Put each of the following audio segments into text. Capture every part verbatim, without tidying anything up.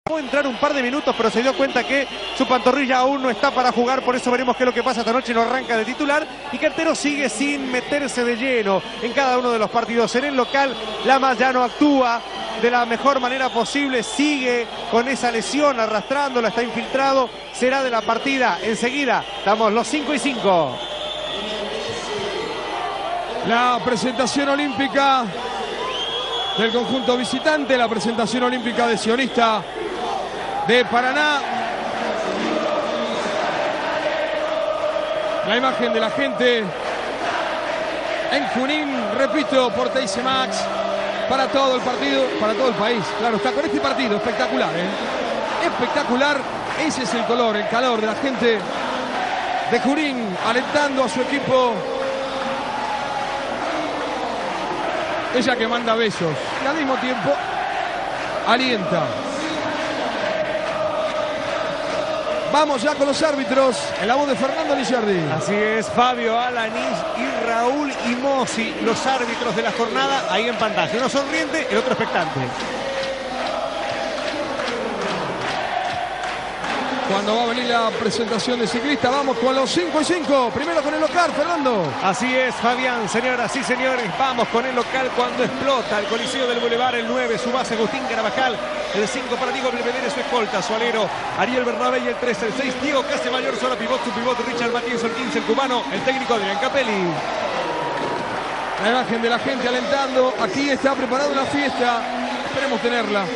Puede entrar un par de minutos, pero se dio cuenta que su pantorrilla aún no está para jugar. Por eso veremos qué es lo que pasa esta noche. No arranca de titular y Cantero sigue sin meterse de lleno en cada uno de los partidos. En el local, Lamas ya no actúa de la mejor manera posible. Sigue con esa lesión arrastrándola, está infiltrado. Será de la partida enseguida. Damos los cinco y cinco. La presentación olímpica del conjunto visitante, la presentación olímpica de Sionista de Paraná. La imagen de la gente en Junín, repito, por Teis Max, para todo el partido, para todo el país. Claro, está con este partido espectacular, ¿eh? Espectacular. Ese es el color, el calor de la gente de Junín, alentando a su equipo. Ella que manda besos y al mismo tiempo alienta. Vamos ya con los árbitros, en la voz de Fernando Lillardi. Así es, Fabio Alanís y Raúl Imosi, los árbitros de la jornada, ahí en pantalla. Uno sonriente, el otro expectante. Cuando va a venir la presentación de ciclista, vamos con los cinco y cinco. Primero con el local, Fernando. Así es, Fabián, señoras y señores. Vamos con el local cuando explota el Coliseo del Boulevard. El nueve, su base, Agustín Carabajal. El cinco para Diego Belvedere, su escolta, su alero, Ariel Bernabé. Y el tres, el seis, Diego Casemayor, sola pivot, su pivot, Richard Matienzo. El quince, el cubano, el técnico Adrián Capelli. La imagen de la gente alentando. Aquí está preparada una fiesta. Esperemos tenerla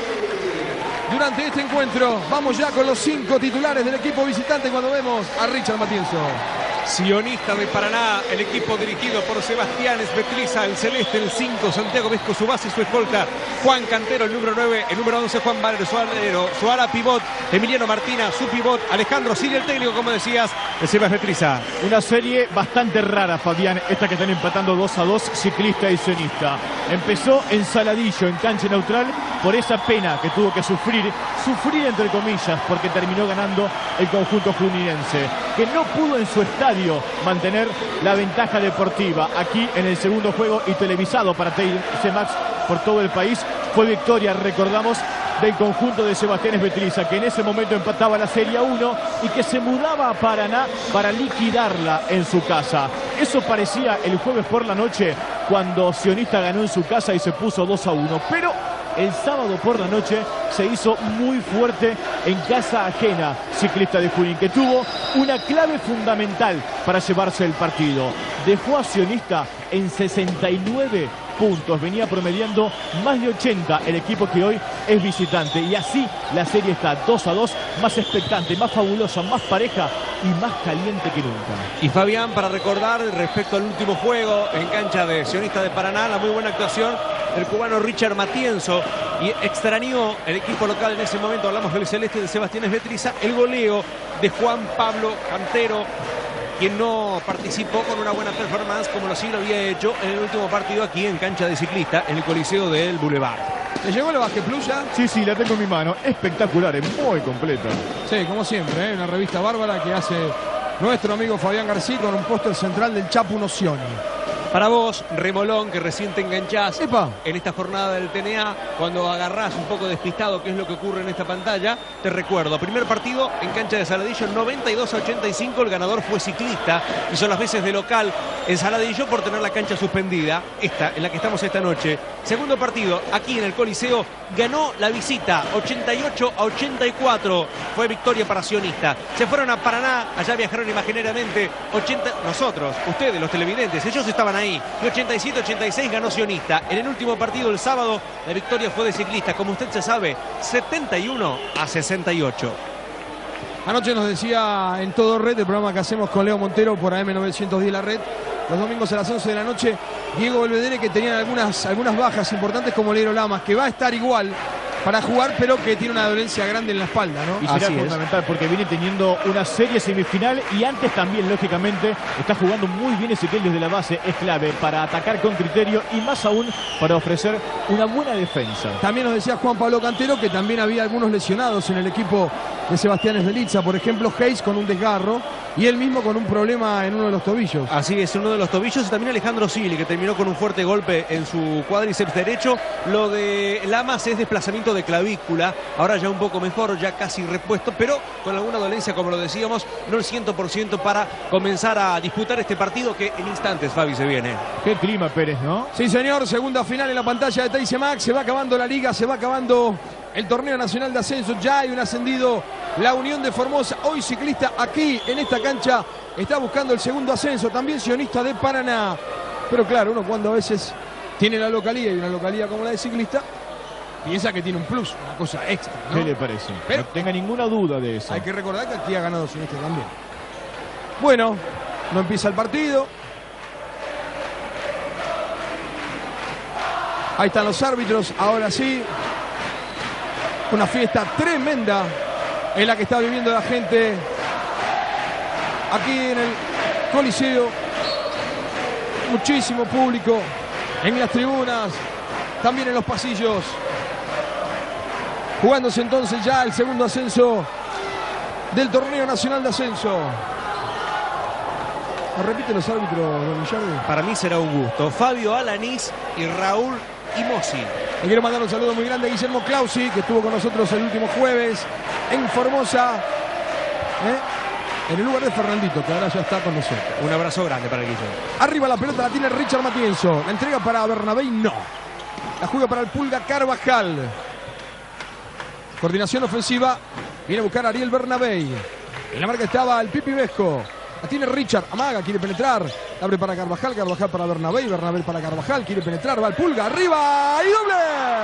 durante este encuentro. Vamos ya con los cinco titulares del equipo visitante cuando vemos a Richard Matienzo. Sionista de Paraná, el equipo dirigido por Sebastián Esbetriza, el celeste, el cinco, Santiago Vesco, su base y su escolta, Juan Cantero, el número nueve, el número once, Juan Valero, su alero, su ala pivot, Emiliano Martina, su pivot, Alejandro Siria, el técnico, como decías, el Seba Esbetriza. Una serie bastante rara, Fabián, esta que están empatando dos a dos, ciclista y sionista. Empezó en Saladillo, en cancha neutral, por esa pena que tuvo que sufrir, sufrir entre comillas, porque terminó ganando el conjunto juninense, que no pudo en su estadio mantener la ventaja deportiva. Aquí en el segundo juego y televisado para Teis Max por todo el país, fue victoria, recordamos, del conjunto de Sebastián Esbetriza, que en ese momento empataba la Serie uno y que se mudaba a Paraná para liquidarla en su casa. Eso parecía el jueves por la noche cuando Sionista ganó en su casa y se puso dos a uno, pero el sábado por la noche se hizo muy fuerte en casa ajena, ciclista de Junín, que tuvo una clave fundamental para llevarse el partido. Dejó a Sionista en sesenta y nueve puntos, venía promediando más de ochenta el equipo que hoy es visitante, y así la serie está dos a dos, más expectante, más fabulosa, más pareja y más caliente que nunca. Y Fabián, para recordar respecto al último juego en cancha de Sionista de Paraná, la muy buena actuación del cubano Richard Matienzo, y extrañó el equipo local en ese momento, hablamos del celeste de Sebastián Esbetriza, el goleo de Juan Pablo Cantero, quien no participó con una buena performance como lo sí lo había hecho en el último partido aquí en cancha de ciclista en el Coliseo del Boulevard. ¿Le llegó la Basket Plus ya? Sí, sí, la tengo en mi mano. Espectacular, es muy completa. Sí, como siempre, ¿eh? Una revista bárbara que hace nuestro amigo Fabián García con un póster central del Chapu Nocioni. Para vos, Remolón, que recién te enganchás Epa. en esta jornada del T N A, cuando agarrás un poco despistado qué es lo que ocurre en esta pantalla, te recuerdo, primer partido en cancha de Saladillo, noventa y dos a ochenta y cinco, el ganador fue Ciclista, hizo las veces de local en Saladillo por tener la cancha suspendida, esta en la que estamos esta noche. Segundo partido, aquí en el Coliseo, ganó la visita, ochenta y ocho a ochenta y cuatro, fue victoria para Sionista. Se fueron a Paraná, allá viajaron imaginariamente, ochenta, nosotros, ustedes, los televidentes, ellos estaban ahí, y ochenta y siete a ochenta y seis ganó Sionista. En el último partido el sábado la victoria fue de Ciclista, como usted se sabe, setenta y uno a sesenta y ocho. Anoche nos decía en Todo Red, el programa que hacemos con Leo Montero por A M novecientos diez La Red, los domingos a las once de la noche, Diego Belvedere, que tenían algunas, algunas bajas importantes como Lero Lamas, que va a estar igual para jugar, pero que tiene una dolencia grande en la espalda, ¿no? Y será Así fundamental es, porque viene teniendo una serie semifinal y antes también, lógicamente, está jugando muy bien Ezequiel desde la base. Es clave para atacar con criterio y más aún para ofrecer una buena defensa. También nos decía Juan Pablo Cantero que también había algunos lesionados en el equipo de Sebastián Esbelitza, por ejemplo, Hayes con un desgarro y él mismo con un problema en uno de los tobillos. Así es, uno de los tobillos, y también Alejandro Sili, que terminó con un fuerte golpe en su cuádriceps derecho. Lo de Lamas es desplazamiento de clavícula, ahora ya un poco mejor, ya casi repuesto, pero con alguna dolencia, como lo decíamos, no el cien por ciento para comenzar a disputar este partido que en instantes, Fabi, se viene. Qué clima, Pérez, ¿no? Sí, señor, segunda final en la pantalla de Teis Max, se va acabando la liga, se va acabando el torneo nacional de ascenso, ya hay un ascendido, la Unión de Formosa, hoy ciclista aquí en esta cancha, está buscando el segundo ascenso, también Sionista de Paraná. Pero claro, uno cuando a veces tiene la localía y una localía como la de ciclista, piensa que tiene un plus, una cosa extra, ¿no? ¿Qué le parece? Pero no tenga ninguna duda de eso. hay que recordar que aquí ha ganado Sionista también. Bueno, no empieza el partido. Ahí están los árbitros, ahora sí. Una fiesta tremenda es la que está viviendo la gente aquí en el Coliseo. Muchísimo público en las tribunas, también en los pasillos. Jugándose entonces ya el segundo ascenso del torneo nacional de ascenso. ¿Lo repiten los árbitros, don Guillermo? Para mí será un gusto. Fabio Alanís y Raúl Imosi. Le quiero mandar un saludo muy grande a Guillermo Clausi, que estuvo con nosotros el último jueves en Formosa, ¿eh? en el lugar de Fernandito, que ahora ya está con nosotros. Un abrazo grande para el Guillermo. Arriba la pelota la tiene Richard Matienzo. La entrega para Bernabé, no. La juega para el Pulga Carvajal. Coordinación ofensiva. Viene a buscar a Ariel Bernabé. En la marca estaba el Pipi Vesco. La tiene Richard, amaga, quiere penetrar. La abre para Carvajal, Carvajal para Bernabé, Bernabé para Carvajal, quiere penetrar, va el Pulga, arriba y doble.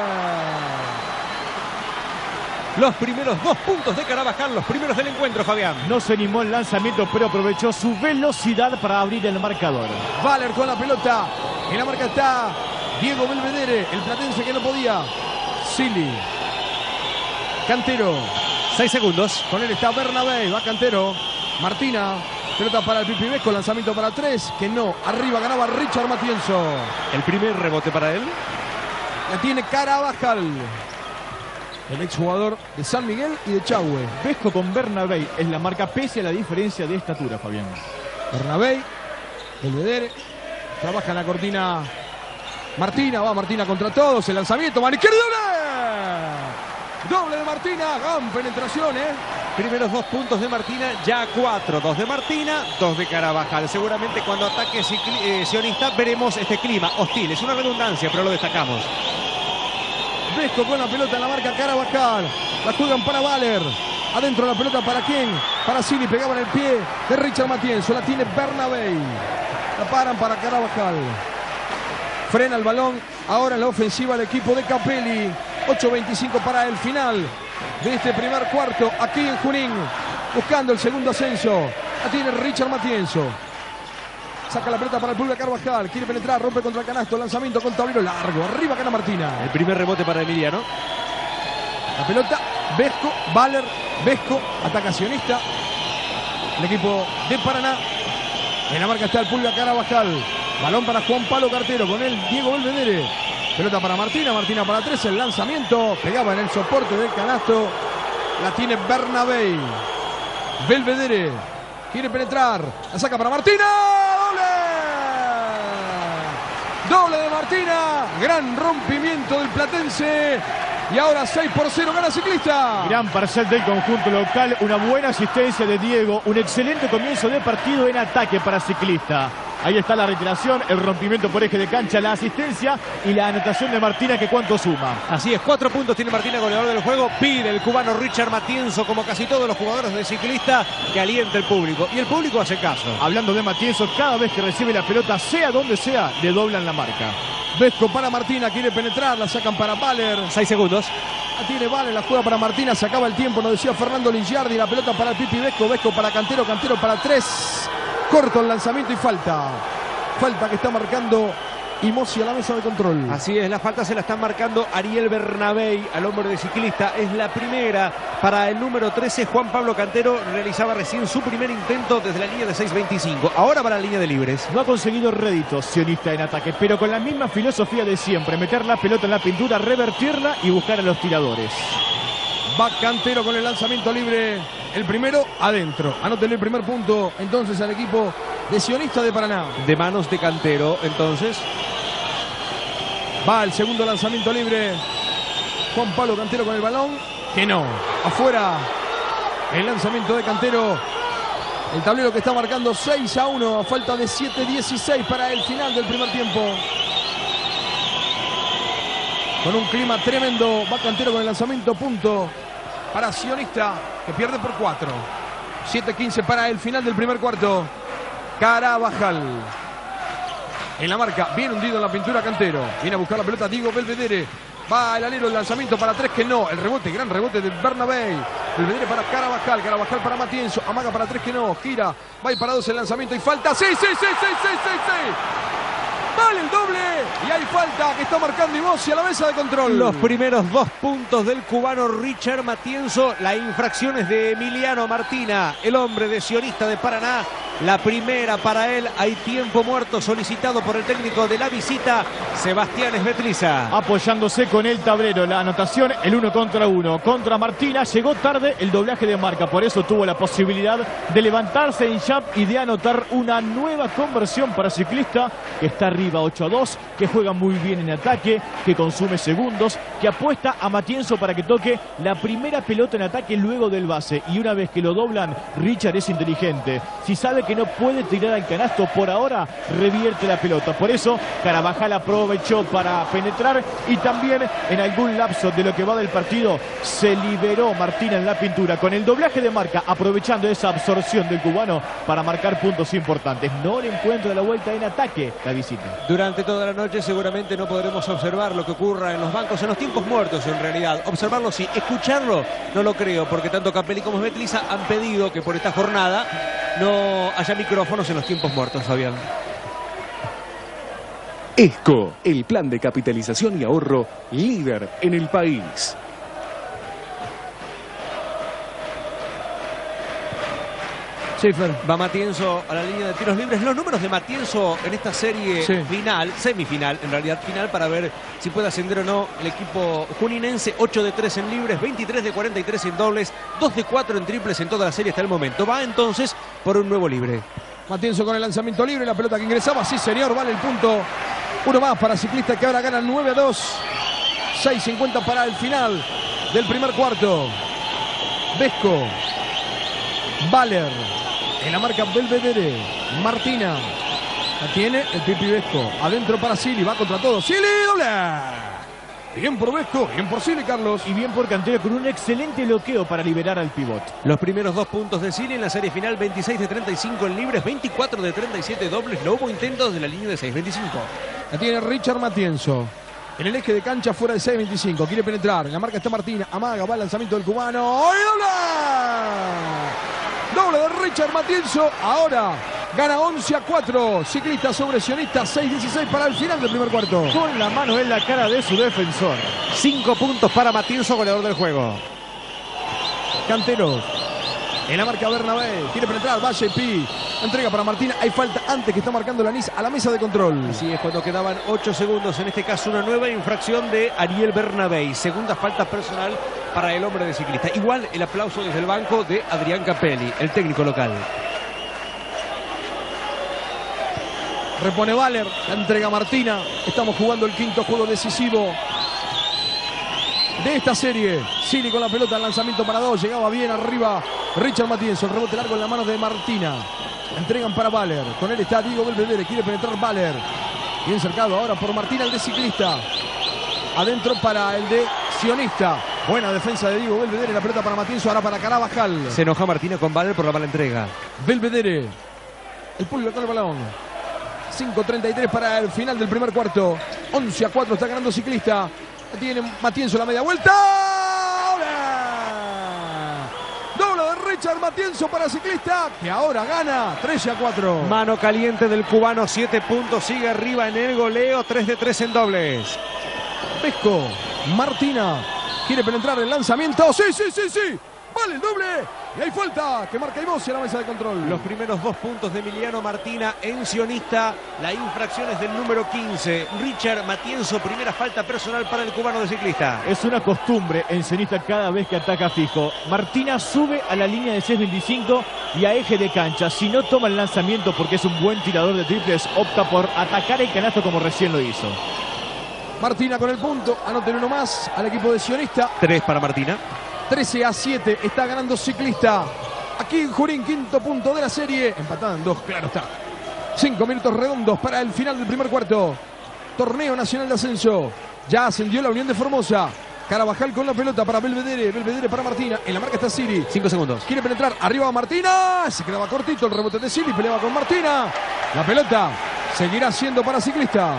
Los primeros dos puntos de Carvajal, los primeros del encuentro, Fabián. No se animó el lanzamiento, pero aprovechó su velocidad para abrir el marcador. Valer con la pelota. En la marca está Diego Belvedere, el platense que no podía. Sili. Cantero. Seis segundos. Con él está Bernabé, va Cantero. Martina. Pelota para el Pipi Vesco, lanzamiento para tres, que no. Arriba ganaba Richard Matienzo. El primer rebote para él. La tiene Carvajal, el exjugador de San Miguel y de Chahue. Vesco con Bernabé es la marca pese a la diferencia de estatura, Fabián. Bernabé, Belvedere, trabaja en la cortina Martina, va Martina contra todos, el lanzamiento, mano izquierda, doble. Doble de Martina, gran penetración, ¿eh? Primeros dos puntos de Martina, ya cuatro. Dos de Martina, dos de Carvajal. Seguramente cuando ataque eh, sionista veremos este clima hostil. Es una redundancia, pero lo destacamos. Vesco con la pelota en la marca Carvajal. La juegan para Valer. Adentro la pelota para quién? Para Sili, pegaba en el pie de Richard Matienzo. La tiene Bernabé. La paran para Carvajal. Frena el balón. Ahora en la ofensiva el equipo de Capelli. ocho veinticinco para el final de este primer cuarto aquí en Junín, buscando el segundo ascenso. La tiene Richard Matienzo. Saca la pelota para el Pulga Carvajal. Quiere penetrar, rompe contra el canasto. Lanzamiento con tablero largo. Arriba gana Martina. El primer rebote para Emiliano. La pelota, Vesco, Valer, Vesco, atacacionista. El equipo de Paraná. En la marca está el Pulga Carvajal. Balón para Juan Pablo Cartero. Con él Diego Belvedere. Pelota para Martina, Martina para tres, el lanzamiento, pegaba en el soporte del canasto, la tiene Bernabé. Belvedere, quiere penetrar, la saca para Martina, doble. Doble de Martina, gran rompimiento del platense. Y ahora seis por cero gana Ciclista. Gran parcial del conjunto local, una buena asistencia de Diego, un excelente comienzo de partido en ataque para Ciclista. Ahí está la retiración, el rompimiento por eje de cancha, la asistencia y la anotación de Martina, que cuánto suma. Así es, cuatro puntos tiene Martina, goleador del juego. Pide el cubano Richard Matienzo, como casi todos los jugadores de Ciclista, que aliente el público. Y el público hace caso. Hablando de Matienzo, cada vez que recibe la pelota, sea donde sea, le doblan la marca. Vesco para Martina, quiere penetrar, la sacan para Valer. Seis segundos. La tiene Valer, la juega para Martina, se acaba el tiempo, nos decía Fernando Lingiardi. La pelota para el Pipi Vesco, Vesco para Cantero, Cantero para tres. Corto el lanzamiento y falta. Falta que está marcando Imosi a la mesa de control. Así es, la falta se la está marcando Ariel Bernabé al hombre de Ciclista. Es la primera para el número trece. Juan Pablo Cantero realizaba recién su primer intento desde la línea de seis veinticinco. Ahora para la línea de libres. No ha conseguido réditos Sionista en ataque, pero con la misma filosofía de siempre. Meter la pelota en la pintura, revertirla y buscar a los tiradores. Va Cantero con el lanzamiento libre. El primero adentro. Anótenle el primer punto entonces al equipo de Sionista de Paraná. De manos de Cantero, entonces. Va el segundo lanzamiento libre. Juan Pablo Cantero con el balón. Que no. Afuera. El lanzamiento de Cantero. El tablero que está marcando seis a uno. A falta de siete dieciséis para el final del primer tiempo. Con un clima tremendo. Va Cantero con el lanzamiento. Punto para Sionista, que pierde por cuatro. siete quince para el final del primer cuarto. Carabajal. En la marca, bien hundido en la pintura Cantero. Viene a buscar la pelota Diego Belvedere. Va el alero, el lanzamiento para tres que no. El rebote, gran rebote de Bernabé. Belvedere para Carabajal. Carabajal para Matienzo. Amaga para tres que no. Gira. Va y para dos el lanzamiento. Y falta. ¡Sí, sí, sí, sí, sí, sí, sí! Vale el doble. Y hay falta que está marcando Ibossi a la mesa de control. Los primeros dos puntos del cubano Richard Matienzo. La infracción es de Emiliano Martina, el hombre de Sionista de Paraná. La primera para él. Hay tiempo muerto solicitado por el técnico de la visita, Sebastián Esbetriza. Apoyándose con el tablero, la anotación, el uno contra uno. Contra Martina, llegó tarde el doblaje de marca. Por eso tuvo la posibilidad de levantarse en jab y de anotar una nueva conversión para Ciclista, que está arriba ocho a dos, que juega muy bien en ataque, que consume segundos, que apuesta a Matienzo para que toque la primera pelota en ataque luego del base. Y una vez que lo doblan, Richard es inteligente. Si sabe que no puede tirar al canasto por ahora, revierte la pelota. Por eso Carabajal aprovechó para penetrar y también en algún lapso de lo que va del partido se liberó Martina en la pintura con el doblaje de marca, aprovechando esa absorción del cubano para marcar puntos importantes. No le encuentra la vuelta en ataque la visita. Durante toda la noche seguramente no podremos observar lo que ocurra en los bancos, en los tiempos muertos en realidad. Observarlo sí, escucharlo no lo creo, porque tanto Capelli como Esbetriza han pedido que por esta jornada no haya micrófonos en los tiempos muertos, Fabián. ESCO, el plan de capitalización y ahorro líder en el país. Schäfer. Va Matienzo a la línea de tiros libres. Los números de Matienzo en esta serie Sí. final, semifinal, en realidad final, para ver si puede ascender o no el equipo juninense. ocho de tres en libres, veintitrés de cuarenta y tres en dobles, dos de cuatro en triples en toda la serie hasta el momento. Va entonces por un nuevo libre. Matienzo con el lanzamiento libre, la pelota que ingresaba, sí señor, vale el punto. Uno más para Ciclista, que ahora gana nueve a dos. seis cincuenta para el final del primer cuarto. Vesco. Valer. En la marca Belvedere. Martina. La tiene el Pipi Vesco. Adentro para Sili, va contra todo. Sili, doble. Bien por Vesco, bien por Sili, Carlos. Y bien por Cantero con un excelente bloqueo para liberar al pivot. Los primeros dos puntos de Sili en la serie final, veintiséis de treinta y cinco en libres, veinticuatro de treinta y siete dobles. No hubo intentos de la línea de seis veinticinco. La tiene Richard Matienzo. En el eje de cancha fuera de seis veinticinco. Quiere penetrar. En la marca está Martina. Amaga, va el lanzamiento del cubano. ¡Y doble! Doble de Richard Matienzo. Ahora gana once a cuatro. Ciclista sobre Sionista. seis dieciséis para el final del primer cuarto. Con la mano en la cara de su defensor. Cinco puntos para Matienzo, goleador del juego. Cantero. En la marca Bernabé. Quiere penetrar. Valle Pi. Entrega para Martina. Hay falta antes que está marcando la Lanis a la mesa de control. Así es, cuando quedaban ocho segundos. En este caso, una nueva infracción de Ariel Bernabé. Segunda falta personal para el hombre de Ciclista. Igual el aplauso desde el banco de Adrián Capelli, el técnico local. Repone Valer. La entrega Martina. Estamos jugando el quinto juego decisivo de esta serie. Sili con la pelota, el lanzamiento para dos. Llegaba bien arriba Richard Matienzo. El rebote largo en la mano de Martina. Entregan para Valer. Con él está Diego Belvedere. Quiere penetrar Valer. Bien cercado ahora por Martina, el de Ciclista. Adentro para el de Sionista. Buena defensa de Diego Belvedere. La pelota para Matienzo, ahora para Carabajal. Se enoja Martina con Valer por la mala entrega. Belvedere. El público con el balón. cinco treinta y tres para el final del primer cuarto. once a cuatro está ganando Ciclista. Tiene Matienzo la media vuelta. Doble de Richard Matienzo para Ciclista, que ahora gana trece a cuatro. Mano caliente del cubano, siete puntos, sigue arriba en el goleo, tres de tres en dobles. Vesco, Martina, quiere penetrar el lanzamiento. Sí, sí, sí, sí. Vale el doble. Y hay falta que marca Imossi a la mesa de control. Los primeros dos puntos de Emiliano Martina en Sionista. La infracción es del número quince. Richard Matienzo, primera falta personal para el cubano de ciclista. Es una costumbre en Sionista cada vez que ataca fijo. Martina sube a la línea de seis veinticinco y a eje de cancha. Si no toma el lanzamiento porque es un buen tirador de triples, opta por atacar el canasto como recién lo hizo. Martina con el punto. Anoten uno más al equipo de Sionista. Tres para Martina. trece a siete, está ganando Ciclista. Aquí en Junín, quinto punto de la serie. Empatada en dos, claro está. Cinco minutos redondos para el final del primer cuarto. Torneo Nacional de Ascenso. Ya ascendió la Unión de Formosa. Carabajal con la pelota para Belvedere. Belvedere para Martina. En la marca está Sili. Cinco segundos. Quiere penetrar. Arriba va Martina. Se quedaba cortito el rebote de Sili. Peleaba con Martina. La pelota seguirá siendo para Ciclista.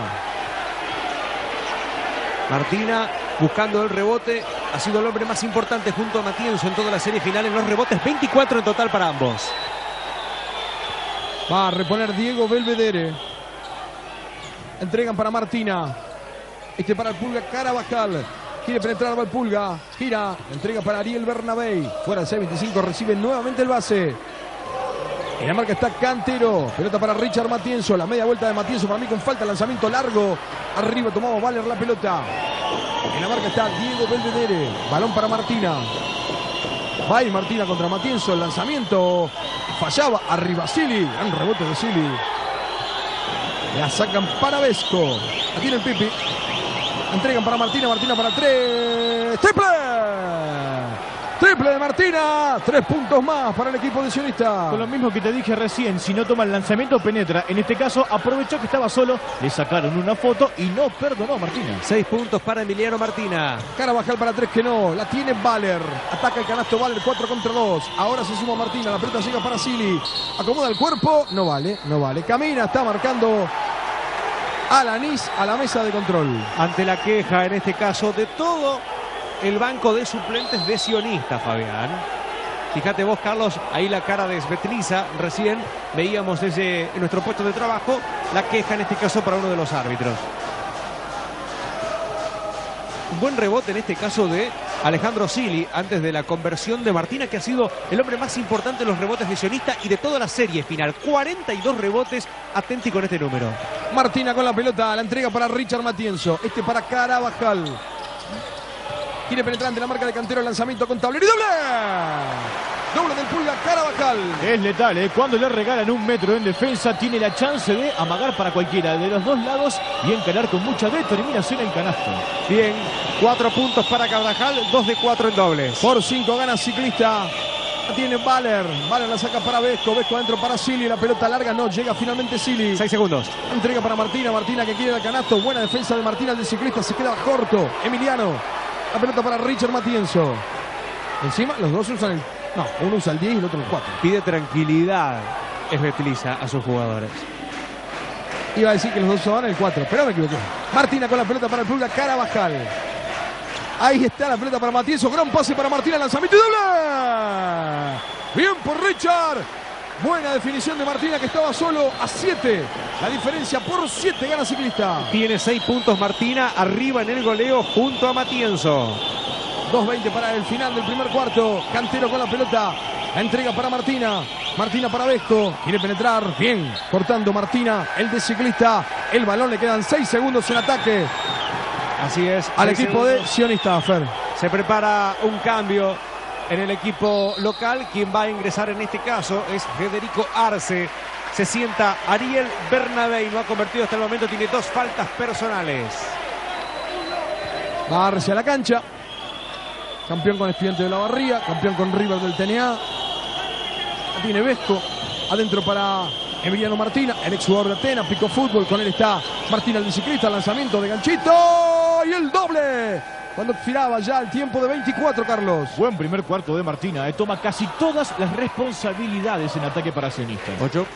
Martina buscando el rebote. Ha sido el hombre más importante junto a Matienzo en toda la serie final en los rebotes. veinticuatro en total para ambos. Va a reponer Diego Belvedere. Entregan para Martina. Este para el Pulga Carabajal. Quiere penetrar, va el Pulga. Gira. Entrega para Ariel Bernabé. Fuera de C veinticinco. Recibe nuevamente el base. En la marca está Cantero. Pelota para Richard Matienzo. La media vuelta de Matienzo para mí con falta. Lanzamiento largo. Arriba tomaba Valer la pelota. En la marca está Diego Belvedere. Balón para Martina. Va a ir Martina contra Matienzo. El lanzamiento fallaba. Arriba Sili. Gran rebote de Sili. La sacan para Vesco. La tiene el Pipi. Entregan para Martina. Martina para tres. ¡Triple! Triple de Martina. Tres puntos más para el equipo de Sionista. Con lo mismo que te dije recién, si no toma el lanzamiento, penetra. En este caso, aprovechó que estaba solo, le sacaron una foto y no perdonó a Martina. Seis puntos para Emiliano Martina. Carabajal para tres que no. La tiene Valer. Ataca el canasto Valer. Cuatro contra dos. Ahora se suma Martina. La pelota llega para Sili. Acomoda el cuerpo. No vale, no vale. Camina. Está marcando Alanis a la mesa de control. Ante la queja, en este caso, de todo el banco de suplentes de Sionista, Fabián. Fíjate vos, Carlos, ahí la cara de Svetlisa. Recién veíamos desde nuestro puesto de trabajo la queja, en este caso, para uno de los árbitros. Un buen rebote, en este caso, de Alejandro Sili, antes de la conversión de Martina, que ha sido el hombre más importante en los rebotes de Sionista y de toda la serie final. cuarenta y dos rebotes, atenti con este número. Martina con la pelota, la entrega para Richard Matienzo. Este para Carabajal. Quiere penetrar ante la marca de Cantero, el lanzamiento con tablero y doble. Doble del Pulga Carabajal. Es letal, ¿eh? Cuando le regalan un metro en defensa, tiene la chance de amagar para cualquiera de los dos lados y encarar con mucha determinación el canasto. Bien, cuatro puntos para Carvajal, dos de cuatro en dobles. Por cinco gana Ciclista. La tiene Valer. Valer la saca para Vesco. Vesco adentro para Sili. La pelota larga no llega finalmente Sili. Seis segundos. Entrega para Martina. Martina que quiere el canasto. Buena defensa de Martina. El de Ciclista se queda corto. Emiliano. La pelota para Richard Matienzo. Encima los dos usan el... No, uno usa el diez y el otro el cuatro. Pide tranquilidad Svetlisa a sus jugadores. Iba a decir que los dos usaban el cuatro, pero me equivoqué. Martina con la pelota para el Pulga Carabajal. Ahí está la pelota para Matienzo. Gran pase para Martina. Lanzamiento y doble. Bien por Richard. Buena definición de Martina, que estaba solo a siete. La diferencia por siete gana Ciclista. Tiene seis puntos Martina, arriba en el goleo junto a Matienzo. dos veinte para el final del primer cuarto. Cantero con la pelota. La entrega para Martina. Martina para Vesco. Quiere penetrar. Bien. Cortando Martina. El de Ciclista. El balón. Le quedan seis segundos en ataque. Así es. Al equipo segundos. de Sionista, Fer. Se prepara un cambio en el equipo local. Quien va a ingresar en este caso es Federico Arce. Se sienta Ariel Bernabé. No ha convertido hasta el momento. Tiene dos faltas personales. Va Arce a la cancha. Campeón con Estudiantes de la Barría. Campeón con River del T N A. La tiene Vesco. Adentro para Emiliano Martina. El ex jugador de Atenas. Pico Fútbol. Con él está Martina, el ciclista. Lanzamiento de ganchito. Y el doble. Cuando expiraba ya el tiempo de veinticuatro, Carlos. Buen primer cuarto de Martina. Eh. Toma casi todas las responsabilidades en ataque para Sionista. Ocho.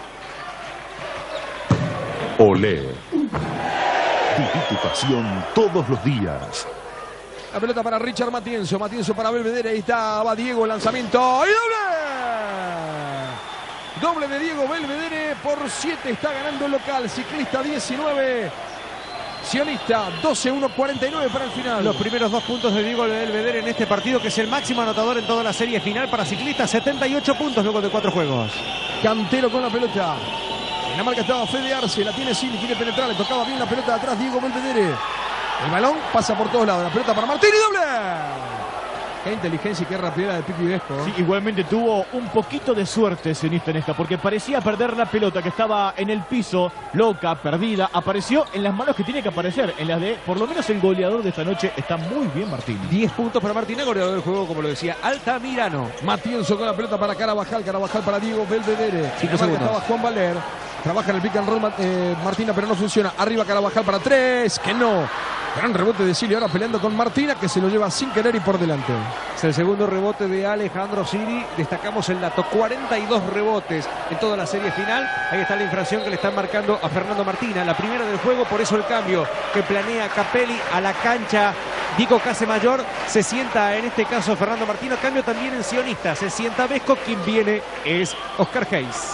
Olé. Viví tu pasión todos los días. La pelota para Richard Matienzo. Matienzo para Belvedere. Ahí está, va Diego. Lanzamiento. ¡Y doble! Doble de Diego Belvedere. Por siete está ganando el local. Ciclista diecinueve. Sionista, doce uno cuarenta y nueve para el final. Los primeros dos puntos de Diego Belvedere en este partido, que es el máximo anotador en toda la serie final para ciclistas. setenta y ocho puntos luego de cuatro juegos. Cantero con la pelota. En la marca estaba Fede Arce, la tiene Sili, quiere penetrar, le tocaba bien la pelota de atrás Diego Belvedere. El balón pasa por todos lados, la pelota para Martín y doble. Qué inteligencia y qué rapidez de Pipi Vesco. Sí, igualmente tuvo un poquito de suerte Sionista en esta, porque parecía perder la pelota que estaba en el piso, loca, perdida. Apareció en las manos que tiene que aparecer, en las de, por lo menos el goleador de esta noche está muy bien Martín. diez puntos para Martín, goleador del juego, como lo decía, Altamirano. Matienzo con la pelota para Carabajal, Carabajal para Diego Belvedere. Cinco segundos. Estaba Juan Valer. Trabaja en el pick and roll eh, Martina, pero no funciona. Arriba Carabajal para tres, que no. Gran rebote de Sili, ahora peleando con Martina, que se lo lleva sin querer y por delante. Es el segundo rebote de Alejandro Sili. Destacamos el dato, cuarenta y dos rebotes en toda la serie final. Ahí está la infracción que le están marcando a Fernando Martina, la primera del juego, por eso el cambio que planea Capelli a la cancha. Diego Casemayor, se sienta en este caso Fernando Martino, cambio también en Sionista, se sienta Vesco, quien viene es Oscar Hayes.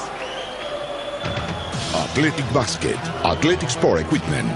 Athletic Basket, Athletic Sport Equipment.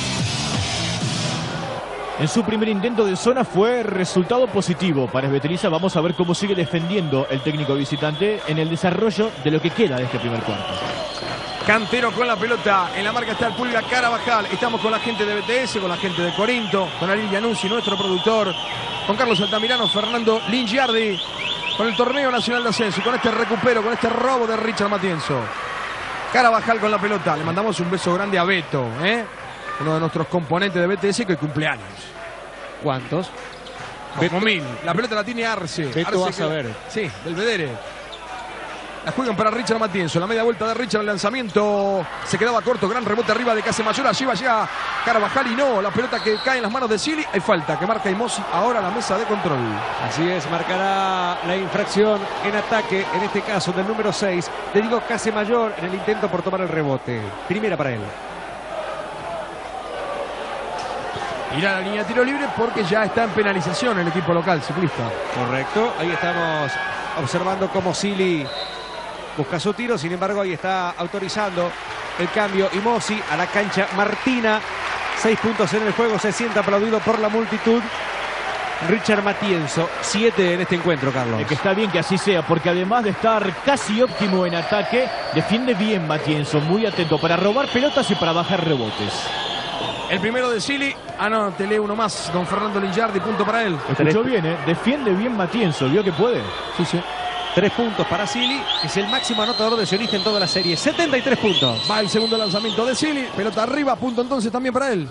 En su primer intento de zona fue resultado positivo para Esbeteliza. Vamos a ver cómo sigue defendiendo el técnico visitante en el desarrollo de lo que queda de este primer cuarto. Cantero con la pelota, en la marca está el Pulga Carabajal. Estamos con la gente de B T S, con la gente de Corinto, con Ariel Giannuzzi, nuestro productor, con Carlos Altamirano, Fernando Lingiardi, con el torneo nacional de ascenso, y con este recupero, con este robo de Richard Matienzo. Carabajal con la pelota, le mandamos un beso grande a Beto, ¿eh? Uno de nuestros componentes de B T S que cumple años. ¿Cuántos? Como mil. La pelota la tiene Arce. Beto Arce vas que... a ver. Sí, Belvedere. La juegan para Richard Matienzo. La media vuelta de Richard, el lanzamiento se quedaba corto. Gran rebote arriba de Casemayor. Allí va llega Carabajal y no. La pelota que cae en las manos de Sili. Hay falta que marca Imosi ahora la mesa de control. Así es, marcará la infracción en ataque, en este caso del número seis, de Diego Casemayor en el intento por tomar el rebote. Primera para él. Irá a la línea de tiro libre porque ya está en penalización el equipo local ciclista. Correcto, ahí estamos observando cómo Sili busca su tiro, sin embargo ahí está autorizando el cambio Imosi a la cancha Martina. Seis puntos en el juego, se siente aplaudido por la multitud. Richard Matienzo, siete en este encuentro, Carlos. Es que está bien que así sea, porque además de estar casi óptimo en ataque, defiende bien Matienzo, muy atento para robar pelotas y para bajar rebotes. El primero de Sili. Ah, no, te lee uno más. Don Fernando Lingiardi, punto para él. Escuchó bien, ¿eh? Defiende bien Matienzo, vio que puede. Sí, sí. Tres puntos para Sili, es el máximo anotador de Sionista en toda la serie. setenta y tres puntos. Va el segundo lanzamiento de Sili. Pelota arriba, punto entonces también para él.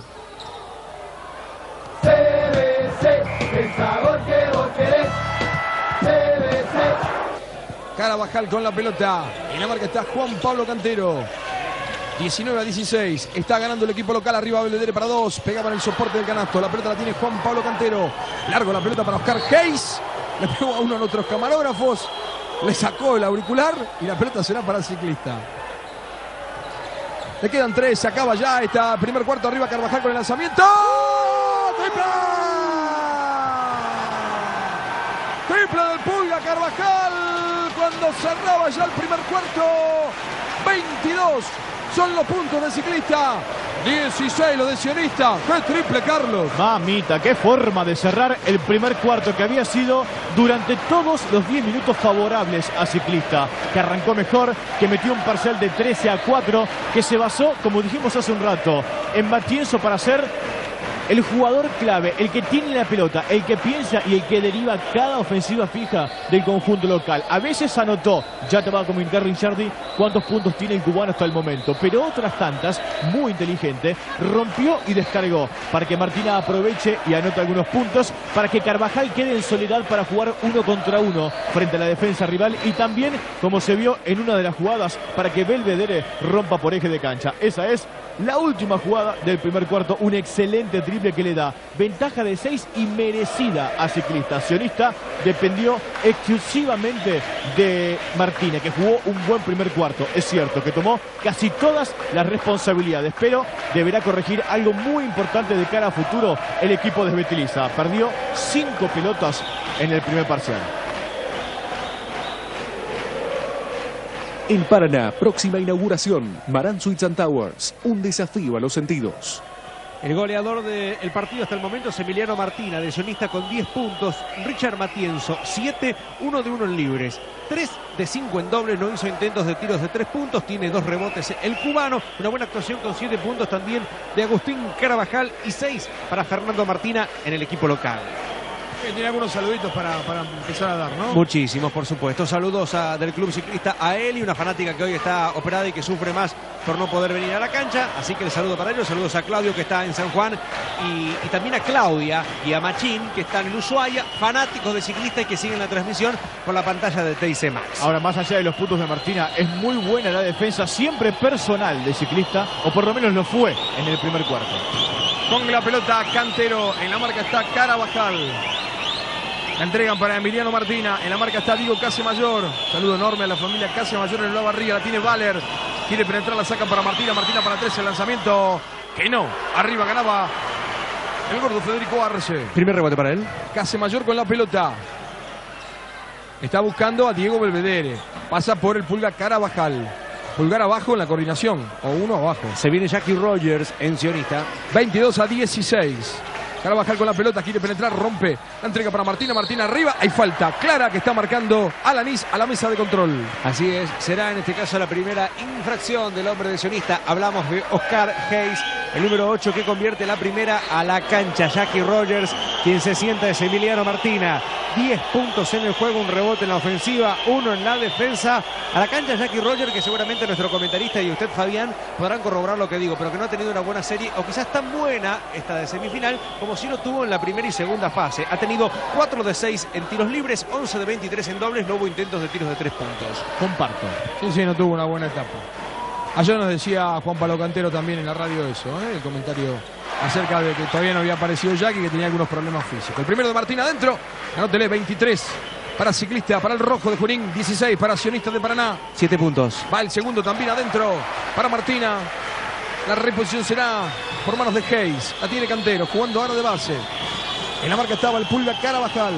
C B C, el sabor que vos querés. C B C. Carabajal con la pelota. En la marca está Juan Pablo Cantero. diecinueve a dieciséis. Está ganando el equipo local. Arriba Belvedere para dos. Pegaba en el soporte del canasto. La pelota la tiene Juan Pablo Cantero. Largo la pelota para Oscar Hayes. Le pegó a uno de nuestros camarógrafos. Le sacó el auricular. Y la pelota será para el ciclista. Le quedan tres. Se acaba ya esta primer cuarto. Arriba Carvajal con el lanzamiento. ¡Triple! Triple del Pulga Carvajal. Cuando cerraba ya el primer cuarto. veintidós. Son los puntos de ciclista. dieciséis los de Sionista. ¡Qué triple, Carlos! Mamita, qué forma de cerrar el primer cuarto que había sido durante todos los diez minutos favorables a ciclista. Que arrancó mejor, que metió un parcial de trece a cuatro, que se basó, como dijimos hace un rato, en Matienzo para ser el jugador clave, el que tiene la pelota, el que piensa y el que deriva cada ofensiva fija del conjunto local. A veces anotó, ya te va a comentar Richardi cuántos puntos tiene el cubano hasta el momento, pero otras tantas, muy inteligente, rompió y descargó para que Martina aproveche y anote algunos puntos, para que Carvajal quede en soledad para jugar uno contra uno frente a la defensa rival, y también, como se vio en una de las jugadas, para que Belvedere rompa por eje de cancha. Esa es la última jugada del primer cuarto, un excelente triple que le da ventaja de seis y merecida a ciclista. Sionista dependió exclusivamente de Martínez, que jugó un buen primer cuarto. Es cierto que tomó casi todas las responsabilidades, pero deberá corregir algo muy importante de cara a futuro el equipo de Esbeteliza. Perdió cinco pelotas en el primer parcial. En Paraná, próxima inauguración, Marán Suites and Towers, un desafío a los sentidos. El goleador del partido hasta el momento es Emiliano Martina, de Sionista, con diez puntos. Richard Matienzo, siete, uno de uno en libres. tres de cinco en dobles, no hizo intentos de tiros de tres puntos, tiene dos rebotes el cubano. Una buena actuación con siete puntos también de Agustín Carabajal y seis para Fernando Martina en el equipo local. Tiene algunos saluditos para, para empezar a dar, ¿no? Muchísimos, por supuesto. Saludos a, del club ciclista a Eli, una fanática que hoy está operada y que sufre más por no poder venir a la cancha. Así que el saludo para ellos. Saludos a Claudio, que está en San Juan, y, y también a Claudia y a Machín, que están en Ushuaia, fanáticos de ciclista y que siguen la transmisión por la pantalla de T I C Max. Ahora, más allá de los puntos de Martina, es muy buena la defensa, siempre personal de ciclista, o por lo menos lo fue en el primer cuarto. Con la pelota Cantero, en la marca está Carabajal. La entregan para Emiliano Martina. En la marca está Diego Casemayor. Saludo enorme a la familia Casemayor en el Barriga. La tiene Valer. Quiere penetrar, la sacan para Martina. Martina para tres. El lanzamiento que no. Arriba ganaba el gordo Federico Arce. Primer rebote para él. Casemayor con la pelota. Está buscando a Diego Belvedere. Pasa por el Pulga Carabajal. Pulgar abajo en la coordinación. O uno abajo. Se viene Jackie Rogers en Sionista. veintidós a dieciséis. Carabajal con la pelota, quiere penetrar, rompe. La entrega para Martina, Martina arriba. Hay falta clara que está marcando Alanis a la mesa de control. Así es, será en este caso la primera infracción del hombre de Sionista. Hablamos de Oscar Hayes, el número ocho, que convierte la primera a la cancha. Jackie Rogers, quien se sienta, es Emiliano Martina. diez puntos en el juego, un rebote en la ofensiva, uno en la defensa. A la cancha Jackie Rogers, que seguramente nuestro comentarista y usted, Fabián, podrán corroborar lo que digo, pero que no ha tenido una buena serie, o quizás tan buena esta de semifinal, como si lo tuvo en la primera y segunda fase. Ha tenido cuatro de seis en tiros libres, once de veintitrés en dobles, no hubo intentos de tiros de tres puntos. Comparto. Sí, sí, no tuvo una buena etapa. Ayer nos decía Juan Pablo Cantero también en la radio eso, ¿eh? El comentario acerca de que todavía no había aparecido Jackie, que tenía algunos problemas físicos. El primero de Martín adentro, anótele, veintitrés para Ciclista, para el Rojo de Junín, dieciséis para Sionistas de Paraná. siete puntos. Va el segundo también adentro para Martina. La reposición será por manos de Hayes. La tiene Cantero, jugando ahora de base. En la marca estaba el Pulga Carabajal.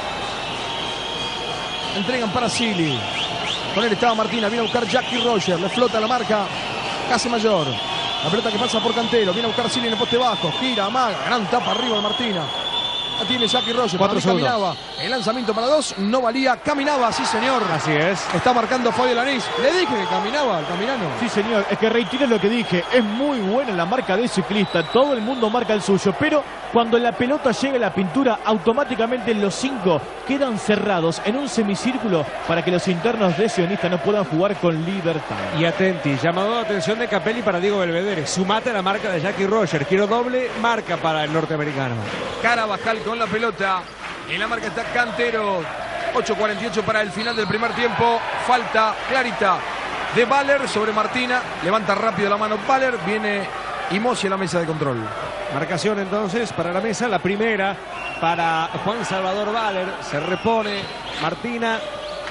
Entregan para Silly. Con él estaba Martina, viene a buscar Jackie Rogers. Le flota la marca Casemayor. La pelota que pasa por Cantero, viene a buscar Silly en el poste bajo. Gira, amaga, gran tapa arriba de Martina. La tiene Jackie Rogers. Cuatro Para mí caminaba. El lanzamiento para dos, no valía. Caminaba, sí señor. Así es. Está marcando Fabio Lanís. Le dije que caminaba, el caminano. Sí, señor, es que reitero lo que dije, es muy buena la marca de Ciclista, todo el mundo marca el suyo, pero cuando la pelota llega a la pintura, automáticamente los cinco quedan cerrados en un semicírculo para que los internos de Sionista no puedan jugar con libertad. Y atenti, llamado de atención de Capelli para Diego Belvedere. Sumate a la marca de Jackie Rogers. Quiero doble marca para el norteamericano. Carabajal con la pelota. En la marca está Cantero. ocho cuarenta y ocho para el final del primer tiempo. Falta clarita de Valer sobre Martina. Levanta rápido la mano Valer. Viene Imosi a la mesa de control. Marcación entonces para la mesa. La primera para Juan Salvador Valer. Se repone Martina.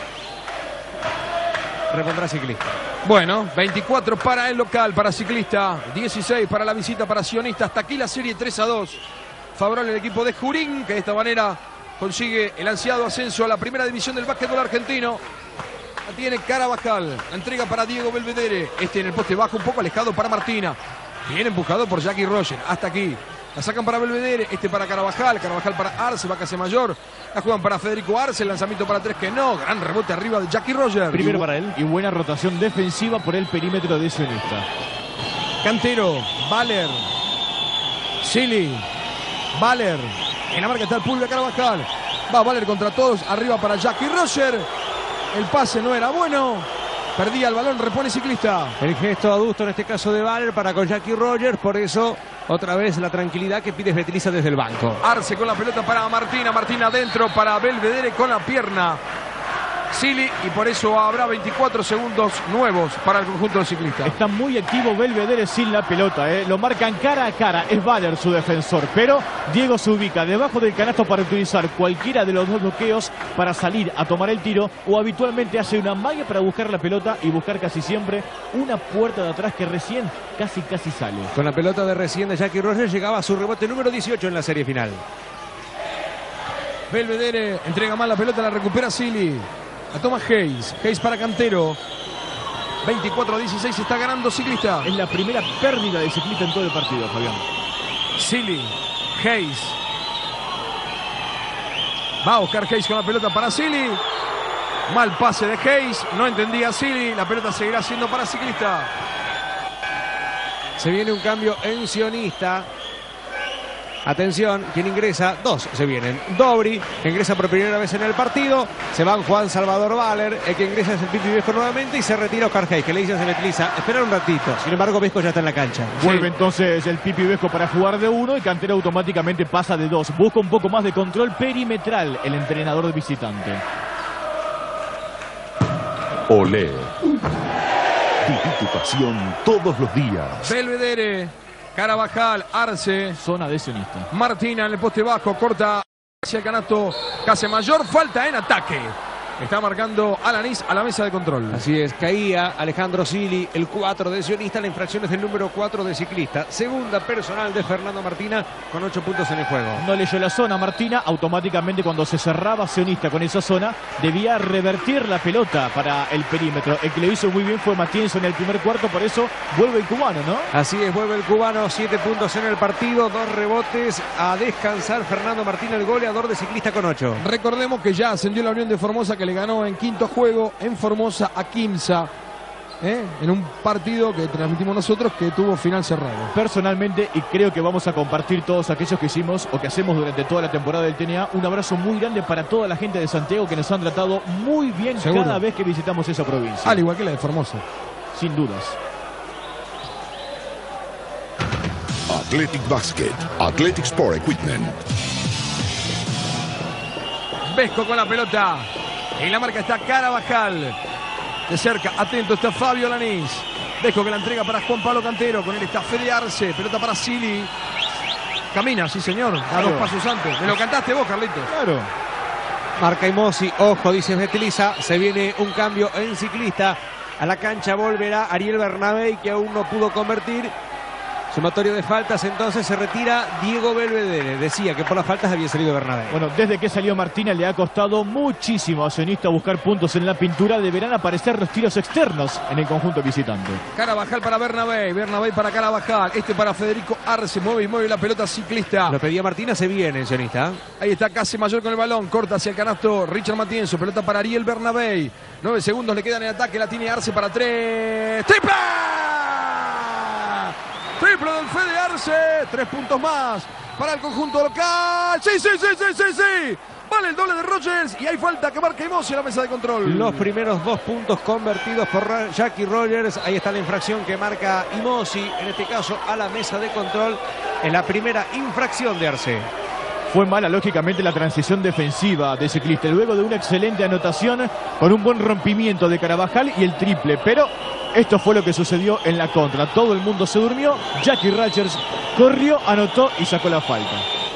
Repondrá Ciclista. Bueno, veinticuatro para el local, para Ciclista. dieciséis para la visita para Sionista. Hasta aquí la serie tres a dos. Favorable el equipo de Junín, que de esta manera consigue el ansiado ascenso a la primera división del básquetbol argentino. La tiene Carabajal. La entrega para Diego Belvedere. Este en el poste bajo, un poco alejado para Martina. Bien empujado por Jackie Rogers. Hasta aquí. La sacan para Belvedere. Este para Carabajal. Carabajal para Arce. Va Casemayor. La juegan para Federico Arce. El lanzamiento para tres que no. Gran rebote arriba de Jackie Rogers. Primero para él. Y buena rotación defensiva por el perímetro de Sionista. Cantero. Valer. Silly. Valer. En la marca está el Pulga Carabajal. Va Valer contra todos. Arriba para Jackie Rogers. El pase no era bueno. Perdía el balón. Repone Ciclista. El gesto adusto en este caso de Valer para con Jackie Rogers. Por eso otra vez la tranquilidad que pide Beteliza desde el banco. Arce con la pelota para Martina. Martina adentro para Belvedere con la pierna. Silly, y por eso habrá veinticuatro segundos nuevos para el conjunto de Ciclista. Está muy activo Belvedere sin la pelota, ¿eh? Lo marcan cara a cara, es Valer su defensor, pero Diego se ubica debajo del canasto para utilizar cualquiera de los dos bloqueos para salir a tomar el tiro, o habitualmente hace una malla para buscar la pelota y buscar casi siempre una puerta de atrás que recién casi casi sale. Con la pelota de recién de Jackie Rogers llegaba a su rebote número dieciocho en la serie final. Belvedere entrega mal la pelota, la recupera Silly. La toma Hayes. Hayes para Cantero. veinticuatro a dieciséis está ganando Ciclista. Es la primera pérdida de Ciclista en todo el partido, Fabián. Silly. Hayes. Va a buscar Hayes con la pelota para Silly. Mal pase de Hayes. No entendía Silly. La pelota seguirá siendo para Ciclista. Se viene un cambio en Sionista. Atención, ¿quién ingresa? Dos se vienen. Dobry, que ingresa por primera vez en el partido. Se van Juan Salvador Valer. El que ingresa es el Pipi Vesco nuevamente. Y se retira Oscar Hayes, que le dice a Sebetliza, espera un ratito. Sin embargo, Vesco ya está en la cancha. Vuelve Sí. entonces el Pipi Vesco para jugar de uno y Cantero automáticamente pasa de dos. Busca un poco más de control perimetral el entrenador de visitante. Olé. Viví tu pasión todos los días. Belvedere. Carabajal. Arce. Zona de Sionista. Martina en el poste bajo. Corta hacia el canasto. Casemayor. Falta en ataque. Está marcando Alanís a la mesa de control. Así es, caía Alejandro Silly, el cuatro de Sionista. La infracción es del número cuatro de Ciclista. Segunda personal de Fernando Martina con ocho puntos en el juego. No leyó la zona Martina, automáticamente cuando se cerraba Sionista con esa zona, debía revertir la pelota para el perímetro. El que lo hizo muy bien fue Matienzo en el primer cuarto, por eso vuelve el cubano, ¿no? Así es, vuelve el cubano, siete puntos en el partido, dos rebotes, a descansar Fernando Martina, el goleador de Ciclista con ocho. Recordemos que ya ascendió la Unión de Formosa, que le ganó en quinto juego en Formosa a Quimsa, ¿eh? En un partido que transmitimos nosotros que tuvo final cerrado. Personalmente, y creo que vamos a compartir todos aquellos que hicimos o que hacemos durante toda la temporada del T N A, un abrazo muy grande para toda la gente de Santiago que nos han tratado muy bien Seguro. cada vez que visitamos esa provincia. Al igual que la de Formosa. Sin dudas. Athletic Basket. Athletic Sport Equipment. Vesco con la pelota. En la marca está Carabajal. De cerca, atento está Fabio Alanís. Vesco que la entrega para Juan Pablo Cantero. Con él está Fede Arce. Pelota para Silly. Camina, sí señor. A Claro. dos pasos antes. Me lo cantaste vos, Carlitos. Claro. Marca Imosi, ojo, dice Beteliza, se viene un cambio en Ciclista. A la cancha volverá Ariel Bernabé, que aún no pudo convertir. Sumatorio de faltas, entonces se retira Diego Belvedere. Decía que por las faltas había salido Bernabé. Bueno, desde que salió Martina le ha costado muchísimo a Sionista buscar puntos en la pintura. Deberán aparecer los tiros externos en el conjunto visitante. Carabajal para Bernabé. Bernabé para Carabajal. Este para Federico Arce. Mueve y mueve la pelota Ciclista. Lo pedía Martina, se viene Sionista. Ahí está Casemayor con el balón. Corta hacia el canasto Richard Matienzo. Pelota para Ariel Bernabé. Nueve segundos le quedan en ataque. La tiene Arce para tres. ¡Triple! Triple del Fede Arce. Tres puntos más para el conjunto local. ¡Sí, sí, sí, sí, sí, sí! Vale el doble de Rogers. Y hay falta que marca Imosi en la mesa de control. Los primeros dos puntos convertidos por Jackie Rogers. Ahí está la infracción que marca Imosi, en este caso a la mesa de control. En la primera infracción de Arce. Fue mala, lógicamente, la transición defensiva de Ciclista. Luego de una excelente anotación con un buen rompimiento de Carabajal y el triple. Pero esto fue lo que sucedió en la contra. Todo el mundo se durmió. Jackie Rogers corrió, anotó y sacó la falta.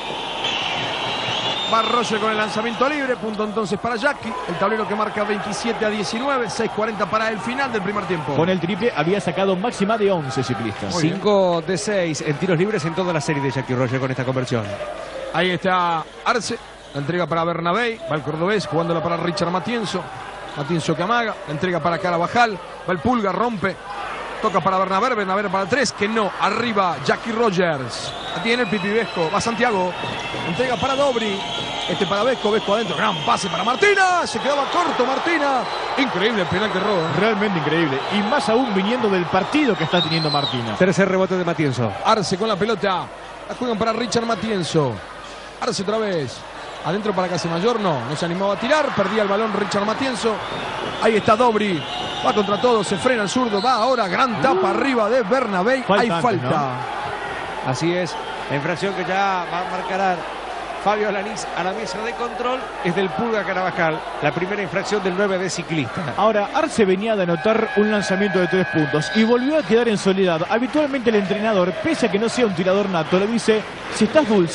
Va Roger con el lanzamiento libre. Punto entonces para Jackie. El tablero que marca veintisiete a diecinueve. seis cuarenta para el final del primer tiempo. Con el triple había sacado máxima de once Ciclistas. Muy bien. cinco de seis en tiros libres en toda la serie de Jackie Rogers con esta conversión. Ahí está Arce. La entrega para Bernabé. Va el cordobés jugándola para Richard Matienzo. Matienzo que amaga. La entrega para Carabajal. Va el Pulga, rompe. Toca para Bernabé. Bernabé para tres. Que no. Arriba Jackie Rogers. La tiene el Pipi Vesco. Va Santiago. Entrega para Dobry. Este para Vesco. Vesco adentro. Gran pase para Martina. Se quedaba corto Martina. Increíble el penal que roba. Realmente increíble. Y más aún viniendo del partido que está teniendo Martina. Tercer rebote de Matienzo. Arce con la pelota. La juegan para Richard Matienzo. Arce otra vez. Adentro para Casemayor. No, no se animaba a tirar. Perdía el balón Richard Matienzo. Ahí está Dobry. Va contra todo. Se frena el zurdo. Va ahora. Gran tapa arriba de Bernabé. Falta Hay antes, falta. ¿no? Así es. La infracción que ya va a marcar Fabio Alanís a la mesa de control es del Pulga Carabajal. La primera infracción del nueve de Ciclista. Ahora, Arce venía de anotar un lanzamiento de tres puntos y volvió a quedar en soledad. Habitualmente el entrenador, pese a que no sea un tirador nato, le dice, si estás dulce,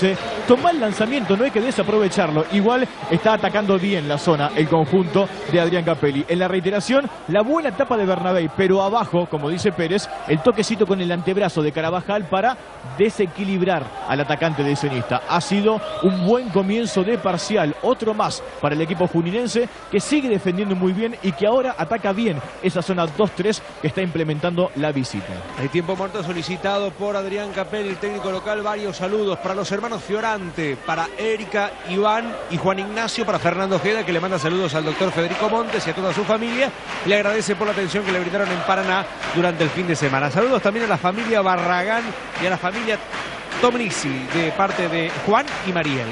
toma el lanzamiento, no hay que desaprovecharlo. Igual está atacando bien la zona el conjunto de Adrián Capelli. En la reiteración, la buena etapa de Bernabei, pero abajo, como dice Pérez, el toquecito con el antebrazo de Carabajal para desequilibrar al atacante de Sionista. Ha sido un buen comienzo de parcial, otro más para el equipo juninense, que sigue defendiendo muy bien y que ahora ataca bien esa zona dos tres que está implementando la visita. Hay tiempo muerto solicitado por Adrián Capelli, el técnico local. Varios saludos para los hermanos Fiorante, para Erika, Iván y Juan Ignacio, para Fernando Ojeda, que le manda saludos al doctor Federico Montes y a toda su familia. Le agradece por la atención que le brindaron en Paraná durante el fin de semana. Saludos también a la familia Barragán y a la familia Tomrisi, de parte de Juan y Mariel.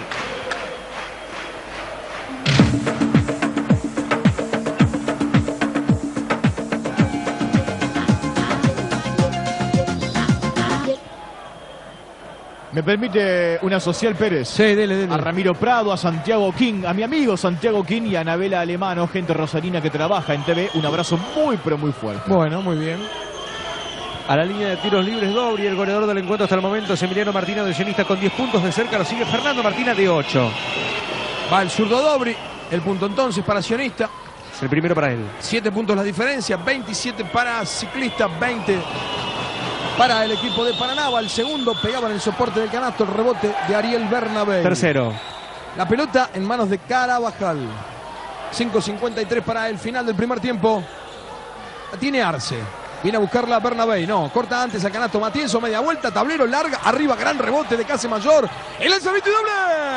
¿Me permite una social, Pérez? Sí, dele, dele. A Ramiro Prado, a Santiago King, a mi amigo Santiago King y a Anabela Alemano, gente rosarina que trabaja en T V. Un abrazo muy, pero muy fuerte. Bueno, muy bien. A la línea de tiros libres, Dobri, el goleador del encuentro hasta el momento es Emiliano Martina, de Sionista, con diez puntos. De cerca lo sigue Fernando Martina, de ocho. Va el zurdo Dobri, el punto entonces para Sionista. Es el primero para él. siete puntos la diferencia, veintisiete para Ciclista, veinte para el equipo de Paraná. Va el segundo, pegaba en el soporte del canasto, el rebote de Ariel Bernabei. Tercero. La pelota en manos de Carabajal. cinco cincuenta y tres para el final del primer tiempo. La tiene Arce. Viene a buscarla Bernabei. No, corta antes al canasto Matienzo. Media vuelta, tablero larga. Arriba, gran rebote de Casemayor. El lanzamiento y doble.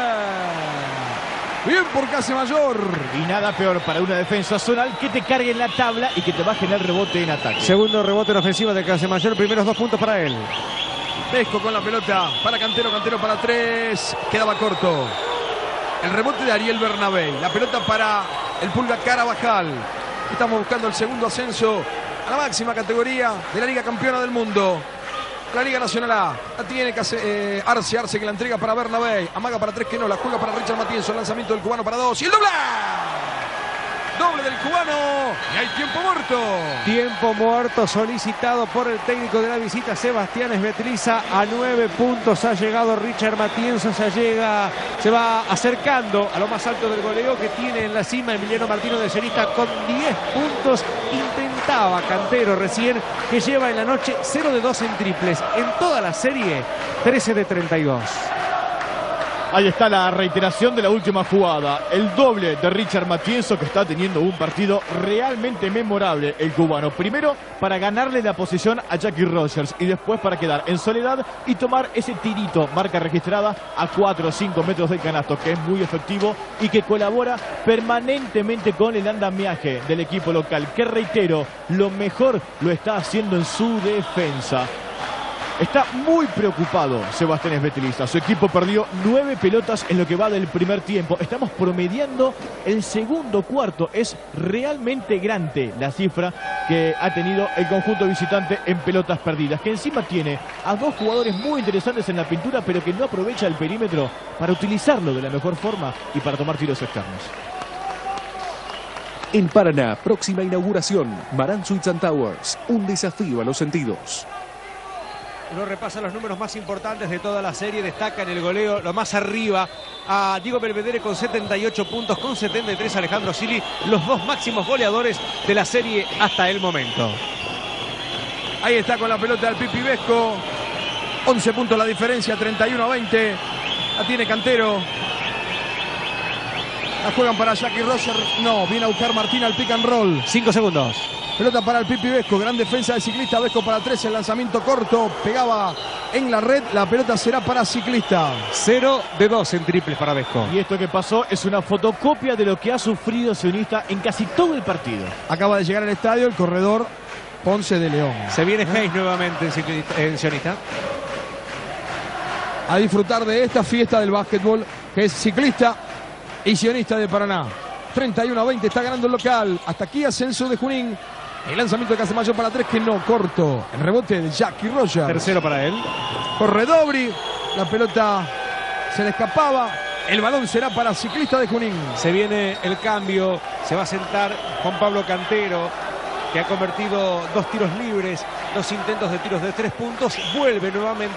Bien por Casemayor. Y nada peor para una defensa zonal que te cargue en la tabla y que te baje en el rebote en ataque. Segundo rebote en ofensiva de Casemayor. Primeros dos puntos para él. Vesco con la pelota para Cantero. Cantero para tres. Quedaba corto. El rebote de Ariel Bernabei. La pelota para el Pulga Carabajal. Estamos buscando el segundo ascenso a la máxima categoría de la Liga Campeona del Mundo. La Liga Nacional A. La tiene eh, Arce. Arce que la entrega para Bernabei. Amaga para tres que no. La juega para Richard Matienzo. El lanzamiento del cubano para dos. Y el doble. Doble del cubano. Y hay tiempo muerto. Tiempo muerto solicitado por el técnico de la visita, Sebastián Esbetriza. A nueve puntos ha llegado Richard Matienzo. Se llega, se va acercando a lo más alto del goleo que tiene en la cima Emiliano Martino, de Sionista, con diez puntos. Intentaba Cantero recién, que lleva en la noche cero de dos en triples. En toda la serie, trece de treinta y dos. Ahí está la reiteración de la última jugada. El doble de Richard Matienzo, que está teniendo un partido realmente memorable, el cubano. Primero para ganarle la posición a Jackie Rogers y después para quedar en soledad y tomar ese tirito, marca registrada, a cuatro o cinco metros del canasto, que es muy efectivo y que colabora permanentemente con el andamiaje del equipo local, que reitero, lo mejor lo está haciendo en su defensa. Está muy preocupado Sebastián Esbetriza. Su equipo perdió nueve pelotas en lo que va del primer tiempo. Estamos promediando el segundo cuarto. Es realmente grande la cifra que ha tenido el conjunto visitante en pelotas perdidas, que encima tiene a dos jugadores muy interesantes en la pintura, pero que no aprovecha el perímetro para utilizarlo de la mejor forma y para tomar tiros externos. En Paraná, próxima inauguración, Marán Suites and Towers, un desafío a los sentidos. Uno repasa los números más importantes de toda la serie. Destaca en el goleo lo más arriba a Diego Belvedere con setenta y ocho puntos, con setenta y tres Alejandro Sili, los dos máximos goleadores de la serie hasta el momento. Ahí está con la pelota el Pipi Vesco. once puntos la diferencia, treinta y uno a veinte. La tiene Cantero. La juegan para Jackie Roger. No, viene a buscar Martín al pick and roll. Cinco segundos. Pelota para el Pipi Vesco, gran defensa de Ciclista. Vesco para tres, el lanzamiento corto, pegaba en la red. La pelota será para Ciclista. cero de dos en triples para Vesco. Y esto que pasó es una fotocopia de lo que ha sufrido Sionista en casi todo el partido. Acaba de llegar al estadio el corredor Ponce de León. Se viene Hayes nuevamente en, ciclista, en Sionista. A disfrutar de esta fiesta del básquetbol, que es Ciclista y Sionista de Paraná. treinta y uno a veinte, está ganando el local. Hasta aquí ascenso de Junín. El lanzamiento de Casemayor para tres, que no, corto. El rebote de Jackie Rogers. Tercero para él. Corre Dobri. La pelota se le escapaba. El balón será para Ciclista de Junín. Se viene el cambio. Se va a sentar Juan Pablo Cantero, que ha convertido dos tiros libres, dos intentos de tiros de tres puntos. Vuelve nuevamente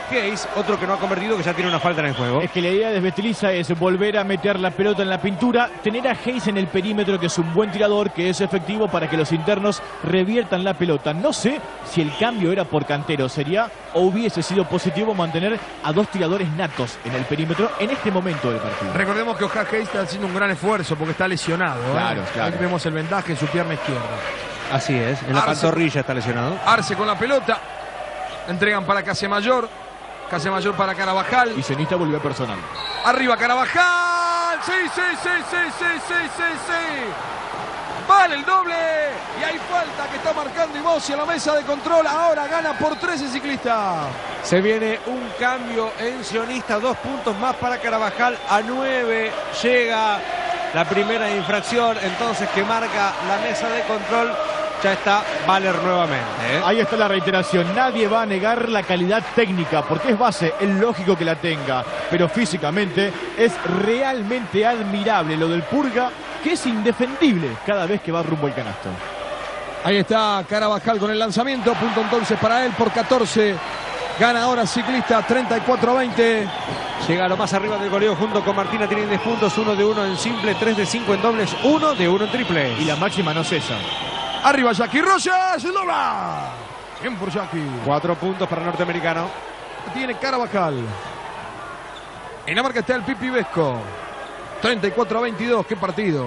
Hayes, otro que no ha convertido, que ya tiene una falta en el juego. Es que la idea de Svetiljka es volver a meter la pelota en la pintura, tener a Hayes en el perímetro, que es un buen tirador, que es efectivo para que los internos reviertan la pelota. No sé si el cambio era por Cantero, sería o hubiese sido positivo mantener a dos tiradores natos en el perímetro en este momento del partido. Recordemos que Oscar Hayes está haciendo un gran esfuerzo porque está lesionado. Claro, ¿eh? claro. Ahí vemos el vendaje en su pierna izquierda. Así es, en la Arce. pantorrilla está lesionado. Arce con la pelota. Entregan para Casemayor. Casemayor para Carabajal. Y Cenista volvió a personal. Arriba Carabajal. Sí, sí, sí, sí, sí, sí, sí, sí. Vale el doble. Y hay falta que está marcando Ibossi a la mesa de control. Ahora gana por trece Ciclista. Se viene un cambio en Sionista, dos puntos más para Carabajal, a nueve llega la primera infracción, entonces que marca la mesa de control, ya está Valer nuevamente. ¿eh? Ahí está la reiteración, nadie va a negar la calidad técnica, porque es base, es lógico que la tenga, pero físicamente es realmente admirable lo del Purga, que es indefendible cada vez que va rumbo al canasto. Ahí está Carabajal con el lanzamiento, punto entonces para él por catorce. Gana ahora Ciclista, treinta y cuatro a veinte. Llega a lo más arriba del goleo junto con Martina, tienen diez puntos, uno de uno en simple, tres de cinco en dobles, uno de uno en triple. Y la máxima no cesa. Arriba Jackie Rogers, dobla. Bien por Jackie. Cuatro puntos para el norteamericano. Tiene Carabajal. En la marca está el Pipi Vesco. treinta y cuatro a veintidós, qué partido.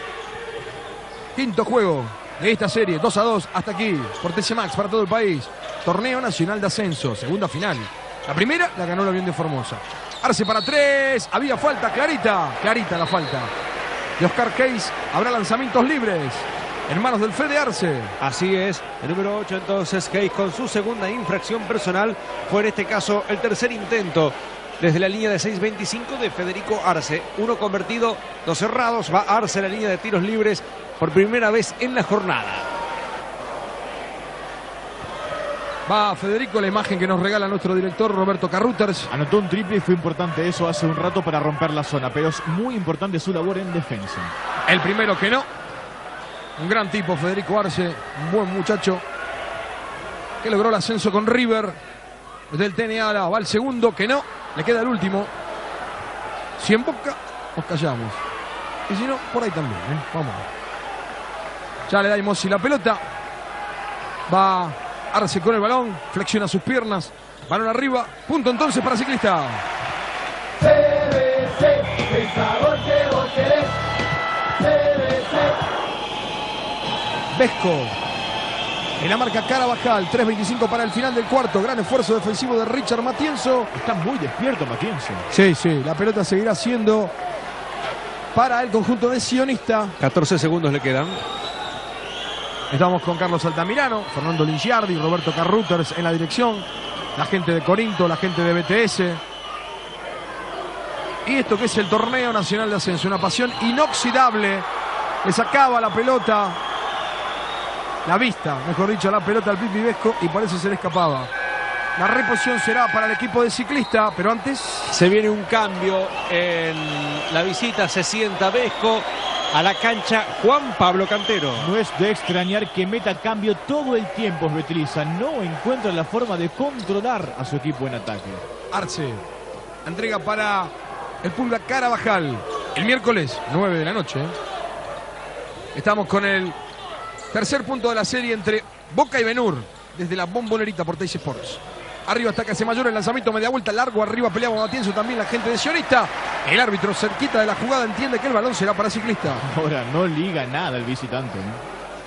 Quinto juego de esta serie, dos a dos hasta aquí, por T C Max para todo el país. Torneo Nacional de Ascenso, segunda final. La primera la ganó la Unión de Formosa. Arce para tres, había falta, clarita, clarita la falta. De Oscar Hayes, habrá lanzamientos libres en manos del Fede Arce. Así es, el número ocho entonces, Hayes con su segunda infracción personal. Fue en este caso el tercer intento desde la línea de seis veinticinco de Federico Arce. Uno convertido, dos cerrados, va Arce a la línea de tiros libres por primera vez en la jornada. Va Federico, la imagen que nos regala nuestro director Roberto Carruthers. Anotó un triple y fue importante eso hace un rato para romper la zona, pero es muy importante su labor en defensa. El primero que no. Un gran tipo Federico Arce, un buen muchacho que logró el ascenso con River. Desde el T N A va el segundo que no. Le queda el último. Si en boca, nos callamos. Y si no, por ahí también. ¿eh? Vamos. Ya le da Ibossi la pelota. Va Arce con el balón. Flexiona sus piernas. Balón arriba. Punto entonces para Ciclista. C B C, el sabor que vos querés. C B C. Vesco. En la marca Carabajal. tres veinticinco para el final del cuarto. Gran esfuerzo defensivo de Richard Matienzo. Está muy despierto Matienzo. Sí, sí. La pelota seguirá siendo para el conjunto de Sionista. catorce segundos le quedan. Estamos con Carlos Altamirano, Fernando Linciardi, Roberto Carruthers en la dirección. La gente de Corinto, la gente de B T S. Y esto que es el Torneo Nacional de Ascenso. Una pasión inoxidable. Le sacaba la pelota. La vista, mejor dicho, la pelota al Pipi Vesco y por eso se le escapaba. La reposición será para el equipo de Ciclista, pero antes... Se viene un cambio en la visita, se sienta Vesco a la cancha Juan Pablo Cantero. No es de extrañar que meta cambio todo el tiempo Svetiljka. No encuentra la forma de controlar a su equipo en ataque. Arce, entrega para el Pulga Carabajal. El miércoles, nueve de la noche. Estamos con el tercer punto de la serie entre Boca y Benur, desde la Bombonerita por Teis Sports. Arriba está Casemayor, el lanzamiento media vuelta largo, arriba peleaba Matienzo, también la gente de Sionista. El árbitro cerquita de la jugada entiende que el balón será para Ciclista. Ahora no liga nada el visitante, ¿no?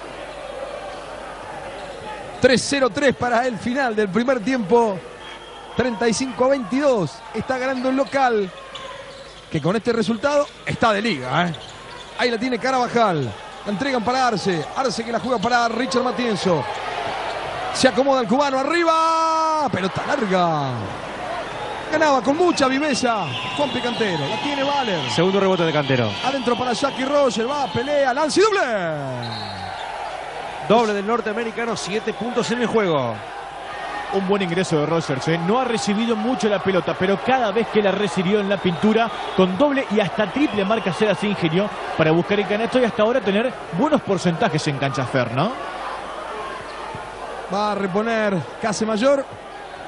tres cero tres para el final del primer tiempo. treinta y cinco a veintidós. Está ganando el local, que con este resultado está de liga, ¿eh? Ahí la tiene Carabajal. La entregan para Arce. Arce que la juega para Richard Matienzo. Se acomoda el cubano arriba. Pelota larga. Ganaba con mucha viveza Juan Cantero. La tiene Valer. Segundo rebote de Cantero. Adentro para Jackie Roger. Va, pelea, lance y doble. Doble del norteamericano, siete puntos en el juego. Un buen ingreso de Rogers, ¿eh? No ha recibido mucho la pelota, pero cada vez que la recibió en la pintura, con doble y hasta triple marca se las ingenió para buscar el canasto y hasta ahora tener buenos porcentajes en cancha Fer, ¿no? Va a reponer Casemayor.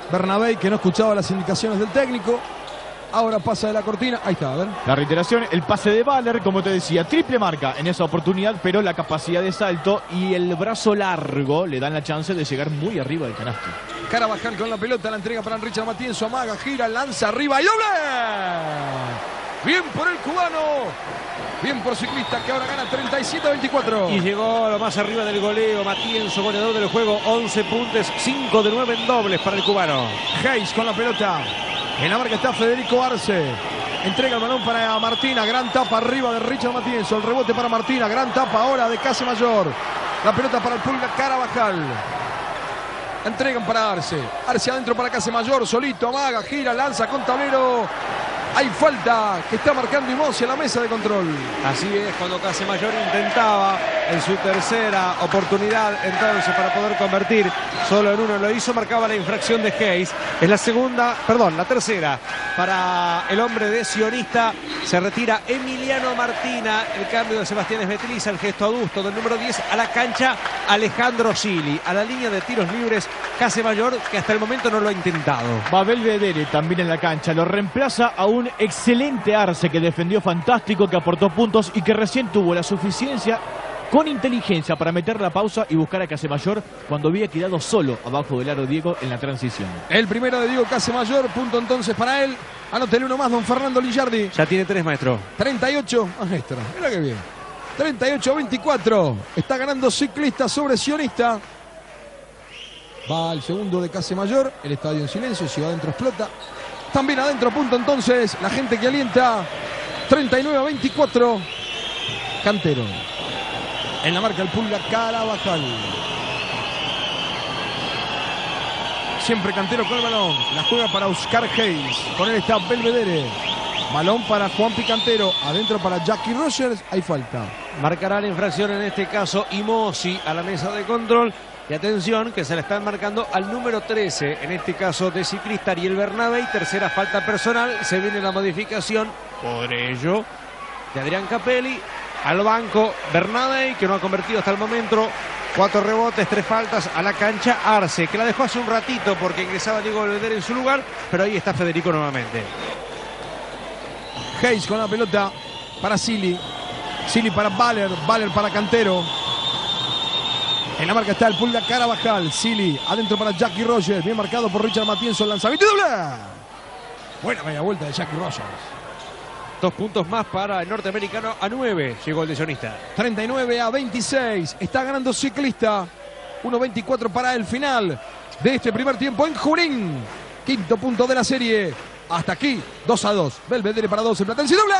Bernabé, que no escuchaba las indicaciones del técnico. Ahora pasa de la cortina. Ahí está, a ver. La reiteración, el pase de Baller, como te decía, triple marca en esa oportunidad, pero la capacidad de salto y el brazo largo le dan la chance de llegar muy arriba del canasto. Carabajal con la pelota, la entrega para Richard Matienzo, amaga, gira, lanza arriba y doble. Bien por el cubano. Bien por Ciclista, que ahora gana treinta y siete a veinticuatro. Y llegó a lo más arriba del goleo. Matienzo, goleador del juego. once puntos, cinco de nueve en dobles para el cubano. Hayes con la pelota. En la marca está Federico Arce. Entrega el balón para Martina. Gran tapa arriba de Richard Matienzo. El rebote para Martina. Gran tapa ahora de Casemayor. La pelota para el Pulga Carabajal. Entregan para Arce. Arce adentro para Casemayor. Solito, amaga, gira, lanza con tablero. Hay falta que está marcando Imossi en la mesa de control. Así es, cuando Casemayor intentaba en su tercera oportunidad entonces para poder convertir, solo en uno lo hizo, marcaba la infracción de Hayes. Es la segunda, perdón, la tercera para el hombre de Sionista. Se retira Emiliano Martina, el cambio de Sebastián Esbetliza, el gesto adusto del número diez a la cancha, Alejandro Sili. A la línea de tiros libres, Casemayor, que hasta el momento no lo ha intentado. Va Belvedere también en la cancha, lo reemplaza a un excelente Arce que defendió fantástico, que aportó puntos y que recién tuvo la suficiencia con inteligencia para meter la pausa y buscar a Casemayor cuando había quedado solo abajo del aro Diego en la transición. El primero de Diego Casemayor, punto entonces para él. Anótele uno más, don Fernando Lillardi. Ya tiene tres, maestro. treinta y ocho, maestro, mira que bien. treinta y ocho a veinticuatro. Está ganando Ciclista sobre Sionista. Va al segundo de Casemayor. El estadio en silencio, si va adentro explota. También adentro, punto entonces, la gente que alienta. treinta y nueve a veinticuatro. Cantero. En la marca el Pulga Carabajal. Siempre Cantero con el balón. La juega para Oscar Hayes. Con él está Belvedere. Balón para Juan Picantero. Adentro para Jackie Rogers. Hay falta. Marcará la infracción en este caso Imossi a la mesa de control. Y atención que se la están marcando al número trece, en este caso de Ciclista, Ariel Bernabé. Tercera falta personal, se viene la modificación, por ello, de Adrián Capelli. Al banco Bernabé, que no ha convertido hasta el momento. Cuatro rebotes, tres faltas a la cancha Arce, que la dejó hace un ratito porque ingresaba Diego Belvedere en su lugar, pero ahí está Federico nuevamente. Hayes con la pelota para Sili. Sili para Baller, Baller para Cantero. En la marca está el Pulga Carabajal. Sili adentro para Jackie Rogers. Bien marcado por Richard Matienzo. El lanzamiento y doble. Buena media vuelta de Jackie Rogers. Dos puntos más para el norteamericano. A nueve llegó el de Sionista. treinta y nueve a veintiséis. Está ganando Ciclista. uno veinticuatro para el final de este primer tiempo en Junín. Quinto punto de la serie. Hasta aquí, dos a dos. Belvedere para dos. El Platense doble.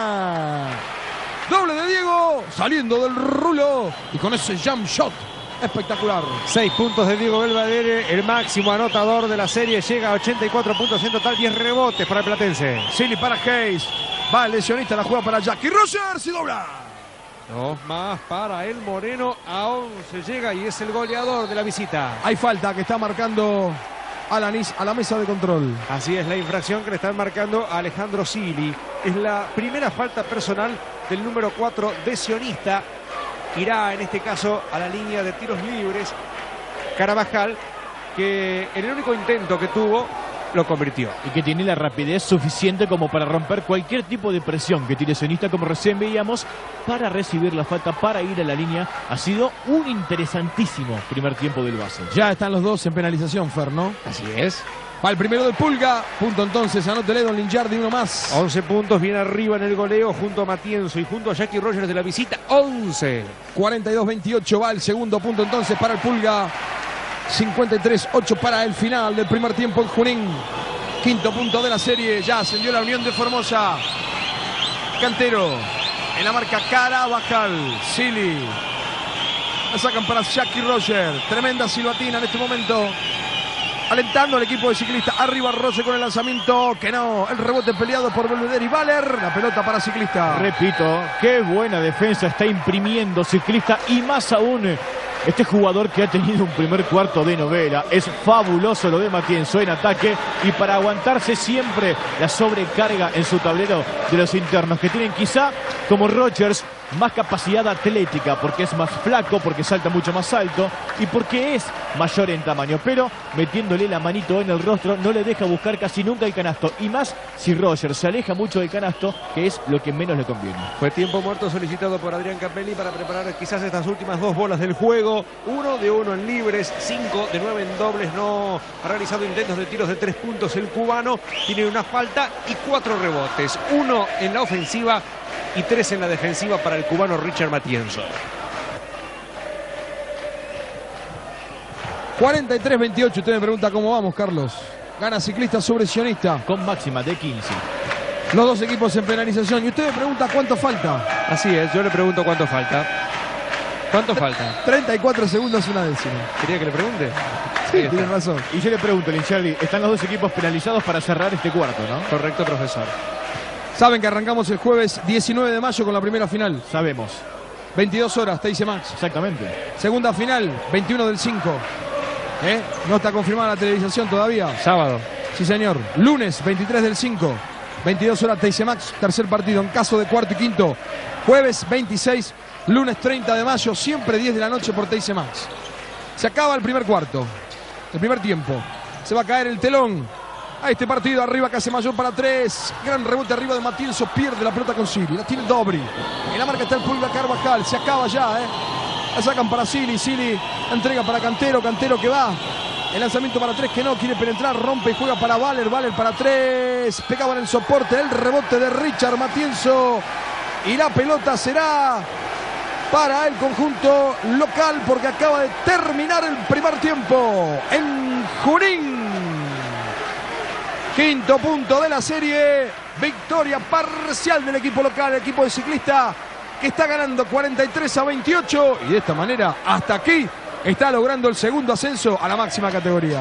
Doble de Diego. Saliendo del rulo. Y con ese jump shot espectacular. Seis puntos de Diego Belvedere, el máximo anotador de la serie, llega a ochenta y cuatro puntos en total, diez rebotes para el Platense. Sili para Hayes, va el lesionista, la juega para Jackie Rogers y dobla. Dos más para el Moreno, a once llega y es el goleador de la visita. Hay falta que está marcando Alanis a la mesa de control. Así es la infracción que le están marcando a Alejandro Sili. Es la primera falta personal del número cuatro de Sionista. Irá en este caso a la línea de tiros libres Carabajal, que en el único intento que tuvo lo convirtió. Y que tiene la rapidez suficiente como para romper cualquier tipo de presión que tiene Sionista, como recién veíamos, para recibir la falta, para ir a la línea. Ha sido un interesantísimo primer tiempo del base. Ya están los dos en penalización, Fer, ¿no? Así es. Va el primero del Pulga. Punto entonces, anótele don Lillardi, uno más. once puntos, bien arriba en el goleo junto a Matienzo y junto a Jackie Rogers de la visita. once. cuarenta y dos veintiocho va el segundo punto entonces para el Pulga. cincuenta y tres ocho para el final del primer tiempo en Junín. Quinto punto de la serie. Ya ascendió la Unión de Formosa. Cantero. En la marca Carabajal. Sili. La sacan para Jackie Rogers. Tremenda silbatina en este momento. Alentando al equipo de Ciclista. Arriba Rose con el lanzamiento. Que no. El rebote peleado por Belvedere y Baller. La pelota para Ciclista. Repito, qué buena defensa está imprimiendo Ciclista. Y más aún este jugador que ha tenido un primer cuarto de novela. Es fabuloso lo de Matienzo en ataque. Y para aguantarse siempre la sobrecarga en su tablero de los internos, que tienen quizá como Rogers, más capacidad atlética, porque es más flaco, porque salta mucho más alto y porque es mayor en tamaño, pero metiéndole la manito en el rostro no le deja buscar casi nunca el canasto, y más si Rogers se aleja mucho del canasto, que es lo que menos le conviene. Fue tiempo muerto solicitado por Adrián Capelli para preparar quizás estas últimas dos bolas del juego. Uno de uno en libres, cinco de nueve en dobles. No ha realizado intentos de tiros de tres puntos el cubano. Tiene una falta y cuatro rebotes. Uno en la ofensiva y tres en la defensiva para el cubano Richard Matienzo. cuarenta y tres veintiocho. Usted me pregunta cómo vamos, Carlos. Gana Ciclista sobre Sionista. Con máxima de quince. Los dos equipos en penalización. Y usted me pregunta cuánto falta. Así es, yo le pregunto cuánto falta. ¿Cuánto falta? treinta y cuatro segundos, una décima. ¿Quería que le pregunte? Sí, tiene razón. Y yo le pregunto, Linchardi, están los dos equipos penalizados para cerrar este cuarto, ¿no? Correcto, profesor. Saben que arrancamos el jueves diecinueve de mayo con la primera final. Sabemos. veintidós horas, te dice Max. Exactamente. Segunda final, veintiuno del cinco. ¿Eh? No está confirmada la televisación todavía. Sábado. Sí, señor. Lunes, veintitrés del cinco. veintidós horas, te dice Max. Tercer partido en caso de cuarto y quinto. Jueves veintiséis, lunes treinta de mayo. Siempre diez de la noche por Teise Max. Se acaba el primer cuarto. El primer tiempo. Se va a caer el telón a este partido. Arriba Casemayor para tres. Gran rebote arriba de Matienzo. Pierde la pelota con Sili. La tiene Dobry. En la marca está el Pulga Carvajal. Se acaba ya, ¿eh? La sacan para Sili. Sili entrega para Cantero. Cantero que va. El lanzamiento para tres que no. Quiere penetrar. Rompe y juega para Valer. Valer para tres. Pegaba en el soporte. El rebote de Richard Matienzo. Y la pelota será para el conjunto local porque acaba de terminar el primer tiempo en Junín. Quinto punto de la serie. Victoria parcial del equipo local, el equipo de Ciclista, que está ganando cuarenta y tres a veintiocho. Y de esta manera, hasta aquí, está logrando el segundo ascenso a la máxima categoría.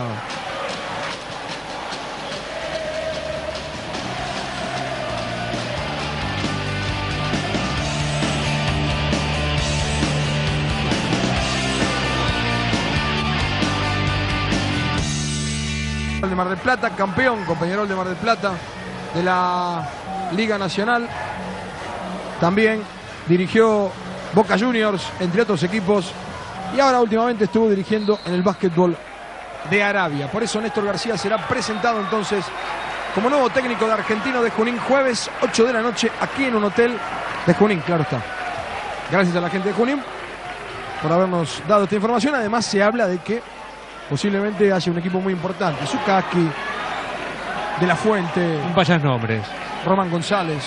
De Mar del Plata, campeón, compañero de Mar del Plata de la Liga Nacional. También dirigió Boca Juniors, entre otros equipos, y ahora últimamente estuvo dirigiendo en el básquetbol de Arabia. Por eso Néstor García será presentado entonces como nuevo técnico de Argentino de Junín, jueves ocho de la noche, aquí en un hotel de Junín, claro está. Gracias a la gente de Junín por habernos dado esta información. Además se habla de que posiblemente haya un equipo muy importante. Zukaki, De La Fuente. Vayas nombres. Román González.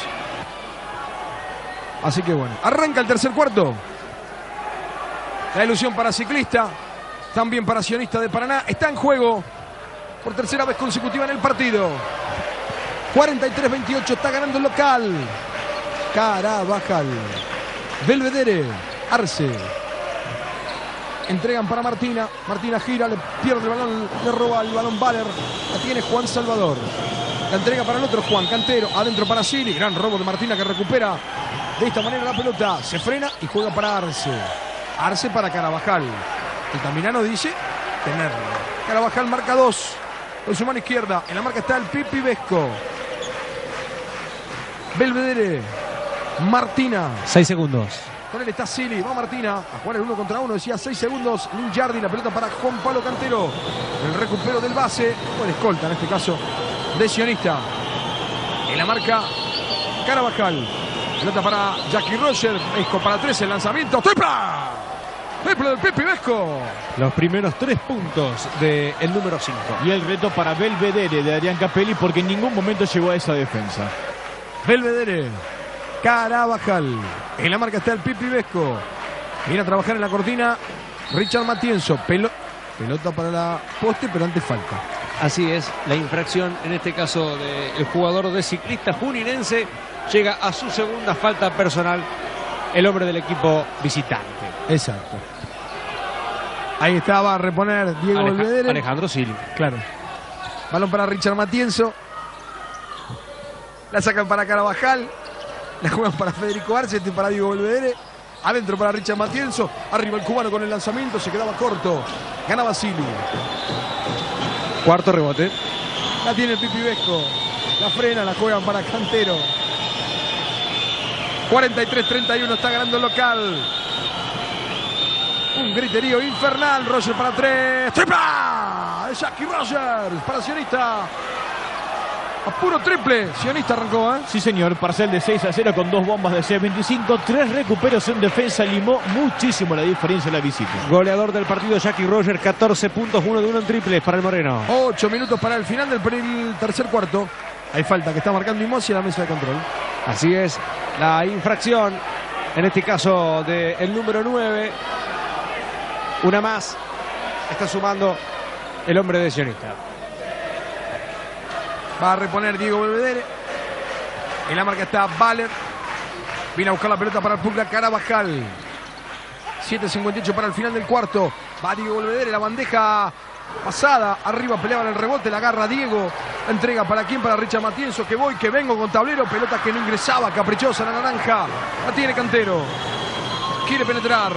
Así que bueno. Arranca el tercer cuarto. La ilusión para Ciclista. También para Sionista de Paraná. Está en juego por tercera vez consecutiva en el partido. cuarenta y tres veintiocho. Está ganando el local. Carabajal. Belvedere. Arce. Entregan para Martina. Martina gira, le pierde el balón, le roba el balón Valer. La tiene Juan Salvador. La entrega para el otro Juan Cantero. Adentro para Sili. Gran robo de Martina que recupera de esta manera la pelota. Se frena y juega para Arce. Arce para Carabajal. El caminano dice tenerlo. Carabajal marca dos. Con su mano izquierda. En la marca está el Pipi Vesco. Belvedere. Martina. Seis segundos. Con él está Sili, va Martina a jugar el uno contra uno, decía seis segundos. Linjardi, la pelota para Juan Pablo Cantero. El recupero del base, o el escolta en este caso, de Sionista. En la marca, Carabajal. Pelota para Jackie Roger, Vesco para tres, el lanzamiento. ¡Tripla! ¡Triple del Pepe Vesco! Los primeros tres puntos del número cinco. Y el reto para Belvedere de Adrián Capelli porque en ningún momento llegó a esa defensa. Belvedere. Carabajal. En la marca está el Pipi Vesco. Viene a trabajar en la cortina Richard Matienzo. Pelo, pelota para la poste, pero antes falta. Así es, la infracción en este caso del jugador de Ciclista juninense llega a su segunda falta personal, el hombre del equipo visitante. Exacto. Ahí estaba a reponer Diego Aleja, Belvedere. Alejandro Sili. Claro. Balón para Richard Matienzo. La sacan para Carabajal. La juegan para Federico Arce, este para Diego Belvedere. Adentro para Richard Matienzo. Arriba el cubano con el lanzamiento. Se quedaba corto. Ganaba Sili. Cuarto rebote. La tiene el Pipi Vesco. La frena, la juegan para Cantero. cuarenta y tres treinta y uno está ganando el local. Un griterío infernal. Roger para tres. ¡Tripla! De Jackie Rogers para Sionista. A puro triple. Sionista arrancó, ¿eh? Sí, señor. Parcial de seis a cero con dos bombas de C veinticinco. Tres recuperos en defensa. Limó muchísimo la diferencia en la visita. Goleador del partido, Jackie Rogers. catorce puntos, uno de uno en triples para el moreno. Ocho minutos para el final del tercer cuarto. Hay falta que está marcando Imosi en la mesa de control. Así es. La infracción, en este caso del número nueve. Una más. Está sumando el hombre de Sionista. Va a reponer Diego Belvedere. En la marca está Valer. Viene a buscar la pelota para el Pulga Carabajal. siete cincuenta y ocho para el final del cuarto. Va Diego Belvedere, la bandeja pasada. Arriba peleaba en el rebote, la agarra Diego. La entrega para quién, para Richard Matienzo. Que voy, que vengo con tablero. Pelota que no ingresaba, caprichosa la naranja. La tiene Cantero. Quiere penetrar.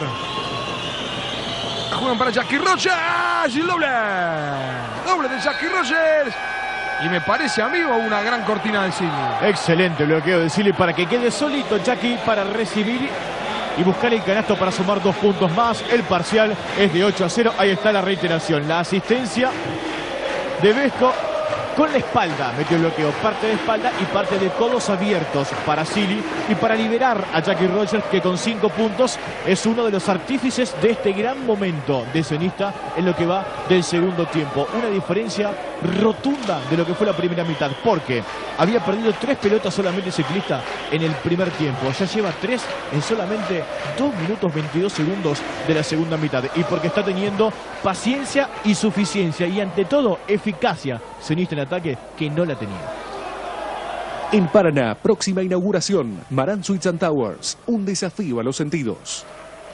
La juegan para Jackie Rogers. Y el doble. Doble de Jackie Rogers. Y me parece, amigo, una gran cortina de Silly. Excelente bloqueo de Silly para que quede solito Jackie para recibir y buscar el canasto para sumar dos puntos más. El parcial es de ocho a cero. Ahí está la reiteración. La asistencia de Vesco con la espalda. Metió el bloqueo, parte de espalda y parte de codos abiertos para Silly y para liberar a Jackie Rogers, que con cinco puntos es uno de los artífices de este gran momento de Sionista en lo que va del segundo tiempo. Una diferencia rotunda de lo que fue la primera mitad, porque había perdido tres pelotas solamente Ciclista en el primer tiempo. Ya lleva tres en solamente dos minutos veintidós segundos de la segunda mitad, y porque está teniendo paciencia y suficiencia y ante todo eficacia Sionista en ataque, que no la tenía. En Paraná, próxima inauguración, Marán Suites and Towers, un desafío a los sentidos.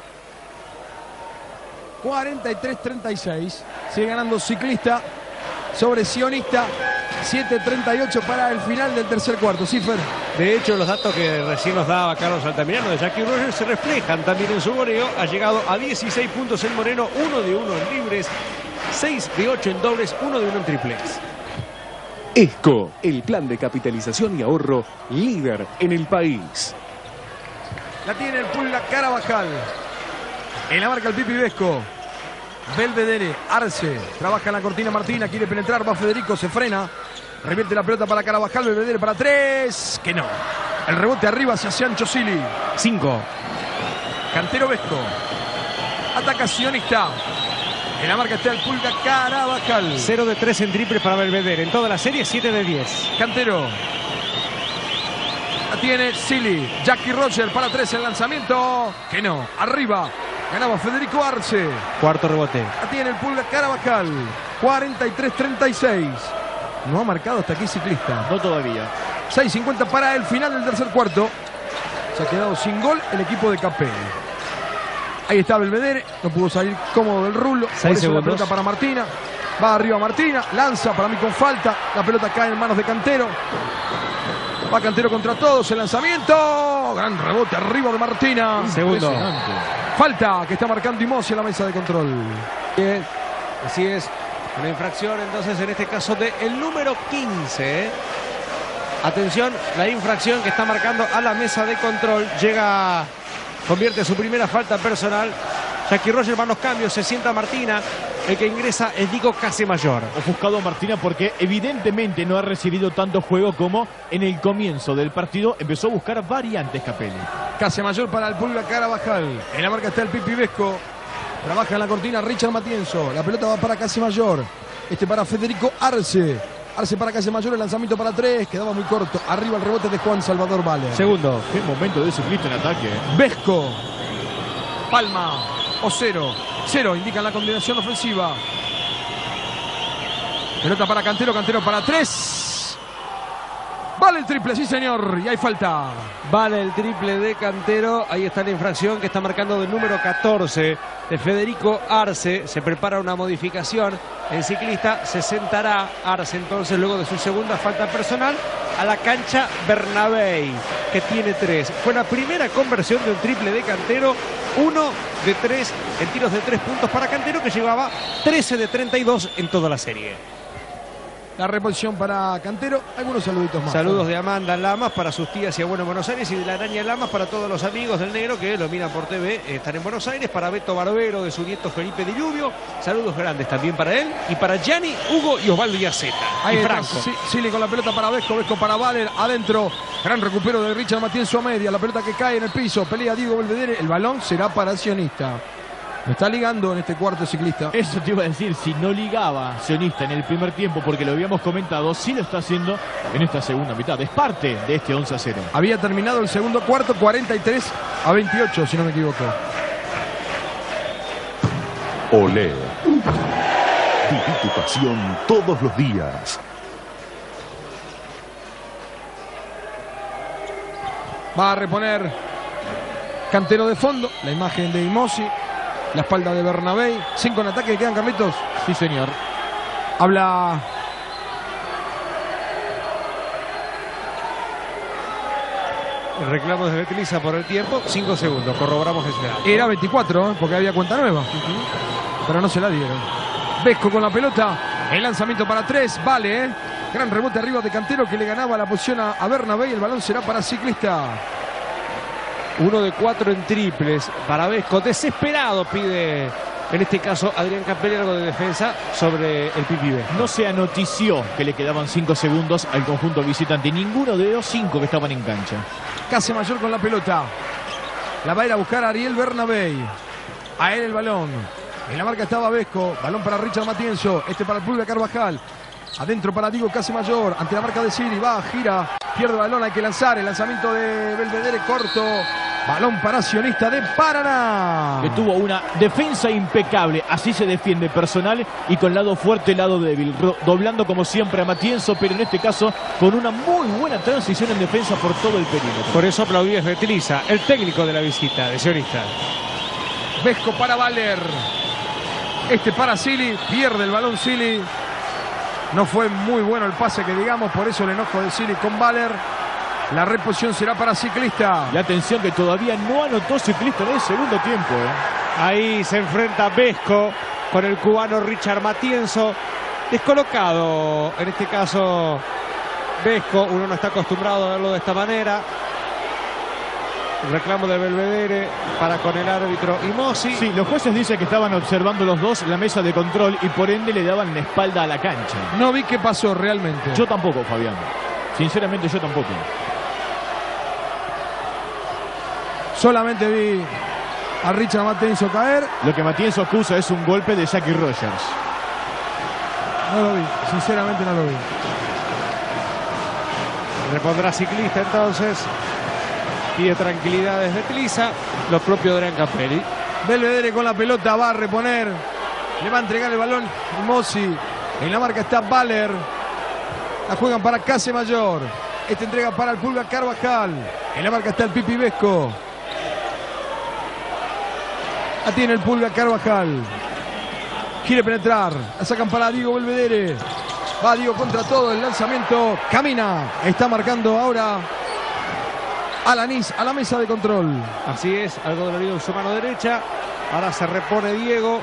cuarenta y tres treinta y seis. Sigue ganando Ciclista sobre Sionista. siete treinta y ocho para el final del tercer cuarto. Cifer. De hecho, los datos que recién nos daba Carlos Altamirano de Jackie Rogers se reflejan también en su goleo. Ha llegado a dieciséis puntos el moreno, uno de uno en libres, seis de ocho en dobles, uno de uno en triples. ESCO, el plan de capitalización y ahorro líder en el país. La tiene el Pulga Carabajal. En la marca el Pipi Vesco. Belvedere, Arce. Trabaja en la cortina Martina. Quiere penetrar. Va Federico. Se frena. Revierte la pelota para Carabajal. Belvedere para tres. Que no. El rebote arriba hacia Sancho Silly. cinco. Cantero Vesco. Ataca Sionista. En la marca está el Pulga Carabajal. cero de tres en triple para Belvedere. En toda la serie, siete de diez. Cantero. La tiene Silly. Jackie Rogers para tres. El lanzamiento. Que no. Arriba. Ganaba Federico Arce. Cuarto rebote. La tiene el Pulga Carabajal. cuarenta y tres treinta y seis. No ha marcado hasta aquí Ciclista. No todavía. seis cincuenta para el final del tercer cuarto. Se ha quedado sin gol el equipo de Capelli. Ahí está Belvedere. No pudo salir cómodo del rulo. Por eso la pelota para Martina. Va arriba Martina. Lanza para mí con falta. La pelota cae en manos de Cantero. Va Cantero contra todos. El lanzamiento. Gran rebote arriba de Martina. Segundo. Falta que está marcando Imosi en la mesa de control. Bien. Así es. Una infracción entonces en este caso de el número quince. Atención, la infracción que está marcando a la mesa de control. Llega, convierte su primera falta personal. Jackie Rogers va a los cambios, se sienta Martina. El que ingresa es Diego Casemayor. Ofuscado Martina porque evidentemente no ha recibido tanto juego como en el comienzo del partido. Empezó a buscar variantes Capelli. Casemayor para el Pulga Carabajal. En la marca está el Pipi Vesco. Trabaja en la cortina Richard Matienzo. La pelota va para Casemayor. Este para Federico Arce. Arce para Casemayor. El lanzamiento para tres. Quedaba muy corto. Arriba el rebote de Juan Salvador Valer. Segundo. Qué momento de Ciclista en ataque. Vesco. Palma. O cero. Cero. Indican la combinación ofensiva. Pelota para Cantero. Cantero para tres. Vale el triple, sí señor, y hay falta. Vale el triple de Cantero. Ahí está la infracción que está marcando del número catorce de Federico Arce. Se prepara una modificación. El Ciclista se sentará Arce entonces luego de su segunda falta personal a la cancha Bernabéi, que tiene tres. Fue la primera conversión de un triple de Cantero. Uno de tres en tiros de tres puntos para Cantero, que llevaba trece de treinta y dos en toda la serie. La reposición para Cantero. Algunos saluditos más. Saludos de Amanda Lamas para sus tías y abuelos en Buenos Aires y de la Araña Lamas para todos los amigos del Negro que lo miran por T V, eh, están en Buenos Aires. Para Beto Barbero de su nieto Felipe Diluvio. Saludos grandes también para él. Y para Gianni, Hugo y Osvaldo Yaceta. Ahí y está, Franco. sí, Sili con la pelota para Vesco, Vesco para Valer, adentro. Gran recupero de Richard Matienzo a media. La pelota que cae en el piso. Pelea Diego Belvedere. El balón será para Sionista. Lo está ligando en este cuarto ciclista. Eso te iba a decir, si no ligaba Sionista en el primer tiempo, porque lo habíamos comentado, sí lo está haciendo en esta segunda mitad. Es parte de este once a cero. Había terminado el segundo cuarto, cuarenta y tres a veintiocho, si no me equivoco. Olé. Viví tu pasión todos los días. Va a reponer Cantero de fondo. La imagen de Imosi. La espalda de Bernabé. Cinco en ataque. ¿Quedan, Carlitos? Sí, señor. Habla El reclamo de Betliza por el tiempo. Cinco segundos. Corroboramos ese dato. Era veinticuatro, ¿eh? Porque había cuenta nueva. Pero no se la dieron. Vesco con la pelota. El lanzamiento para tres. Vale, ¿eh? Gran rebote arriba de Cantero que le ganaba la posición a, a Bernabé. Y el balón será para Ciclista. Uno de cuatro en triples para Vesco. Desesperado pide, en este caso, Adrián Campelli algo de defensa sobre el Pipi Vesco. No se anotició que le quedaban cinco segundos al conjunto visitante. Ninguno de los cinco que estaban en cancha. Casemayor con la pelota. La va a ir a buscar a Ariel Bernabé. A él el balón. En la marca estaba Vesco. Balón para Richard Matienzo. Este para el Pulga Carvajal. Adentro para Diego Casemayor. Ante la marca de Siri. Va, gira. Pierde el balón. Hay que lanzar. El lanzamiento de Belvedere corto. Balón para Sionista de Paraná. Que tuvo una defensa impecable. Así se defiende personal y con lado fuerte, lado débil. Doblando como siempre a Matienzo, pero en este caso con una muy buena transición en defensa por todo el perímetro. Por eso aplaudí a Betliza, el técnico de la visita de Sionista. Vesco para Valer. Este para Sili. Pierde el balón Sili. No fue muy bueno el pase que digamos. Por eso el enojo de Sili con Valer. La reposición será para Ciclista. Y atención que todavía no anotó Ciclista en el segundo tiempo. ¿eh? Ahí se enfrenta Vesco con el cubano Richard Matienzo. Descolocado, en este caso, Vesco. Uno no está acostumbrado a verlo de esta manera. El reclamo de Belvedere para con el árbitro Imosi. Sí, los jueces dicen que estaban observando los dos la mesa de control y por ende le daban la espalda a la cancha. No vi qué pasó realmente. Yo tampoco, Fabián. Sinceramente yo tampoco. Solamente vi a Richard Matienzo caer. Lo que Matienzo acusa es un golpe de Jackie Rogers. No lo vi, sinceramente no lo vi. Repondrá Ciclista entonces. Pide tranquilidad desde Betliza. Lo propio de Adrián Campelli. Belvedere con la pelota va a reponer. Le va a entregar el balón Imosi. En la marca está Valer. La juegan para Casemayor. Esta entrega para el Pulga Carvajal. En la marca está el Pipi Vesco. La tiene el Pulga Carvajal. Quiere penetrar. La sacan para Diego Belvedere. Va Diego contra todo. El lanzamiento. Camina. Está marcando ahora Alanis a la mesa de control. Así es. Algo dolorido en su mano derecha. Ahora se repone Diego.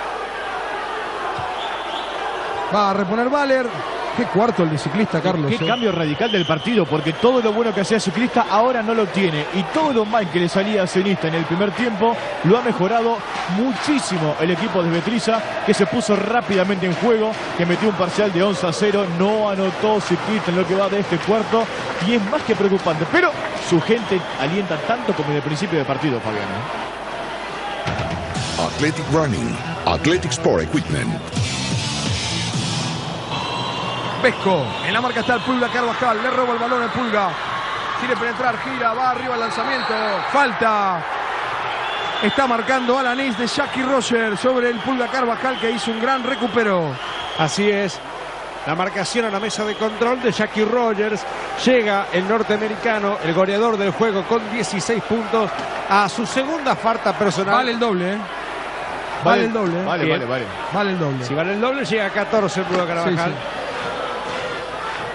Va a reponer Valer. Qué cuarto el de Ciclista, Carlos. Qué eh. cambio radical del partido, porque todo lo bueno que hacía Ciclista ahora no lo tiene. Y todo lo mal que le salía a Sionista en el primer tiempo lo ha mejorado muchísimo el equipo de Betliza, que se puso rápidamente en juego, que metió un parcial de once a cero. No anotó Ciclista en lo que va de este cuarto y es más que preocupante. Pero su gente alienta tanto como en el principio del partido, Fabián. Athletic Running. Athletic Sport Equipment. Vesco, en la marca está el Pulga Carvajal, le roba el balón al Pulga, quiere penetrar, gira, va arriba el lanzamiento, falta, está marcando Alanis de Jackie Rogers sobre el Pulga Carvajal que hizo un gran recupero. Así es, la marcación a la mesa de control de Jackie Rogers. Llega el norteamericano, el goleador del juego con dieciséis puntos a su segunda falta personal. Vale el doble, ¿eh? Vale, vale el doble, ¿eh? Vale, Bien. vale, vale. Vale el doble. Si vale el doble llega a catorce el Pulga Carvajal. Sí, sí.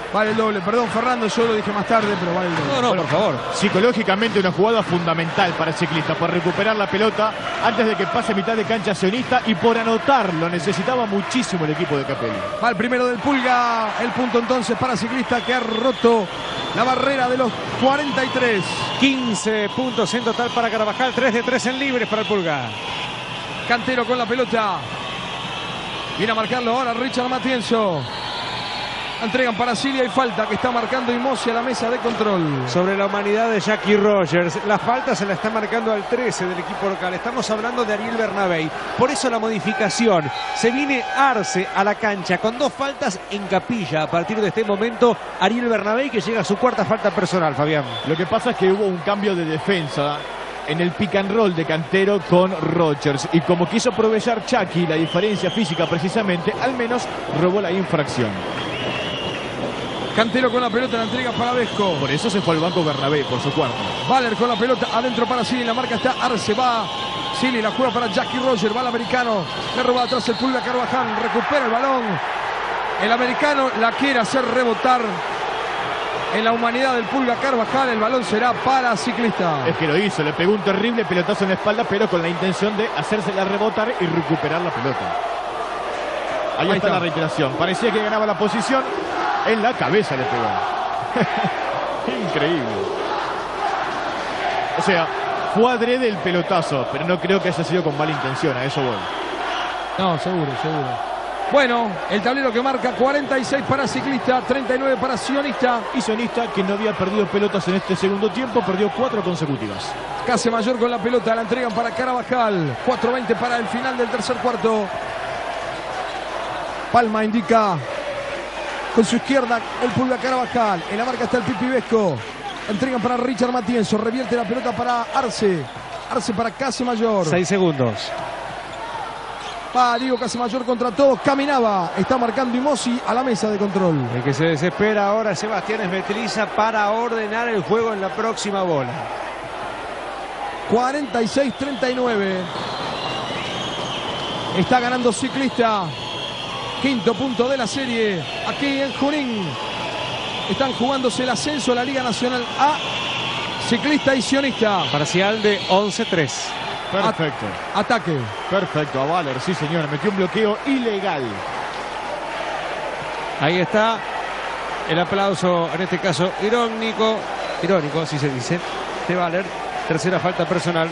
Vale el doble, perdón Fernando, yo lo dije más tarde, pero vale el doble. No, no, Bueno, por favor. Psicológicamente una jugada fundamental para el ciclista, por recuperar la pelota antes de que pase mitad de cancha sionista y por anotar, lo necesitaba muchísimo el equipo de Capelli. Va el primero del Pulga, el punto entonces para ciclista que ha roto la barrera de los cuarenta y tres. quince puntos en total para Carvajal, tres de tres en libres para el Pulga. Cantero con la pelota. Viene a marcarlo ahora Richard Matienzo. Entregan para Cilia y falta que está marcando Imossi a la mesa de control. Sobre la humanidad de Jackie Rogers. La falta se la está marcando al trece del equipo local. Estamos hablando de Ariel Bernabei. Por eso la modificación. Se viene Arce a la cancha con dos faltas en Capilla. A partir de este momento, Ariel Bernabei que llega a su cuarta falta personal, Fabián. Lo que pasa es que hubo un cambio de defensa en el pick and roll de Cantero con Rogers. Y como quiso aprovechar Chucky la diferencia física precisamente, al menos robó la infracción. Cantero con la pelota, la entrega para Vesco. Por eso se fue al banco Bernabé, por su cuarto. Valer con la pelota, adentro para Cili, la marca está Arce, va Cili, la juega para Jackie Rogers, va el americano, le roba atrás el Pulga Carvajal, recupera el balón. El americano la quiere hacer rebotar en la humanidad del Pulga Carvajal, el balón será para ciclista. Es que lo hizo, le pegó un terrible pelotazo en la espalda, pero con la intención de hacérsela rebotar y recuperar la pelota. Ahí, Ahí está, está la reiteración. Parecía que ganaba la posición. En la cabeza le pegó. Increíble. O sea, fue adrede el pelotazo, pero no creo que haya sido con mala intención. A eso voy. No, seguro, seguro. Bueno, el tablero que marca cuarenta y seis para ciclista, treinta y nueve para sionista. Y sionista, que no había perdido pelotas en este segundo tiempo, perdió cuatro consecutivas. Casemayor con la pelota, la entregan para Carvajal. cuatro veinte para el final del tercer cuarto. Palma indica con su izquierda el Pulga Carvajal. En la marca está el Pipi Vesco. Entregan para Richard Matienzo. Revierte la pelota para Arce. Arce para Casemayor. Seis segundos. Va Diego Casemayor contra todos. Caminaba. Está marcando Imossi a la mesa de control. El que se desespera ahora Sebastián Esmetriza para ordenar el juego en la próxima bola. cuarenta y seis treinta y nueve. Está ganando ciclista. Quinto punto de la serie aquí en Junín. Están jugándose el ascenso a la Liga Nacional A. Ciclista y sionista. Parcial de once tres. Perfecto. At ataque. Perfecto, a Valer, sí señor. Metió un bloqueo ilegal. Ahí está el aplauso, en este caso irónico, irónico, si se dice, de Valer. Tercera falta personal.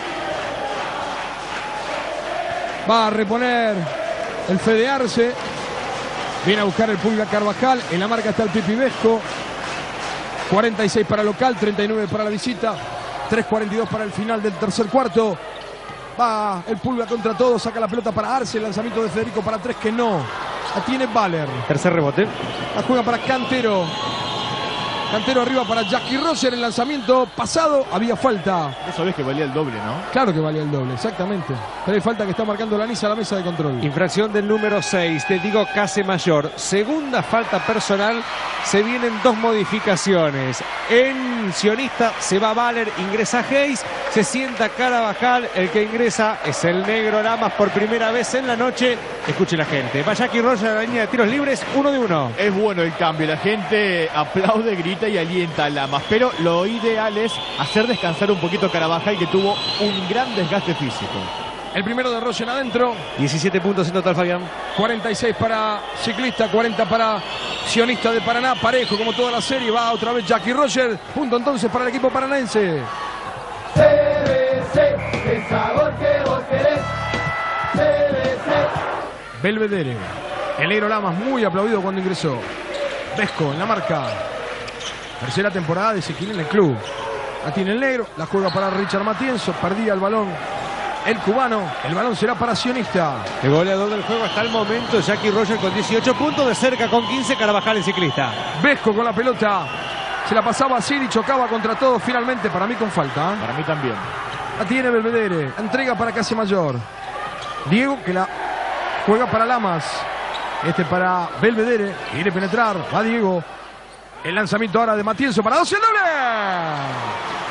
Va a reponer el Fede Arce. Viene a buscar el Pulga Carvajal. En la marca está el Pipi Vesco. cuarenta y seis para local, treinta y nueve para la visita. tres cuarenta y dos para el final del tercer cuarto. Va el Pulga contra todos. Saca la pelota para Arce. El lanzamiento de Federico para tres que no. La tiene Valer. Tercer rebote. La juega para Cantero. Cantero arriba para Jackie Roger. El lanzamiento pasado. Había falta. Vos sabés que valía el doble, ¿no? Claro que valía el doble, exactamente. Pero hay falta que está marcando Lanisa a la mesa de control. Infracción del número seis, te digo Casemayor. Segunda falta personal. Se vienen dos modificaciones. En sionista se va Valer, ingresa Hayes, se sienta Carvajal. El que ingresa es el negro Lamas por primera vez en la noche. Escuche la gente. Va Jackie Roger a la línea de tiros libres, uno de uno. Es bueno el cambio. La gente aplaude, grita y alienta a Lamas. Pero lo ideal es hacer descansar un poquito a Carvajal, que tuvo un gran desgaste físico. El primero de Roger adentro. diecisiete puntos en total, Fabián. cuarenta y seis para ciclista, cuarenta para sionista de Paraná. Parejo como toda la serie. Va otra vez Jackie Roger. Punto entonces para el equipo paranaense. C B C, el sabor que vos querés. C B C. Belvedere. El negro Lamas muy aplaudido cuando ingresó. Vesco en la marca. Tercera temporada de Ezequiel en el club. La tiene el negro. La juega para Richard Matienzo. Perdía el balón el cubano. El balón será para sionista. El goleador del juego hasta el momento, Jackie Roger con dieciocho puntos, de cerca con quince, Carvajal en ciclista. Vesco con la pelota. Se la pasaba así y chocaba contra todos. Finalmente, para mí con falta. ¿eh? Para mí también. La tiene Belvedere. Entrega para Casemayor. Diego que la juega para Lamas. Este para Belvedere. Quiere penetrar. Va Diego. El lanzamiento ahora de Matienzo para doce. ¡Doble!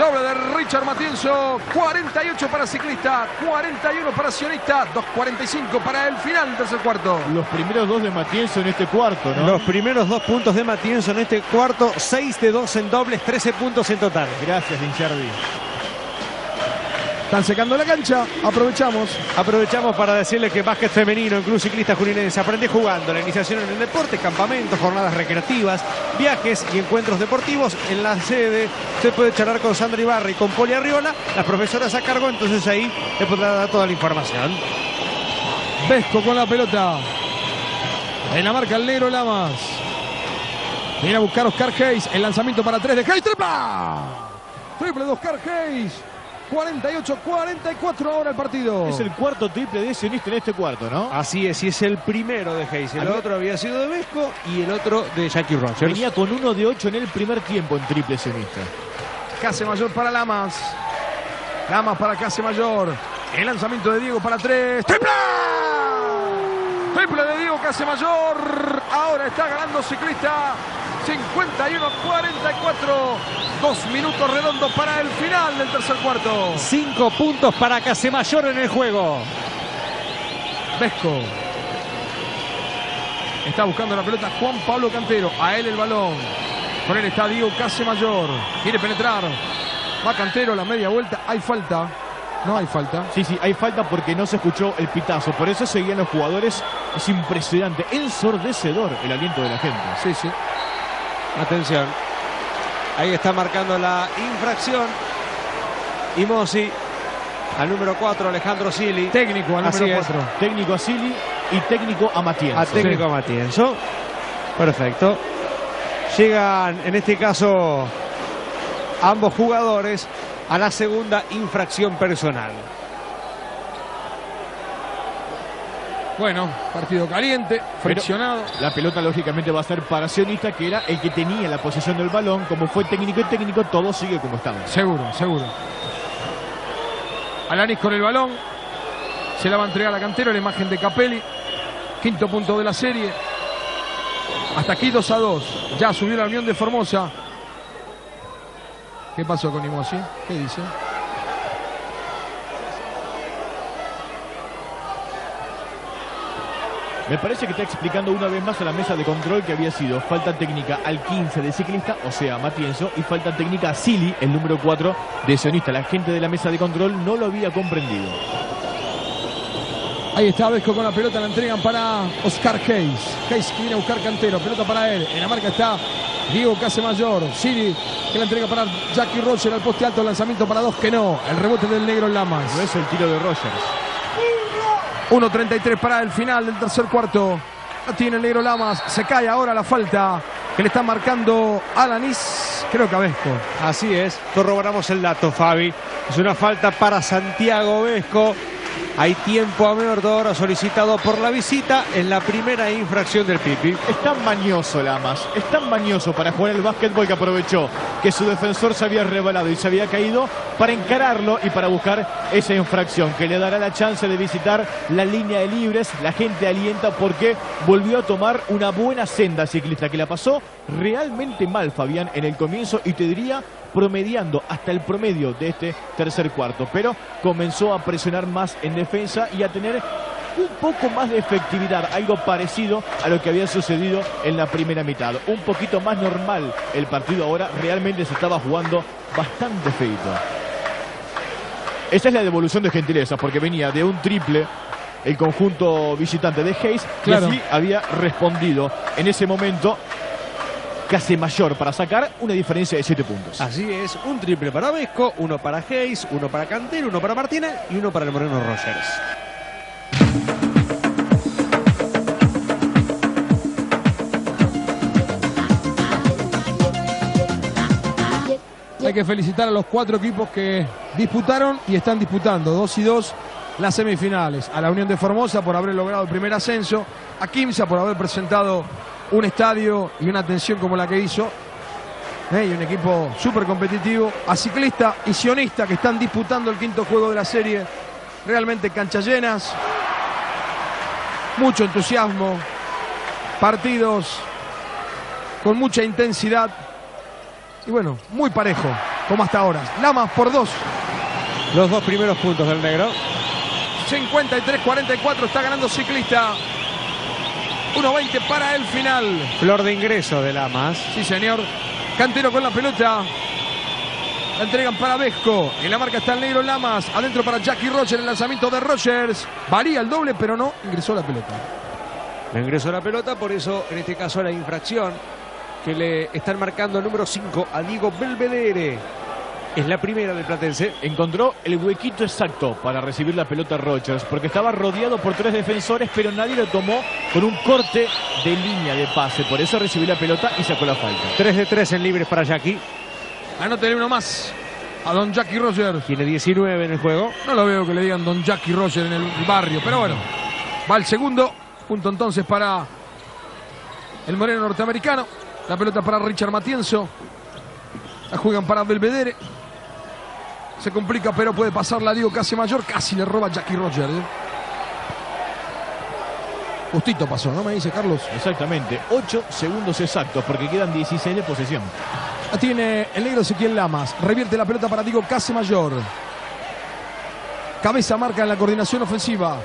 Doble de Richard Matienzo. cuarenta y ocho para Ciclista, cuarenta y uno para Sionista, dos cuarenta y cinco para el final del tercer cuarto. Los primeros dos de Matienzo en este cuarto, ¿no? Los primeros dos puntos de Matienzo en este cuarto, seis de dos en dobles, trece puntos en total. Gracias, Linchardi. Están secando la cancha, aprovechamos. Aprovechamos para decirles que básquet femenino en Club Ciclista Juninense aprende jugando. La iniciación en el deporte, campamentos, jornadas recreativas, viajes y encuentros deportivos. En la sede se puede charlar con Sandra Ibarra y con Poli Arriola, las profesoras a cargo, entonces ahí le podrá dar toda la información. Vesco con la pelota. En la marca el negro Lamas. Viene a buscar Oscar Hayes. El lanzamiento para tres de Hayes. ¡Tripla! Triple de Oscar Hayes. cuarenta y ocho cuarenta y cuatro ahora el partido. Es el cuarto triple de Sionista en este cuarto, ¿no? Así es, y es el primero de Hayes. El otro había sido de Vesco y el otro de Jackie Rogers. Venía con uno de ocho en el primer tiempo en triple Sionista. Casemayor para Lamas. Lamas para Casemayor. El lanzamiento de Diego para tres. ¡Triple! Triple de Diego Casemayor. Ahora está ganando Ciclista. cincuenta y uno cuarenta y cuatro. Dos minutos redondos para el final del tercer cuarto. Cinco puntos para Casemayor en el juego. Vesco. Está buscando la pelota Juan Pablo Cantero. A él el balón. Con él está Diego Casemayor. Quiere penetrar. Va Cantero, la media vuelta. Hay falta. No hay falta. Sí, sí, hay falta porque no se escuchó el pitazo. Por eso seguían los jugadores. Es impresionante, ensordecedor el aliento de la gente. Sí, sí. Atención. Ahí está marcando la infracción. Y Mossi al número cuatro, Alejandro Sili. Técnico al número cuatro. Técnico a Sili y técnico a Matienzo. A técnico sí. a Matienzo. Perfecto. Llegan, en este caso, ambos jugadores a la segunda infracción personal. Bueno, partido caliente, friccionado. Pero la pelota lógicamente va a ser para Sionista, que era el que tenía la posesión del balón. Como fue técnico y técnico, todo sigue como estaba. Seguro, seguro. Alanis con el balón. Se la va a entregar a Cantero, la imagen de Capelli. Quinto punto de la serie. Hasta aquí dos a dos. Ya subió la Unión de Formosa. ¿Qué pasó con Imosi? ¿Qué dice? Me parece que está explicando una vez más a la mesa de control que había sido falta técnica al quince de Ciclista, o sea, Matienzo, y falta técnica a Sili, el número cuatro de Sionista. La gente de la mesa de control no lo había comprendido. Ahí está Vesco con la pelota, la entregan para Oscar Hayes. Hayes que viene a buscar Cantero, pelota para él. En la marca está Diego Casemayor. Sili que la entrega para Jackie Roger al poste alto, lanzamiento para dos que no. El rebote del negro Lamas. No es el tiro de Rogers. uno treinta y tres para el final del tercer cuarto. La tiene el negro Lamas. Se cae ahora la falta que le está marcando Alanis. Creo que a Vesco. Así es. Corroboramos el dato, Fabi. Es una falta para Santiago Vesco. Hay tiempo a muerto ahora solicitado por la visita. En la primera infracción del Pipi. Es tan mañoso Lamas. Es tan mañoso para jugar el básquetbol que aprovechó que su defensor se había rebalado y se había caído para encararlo y para buscar esa infracción que le dará la chance de visitar la línea de libres. La gente alienta porque volvió a tomar una buena senda Ciclista, que la pasó realmente mal, Fabián, en el comienzo, y te diría promediando hasta el promedio de este tercer cuarto, pero comenzó a presionar más en defensa y a tener un poco más de efectividad, algo parecido a lo que había sucedido en la primera mitad. Un poquito más normal el partido ahora, realmente se estaba jugando bastante feito. Esa es la devolución de gentileza, porque venía de un triple el conjunto visitante de Hayes, claro, y así había respondido en ese momento Casemayor para sacar una diferencia de siete puntos. Así es, un triple para Vesco, uno para Hayes, uno para Cantero, uno para Martínez y uno para el Moreno Rogers. Hay que felicitar a los cuatro equipos que disputaron y están disputando dos y dos las semifinales. A la Unión de Formosa por haber logrado el primer ascenso, a Quimsa por haber presentado un estadio y una atención como la que hizo, eh, y un equipo súper competitivo, a Ciclista y Sionista que están disputando el quinto juego de la serie. Realmente canchas llenas, mucho entusiasmo, partidos con mucha intensidad y bueno, muy parejo, como hasta ahora. Lamas por dos. Los dos primeros puntos del negro. cincuenta y tres cuarenta y cuatro está ganando Ciclista. uno veinte para el final. Flor de ingreso de Lamas. Sí, señor. Cantero con la pelota. La entregan para Vesco. En la marca está el negro Lamas. Adentro para Jackie Roger. El lanzamiento de Rogers. Varía el doble, pero no ingresó la pelota. No ingresó la pelota, por eso en este caso la infracción que le están marcando el número cinco a Diego Belvedere. Es la primera del platense. Encontró el huequito exacto para recibir la pelota Rogers, porque estaba rodeado por tres defensores, pero nadie lo tomó con un corte de línea de pase. Por eso recibió la pelota y sacó la falta. tres de tres en libres para Jackie. Anótele uno más a don Jackie Roger. Tiene diecinueve en el juego. No lo veo que le digan don Jackie Roger en el barrio, pero bueno. Va el segundo. Punto entonces para el moreno norteamericano. La pelota para Richard Matienzo. La juegan para Belvedere. Se complica, pero puede pasarla a Diego Casemayor. Casi le roba Jackie Roger. ¿eh? Justito pasó, ¿no? Me dice Carlos. Exactamente. ocho segundos exactos, porque quedan dieciséis de posesión. La tiene el negro Ezequiel Lamas. Revierte la pelota para Diego Casemayor. Cabeza marca en la coordinación ofensiva.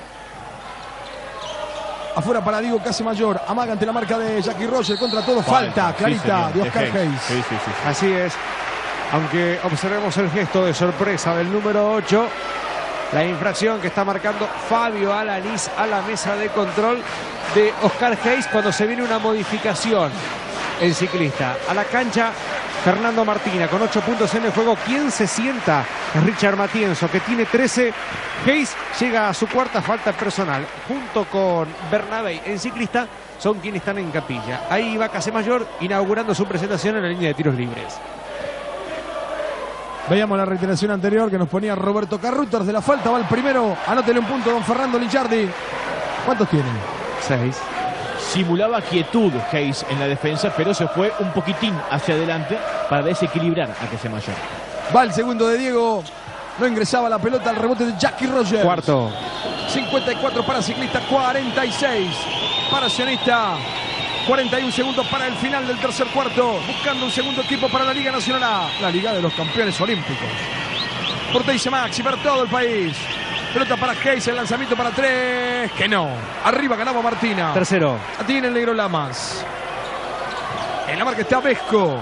Afuera para Diego Casemayor. Amaga ante la marca de Jackie Roger. Contra todo. Falta, Falta clarita sí, de Oscar Hayes. Hayes. Sí, sí, sí, sí. Así es. Aunque observemos el gesto de sorpresa del número ocho. La infracción que está marcando Fabio Alanís a la mesa de control de Oscar Hayes cuando se viene una modificación. El ciclista a la cancha, Fernando Martina con ocho puntos en el juego. ¿Quién se sienta? Es Richard Matienzo, que tiene trece. Hayes llega a su cuarta falta personal junto con Bernabé. En ciclista son quienes están en capilla. Ahí va Casemayor inaugurando su presentación en la línea de tiros libres. Veíamos la reiteración anterior que nos ponía Roberto Carruthers de la falta. Va el primero. Anótele un punto, don Fernando Licciardi. ¿Cuántos tienen? Seis. Simulaba quietud Hayes en la defensa, pero se fue un poquitín hacia adelante para desequilibrar a Casemayor. Va el segundo de Diego. No ingresaba la pelota al rebote de Jackie Rogers. Cuarto. cincuenta y cuatro para Ciclista, cuarenta y seis para Sionista. cuarenta y un segundos para el final del tercer cuarto. Buscando un segundo equipo para la Liga Nacional A. La Liga de los Campeones Olímpicos. Por Teise Max y para todo el país. Pelota para Hayes, el lanzamiento para tres. Que no. Arriba ganaba Martina. Tercero. La tiene el negro Lamas. En la marca está Vesco.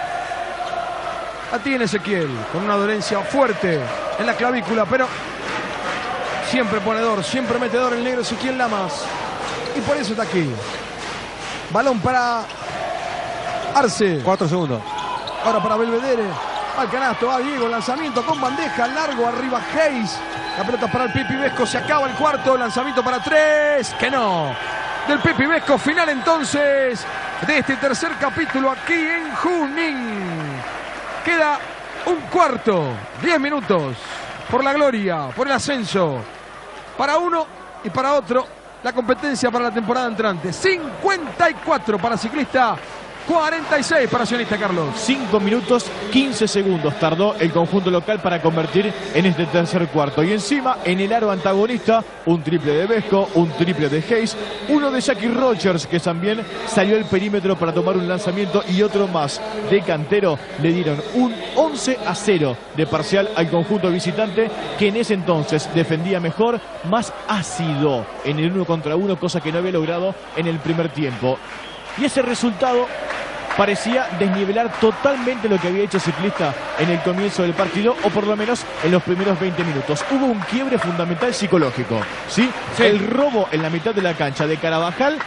La tiene Ezequiel. Con una dolencia fuerte en la clavícula, pero siempre ponedor, siempre metedor el negro Ezequiel Lamas. Y por eso está aquí. Balón para Arce. Cuatro segundos. Ahora para Belvedere. Al canasto, va Diego, lanzamiento con bandeja, largo, arriba Hayes. La pelota para el Pipi Vesco, se acaba el cuarto, lanzamiento para tres, que no. Del Pipi Vesco, final entonces de este tercer capítulo aquí en Junín. Queda un cuarto, diez minutos, por la gloria, por el ascenso. Para uno y para otro, la competencia para la temporada entrante. cincuenta y cuatro para Ciclista. cuarenta y seis para Sionista, Carlos. cinco minutos, quince segundos tardó el conjunto local para convertir en este tercer cuarto. Y encima, en el aro antagonista, un triple de Vesco, un triple de Hayes, uno de Jackie Rogers, que también salió al perímetro para tomar un lanzamiento, y otro más de Cantero. Le dieron un once a cero de parcial al conjunto visitante, que en ese entonces defendía mejor, más ácido en el uno contra uno, cosa que no había logrado en el primer tiempo. Y ese resultado parecía desnivelar totalmente lo que había hecho Ciclista en el comienzo del partido, o por lo menos en los primeros veinte minutos. Hubo un quiebre fundamental psicológico, ¿sí? Sí. El robo en la mitad de la cancha de Carabajal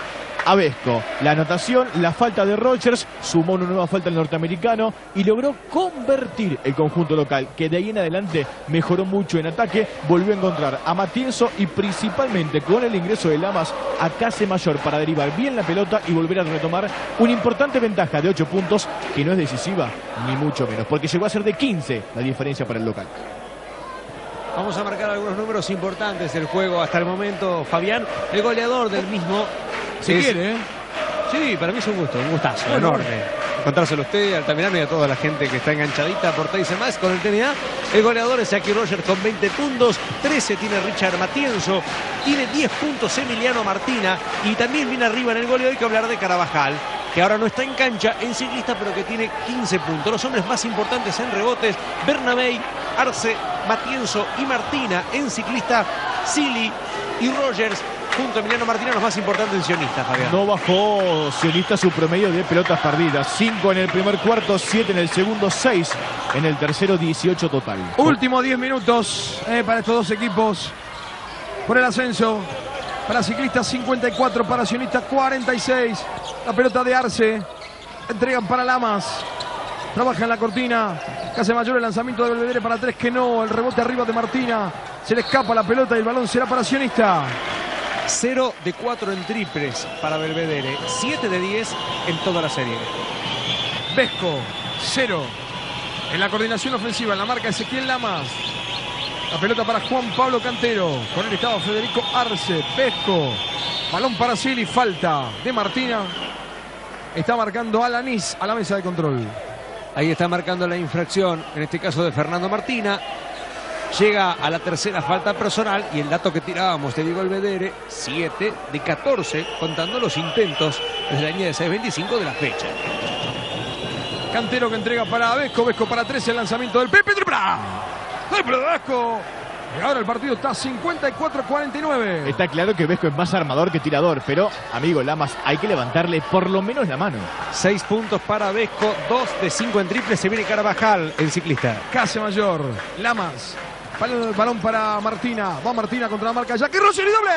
a Vesco. La anotación, la falta de Rogers, sumó una nueva falta el norteamericano y logró convertir el conjunto local, que de ahí en adelante mejoró mucho en ataque. Volvió a encontrar a Matienzo y principalmente con el ingreso de Lamas a Casemayor para derivar bien la pelota y volver a retomar una importante ventaja de ocho puntos, que no es decisiva ni mucho menos, porque llegó a ser de quince la diferencia para el local. Vamos a marcar algunos números importantes del juego hasta el momento, Fabián. El goleador del mismo. Si es... quiere, ¿eh? Sí, para mí es un gusto, un gustazo, bueno, enorme. Contárselo a usted, Altamirano, y a toda la gente que está enganchadita por Teise Max con el T N A. El goleador es Jackie Rogers con veinte puntos, trece tiene Richard Matienzo, tiene diez puntos Emiliano Martina, y también viene arriba en el goleo. Hay que hablar de Carabajal, que ahora no está en cancha en ciclista, pero que tiene quince puntos. Los hombres más importantes en rebotes: Bernabei, Arce, Matienzo y Martina. En ciclista, Silly y Rogers, junto a Emiliano Martina, los más importantes en sionista, Fabián. No bajó sionista su promedio de pelotas perdidas. cinco en el primer cuarto, siete en el segundo, seis en el tercero, dieciocho total. Últimos diez minutos eh, para estos dos equipos por el ascenso. Para ciclistas cincuenta y cuatro, para sionistas cuarenta y seis. La pelota de Arce. Entregan para Lamas. Trabaja en la cortina. Casemayor, el lanzamiento de Belvedere para tres, que no. El rebote arriba de Martina. Se le escapa la pelota y el balón será para sionista. cero de cuatro en triples para Belvedere. siete de diez en toda la serie. Vesco, cero. En la coordinación ofensiva, en la marca Ezequiel Lamas. La pelota para Juan Pablo Cantero. Con el estado Federico Arce. Vesco. Balón para Silly. Falta de Martina. Está marcando Alanis a la mesa de control. Ahí está marcando la infracción, en este caso de Fernando Martina. Llega a la tercera falta personal y el dato que tirábamos de Diego Belvedere, siete de catorce, contando los intentos desde la línea de seis veinticinco de la fecha. Cantero que entrega para Vesco. Vesco para tres, el lanzamiento del Pepe. Triple. Triple de Vesco. Y ahora el partido está cincuenta y cuatro a cuarenta y nueve. Está claro que Vesco es más armador que tirador, pero, amigo Lamas, hay que levantarle por lo menos la mano. seis puntos para Vesco, dos de cinco en triple. Se viene Carvajal, el ciclista. Casemayor. Lamas. Balón para Martina. Va Martina contra la marca Jackie Roger y doble.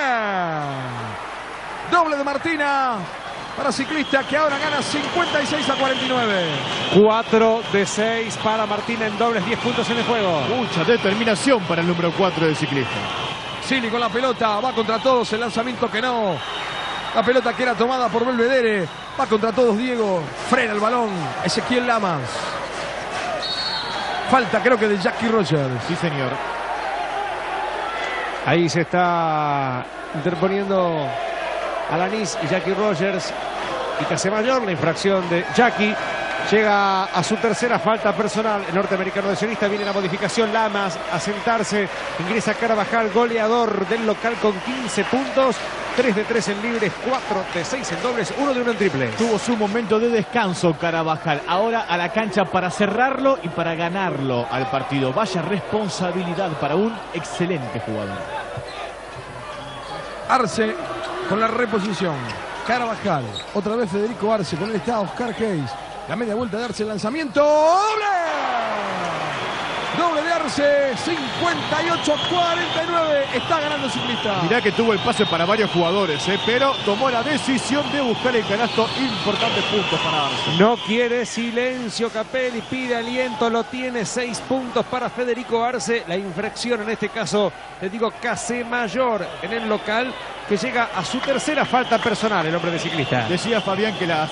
Doble de Martina para ciclista, que ahora gana cincuenta y seis a cuarenta y nueve. cuatro de seis para Martina en dobles, diez puntos en el juego. Mucha determinación para el número cuatro del ciclista. Silly con la pelota, va contra todos, el lanzamiento que no. La pelota que era tomada por Belvedere, va contra todos Diego. Frena el balón Ezequiel Lamas. Falta, creo que de Jackie Rogers. Sí, señor. Ahí se está interponiendo Alanis y Jackie Rogers y Casemayor. La infracción de Jackie llega a su tercera falta personal. El norteamericano de sionista. Viene la modificación. Lamas a sentarse. Ingresa Carvajal, goleador del local con quince puntos. tres de tres en libres, cuatro de seis en dobles, uno de uno en triples. Tuvo su momento de descanso Carvajal. Ahora a la cancha para cerrarlo y para ganarlo al partido. Vaya responsabilidad para un excelente jugador. Arce con la reposición. Carvajal. Otra vez Federico Arce. Con él está Oscar Hayes. La media vuelta de Arce. El lanzamiento. ¡Doble! Doble de Arce. cincuenta y ocho a cuarenta y nueve. Está ganando el ciclista. Mirá que tuvo el pase para varios jugadores, ¿eh? Pero tomó la decisión de buscar el canasto. Importantes puntos para Arce. No quiere silencio Capelli. Pide aliento. Lo tiene. Seis puntos para Federico Arce. La infracción en este caso, le digo, Casemayor en el local, que llega a su tercera falta personal, el hombre de ciclista. Decía Fabián que la...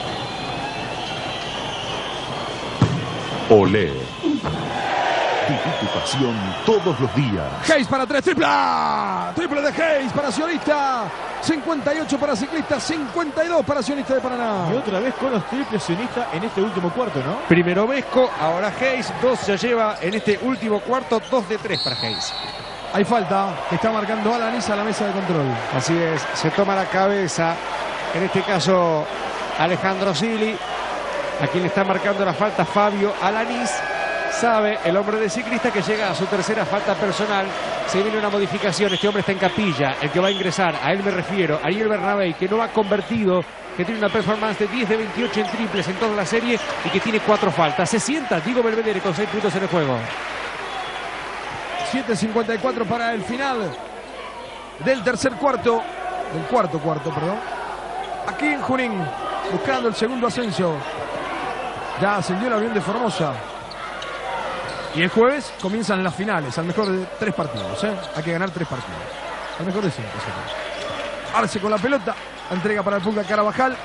Olé. Viví tu pasión todos los días. Hayes para tres, triple. Triple de Hayes para sionista. cincuenta y ocho para ciclista, cincuenta y dos para sionista de Paraná. Y otra vez con los triples sionistas en este último cuarto, ¿no? Primero Vesco, ahora Hayes. Dos ya lleva en este último cuarto, dos de tres para Hayes. Hay falta que está marcando Alanis a la mesa de control. Así es, se toma la cabeza, en este caso Alejandro Silly, a quien le está marcando la falta Fabio Alanis. Sabe el hombre de ciclista que llega a su tercera falta personal. Se viene una modificación. Este hombre está en capilla. El que va a ingresar, a él me refiero, Ariel Bernabei, que no ha convertido, que tiene una performance de diez de veintiocho en triples en toda la serie y que tiene cuatro faltas. Se sienta Diego Belvedere con seis puntos en el juego. siete cincuenta y cuatro para el final del tercer cuarto. Del cuarto cuarto, perdón. Aquí en Junín, buscando el segundo ascenso. Ya ascendió el avión de Formosa. Y el jueves comienzan las finales, al mejor de tres partidos, ¿eh? Hay que ganar tres partidos. Al mejor de cinco. Arce con la pelota, entrega para el Pulga Carvajal.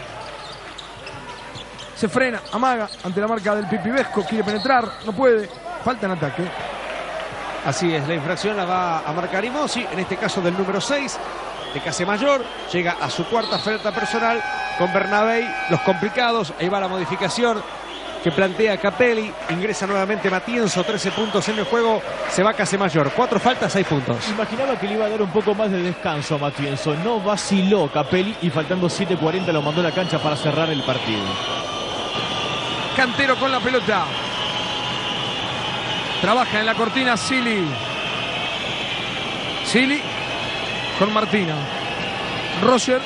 Se frena, amaga ante la marca del Pipi Vesco, quiere penetrar, no puede. Falta en ataque. Así es, la infracción la va a marcar Imosi, en este caso del número seis de Casemayor. Llega a su cuarta falta personal con Bernabei. Los complicados, ahí va la modificación. que plantea Capelli. Ingresa nuevamente Matienzo, trece puntos en el juego. Se va Casemayor, cuatro faltas, seis puntos. Imaginaba que le iba a dar un poco más de descanso a Matienzo. No vaciló Capelli y faltando siete cuarenta lo mandó a la cancha para cerrar el partido. Cantero con la pelota. Trabaja en la cortina Sili. Sili con Martina. Roger.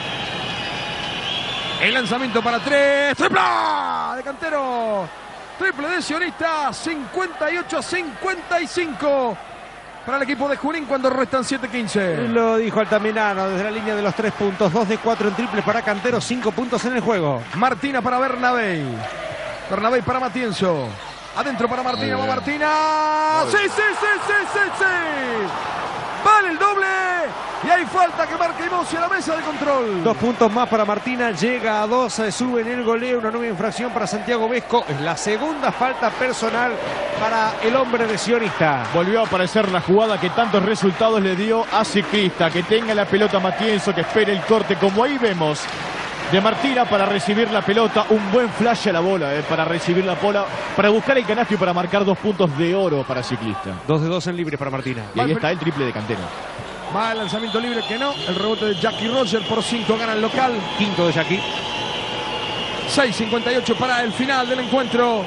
El lanzamiento para tres. ¡Triple! De Cantero. Triple de Sionista. cincuenta y ocho a cincuenta y cinco. Para el equipo de Junín cuando restan siete quince. Lo dijo Altamirano desde la línea de los tres puntos. dos de cuatro en triples para Cantero. cinco puntos en el juego. Martina para Bernabé. Bernabé para Matienzo. Adentro para Martina. Va Martina. ¡Sí, sí, sí, sí, sí, sí! Vale el doble. Y hay falta que marca Imossi a la mesa de control. Dos puntos más para Martina. Llega a dos. Sube en el goleo. Una nueva infracción para Santiago Vesco. Es la segunda falta personal para el hombre de Sionista. Volvió a aparecer la jugada que tantos resultados le dio a Ciclista. Que tenga la pelota Matienzo, que espere el corte. Como ahí vemos de Martina para recibir la pelota. Un buen flash a la bola eh, para recibir la bola. Para buscar el canasto y para marcar dos puntos de oro para Ciclista. Dos de dos en libre para Martina. Y ahí está el triple de Cantero. Va el lanzamiento libre que no. El rebote de Jackie Roger por cinco. Gana el local. Quinto de Jackie. seis cincuenta y ocho para el final del encuentro.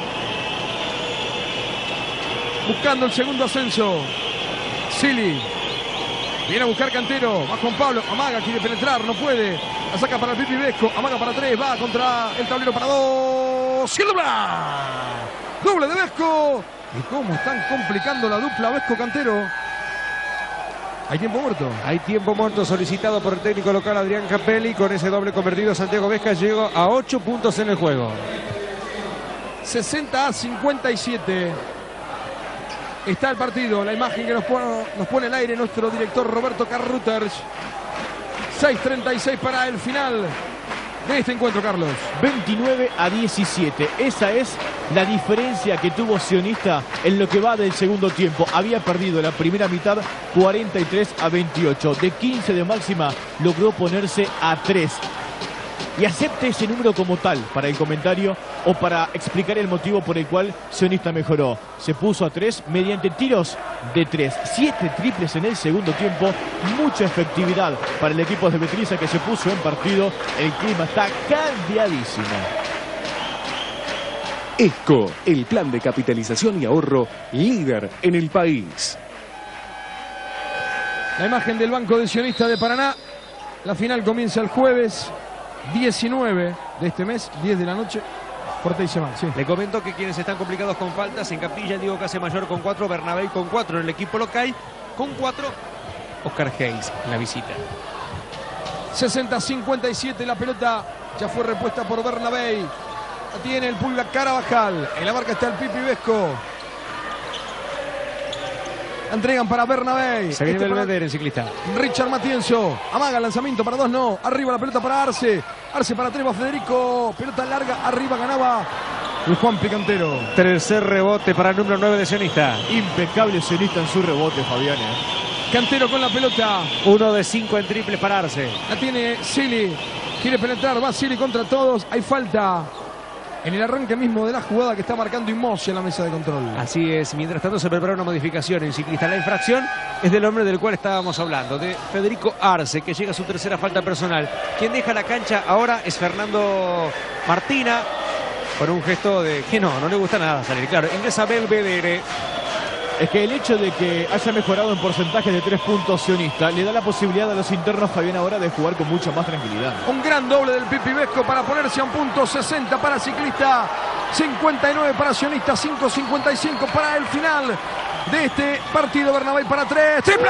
Buscando el segundo ascenso. Sili. Viene a buscar Cantero. Va con Pablo. Amaga, quiere penetrar. No puede. La saca para el Pipi Vesco. Amaga para tres. Va contra el tablero para dos. Y el doble. Doble de Vesco. Y cómo están complicando la dupla Vesco-Cantero. ¿Hay tiempo muerto? Hay tiempo muerto solicitado por el técnico local Adrián Capelli. Con ese doble convertido Santiago Vesca llegó a ocho puntos en el juego. sesenta a cincuenta y siete. Está el partido. La imagen que nos pone, nos pone al aire nuestro director Roberto Carruthers. seis treinta y seis para el final de este encuentro, Carlos. veintinueve a diecisiete. Esa es la diferencia que tuvo Sionista en lo que va del segundo tiempo. Había perdido la primera mitad cuarenta y tres a veintiocho. De quince de máxima logró ponerse a tres. Y acepte ese número como tal para el comentario o para explicar el motivo por el cual Sionista mejoró. Se puso a tres mediante tiros de tres. Siete triples en el segundo tiempo. Mucha efectividad para el equipo de Betriza que se puso en partido. El clima está cambiadísimo. ESCO, el plan de capitalización y ahorro líder en el país. La imagen del banco de Sionista de Paraná. La final comienza el jueves diecinueve de este mes, diez de la noche, por Teisemán. Sí. Le comento que quienes están complicados con faltas en Capilla, Diego Casemayor con cuatro, Bernabé con cuatro en el equipo local, con cuatro, Oscar Hayes en la visita. sesenta a cincuenta y siete, la pelota ya fue repuesta por Bernabé. La tiene el Pulga Carabajal. En la marca está el Pipi Vesco. Entregan para Bernabé. Se viene este Belvedere en Ciclista. Richard Matienzo. Amaga el lanzamiento para dos, no. Arriba la pelota para Arce. Arce para tres, va Federico. Pelota larga, arriba ganaba el Juan Picantero. Tercer rebote para el número nueve de Sionista. Impecable Sionista en su rebote, Fabián. ¿eh? Cantero con la pelota. Uno de cinco en triples para Arce. La tiene Sili. Quiere penetrar, va Sili contra todos. Hay falta en el arranque mismo de la jugada que está marcando Imossi en la mesa de control. Así es, mientras tanto se prepara una modificación en Ciclista. La infracción es del hombre del cual estábamos hablando, de Federico Arce, que llega a su tercera falta personal. Quien deja la cancha ahora es Fernando Martina, con un gesto de que no, no le gusta nada salir. Claro, ingresa Belvedere. Es que el hecho de que haya mejorado en porcentaje de tres puntos Sionista le da la posibilidad a los internos, Fabián, ahora de jugar con mucha más tranquilidad. Un gran doble del Pipi Vesco para ponerse a un punto. Sesenta para Ciclista, cincuenta y nueve para Sionista, cinco cincuenta y cinco para el final de este partido. Bernabé para tres. ¡Triple!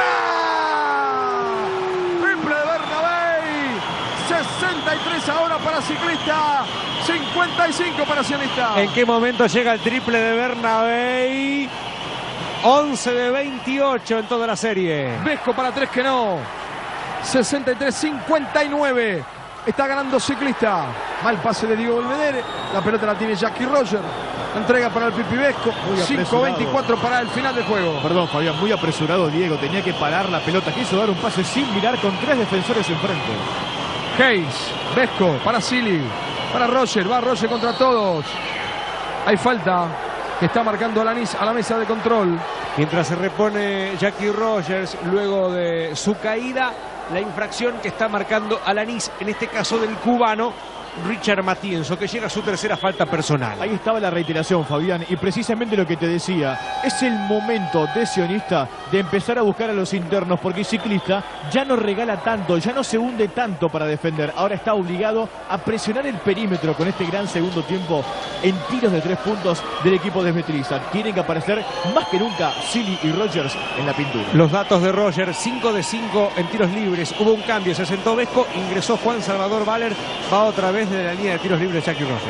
¡Triple de Bernabé! sesenta y tres ahora para Ciclista, cincuenta y cinco para Sionista. ¿En qué momento llega el triple de Bernabé? once de veintiocho en toda la serie. Vesco para tres que no. sesenta y tres cincuenta y nueve. Está ganando Ciclista. Mal pase de Diego Belvedere. La pelota la tiene Jackie Roger. La entrega para el Pipi Vesco. cinco veinticuatro para el final del juego. Perdón, Fabián, muy apresurado Diego. Tenía que parar la pelota. Quiso dar un pase sin mirar con tres defensores enfrente. Hayes, Vesco para Sili, para Roger. Va Roger contra todos. Hay falta que está marcando Alanis a la mesa de control. Mientras se repone Jackie Rogers luego de su caída, la infracción que está marcando Alanis, en este caso del cubano Richard Matienzo, que llega a su tercera falta personal. Ahí estaba la reiteración, Fabián, y precisamente lo que te decía, es el momento de Sionista de empezar a buscar a los internos, porque el ciclista ya no regala tanto, ya no se hunde tanto para defender, ahora está obligado a presionar el perímetro con este gran segundo tiempo en tiros de tres puntos del equipo de Smetliza. Tienen que aparecer más que nunca Silly y Rogers en la pintura. Los datos de Rogers, cinco de cinco en tiros libres, hubo un cambio, se sentó Vesco, ingresó Juan Salvador Valer, va otra vez de la línea de tiros libres Jackie Rogers.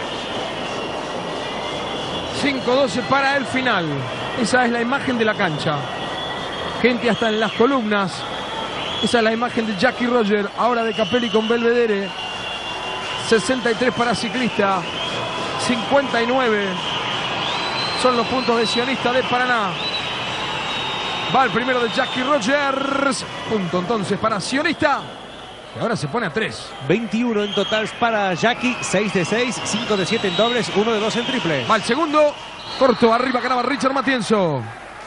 cinco doce para el final. Esa es la imagen de la cancha. Gente hasta en las columnas. Esa es la imagen de Jackie Rogers, ahora de Capelli con Belvedere. sesenta y tres para Ciclista, cincuenta y nueve son los puntos de Sionista de Paraná. Va el primero de Jackie Rogers. Punto entonces para Sionista. Y ahora se pone a tres. veintiuno en total para Jackie, seis de seis, cinco de siete en dobles, uno de dos en triples. Va el segundo. Corto, arriba ganaba Richard Matienzo.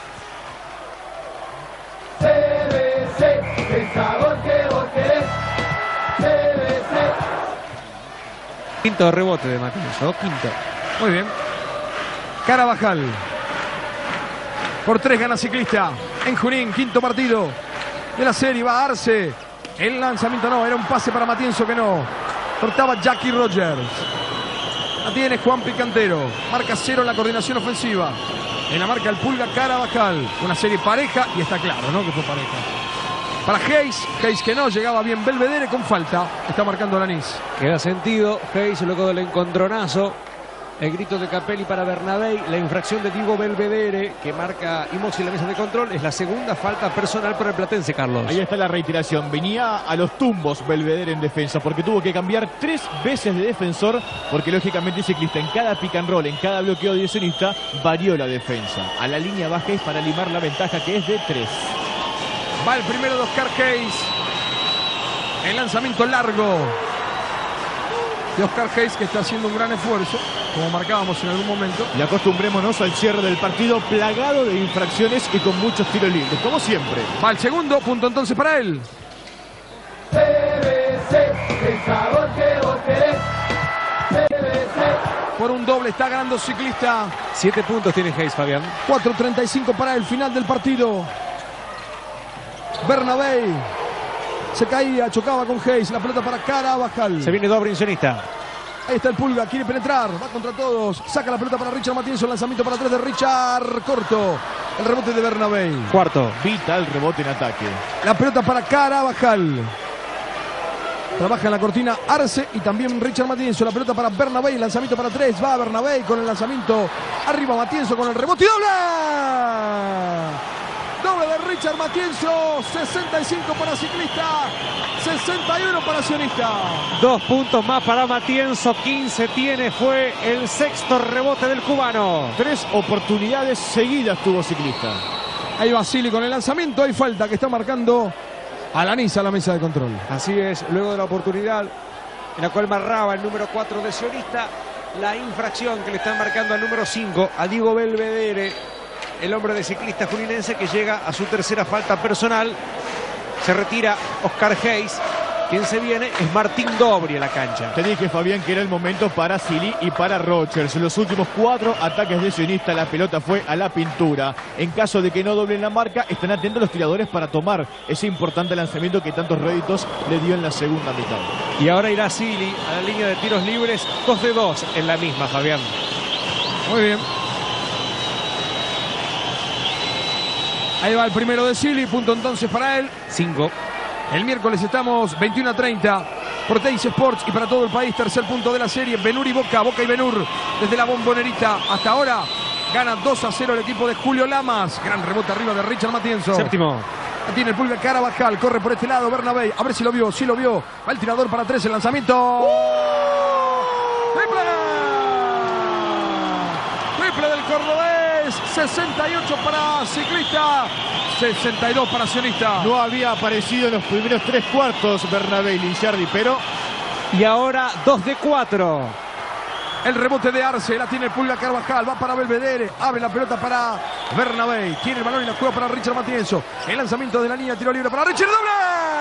C B C, el sabor que vos querés. C B C. Quinto rebote de Matienzo, quinto. Muy bien. Carabajal. Por tres gana Ciclista. En Junín, quinto partido de la serie. Va a Arce. El lanzamiento no, era un pase para Matienzo que no. Cortaba Jackie Rogers. La tiene Juan Picantero. Marca cero en la coordinación ofensiva. En la marca el Pulga Carabajal. Una serie pareja y está claro, ¿no? Que fue pareja. Para Hayes. Hayes que no, llegaba bien Belvedere con falta. Está marcando Alanis. Queda sentido. Hayes luego del encontronazo. El grito de Capelli para Bernabei. La infracción de Diego Belvedere que marca Imoxi en la mesa de control. Es la segunda falta personal para el platense, Carlos. Ahí está la reiteración. Venía a los tumbos Belvedere en defensa porque tuvo que cambiar tres veces de defensor porque lógicamente Ciclista en cada pick and roll, en cada bloqueo de Sionista varió la defensa. A la línea baja Hayes para limar la ventaja que es de tres. Va el primero de Oscar Hayes. El lanzamiento largo de Oscar Hayes, que está haciendo un gran esfuerzo, como marcábamos en algún momento. Y acostumbrémonos al cierre del partido plagado de infracciones y con muchos tiros libres, como siempre. Va el segundo, punto entonces para él. C B C, el sabor que vos querés. C B C. Por un doble está ganando Ciclista. Siete puntos tiene Hayes, Fabián. cuatro treinta y cinco para el final del partido. Bernabei se caía, chocaba con Hayes. La pelota para Carabajal. Se viene Dobrin, Sionista. Ahí está el Pulga, quiere penetrar, va contra todos. Saca la pelota para Richard Matienzo, lanzamiento para tres de Richard, corto. El rebote de Bernabei. Cuarto. Vital rebote en ataque. La pelota para Carabajal. Trabaja en la cortina Arce y también Richard Matienzo. La pelota para Bernabei, lanzamiento para tres. Va Bernabei con el lanzamiento. Arriba Matienzo con el rebote y doble. Doble de Richard Matienzo. sesenta y cinco para Ciclista. sesenta y uno para Sionista. Dos puntos más para Matienzo. quince tiene. Fue el sexto rebote del cubano. Tres oportunidades seguidas tuvo Ciclista. Ahí Basili con el lanzamiento. Hay falta que está marcando Alanis a la mesa de control. Así es, luego de la oportunidad en la cual marraba el número cuatro de Sionista, la infracción que le están marcando al número cinco, a Diego Belvedere, el hombre de Ciclista juninense, que llega a su tercera falta personal. Se retira Oscar Hayes. Quien se viene es Martín Dobri a la cancha. Te dije, Fabián, que era el momento para Silly y para Rogers. En los últimos cuatro ataques de Sionista, la pelota fue a la pintura. En caso de que no doblen la marca, están atentos los tiradores para tomar ese importante lanzamiento que tantos réditos le dio en la segunda mitad. Y ahora irá Silly a la línea de tiros libres, dos de dos en la misma, Fabián. Muy bien. Ahí va el primero de Silly, punto entonces para él. Cinco. El miércoles estamos veintiuno a treinta por Teis Sports y para todo el país. Tercer punto de la serie, Benur y Boca, Boca y Benur desde la Bombonerita. Hasta ahora gana dos a cero el equipo de Julio Lamas. Gran rebote arriba de Richard Matienzo. Séptimo. Tiene el Pulga Carabajal, corre por este lado Bernabei. A ver si lo vio, si lo vio. Va el tirador para tres, el lanzamiento. ¡Triple! Triple del cordobés. sesenta y ocho para Ciclista. sesenta y dos para Sionista. No había aparecido en los primeros tres cuartos Bernabei Linciardi, pero... Y ahora dos de cuatro. El rebote de Arce, la tiene el Pulga Carvajal, va para Belvedere, abre la pelota para Bernabé, tiene el balón y la juega para Richard Matienzo. El lanzamiento de la línea, tiro libre para Richard, doble.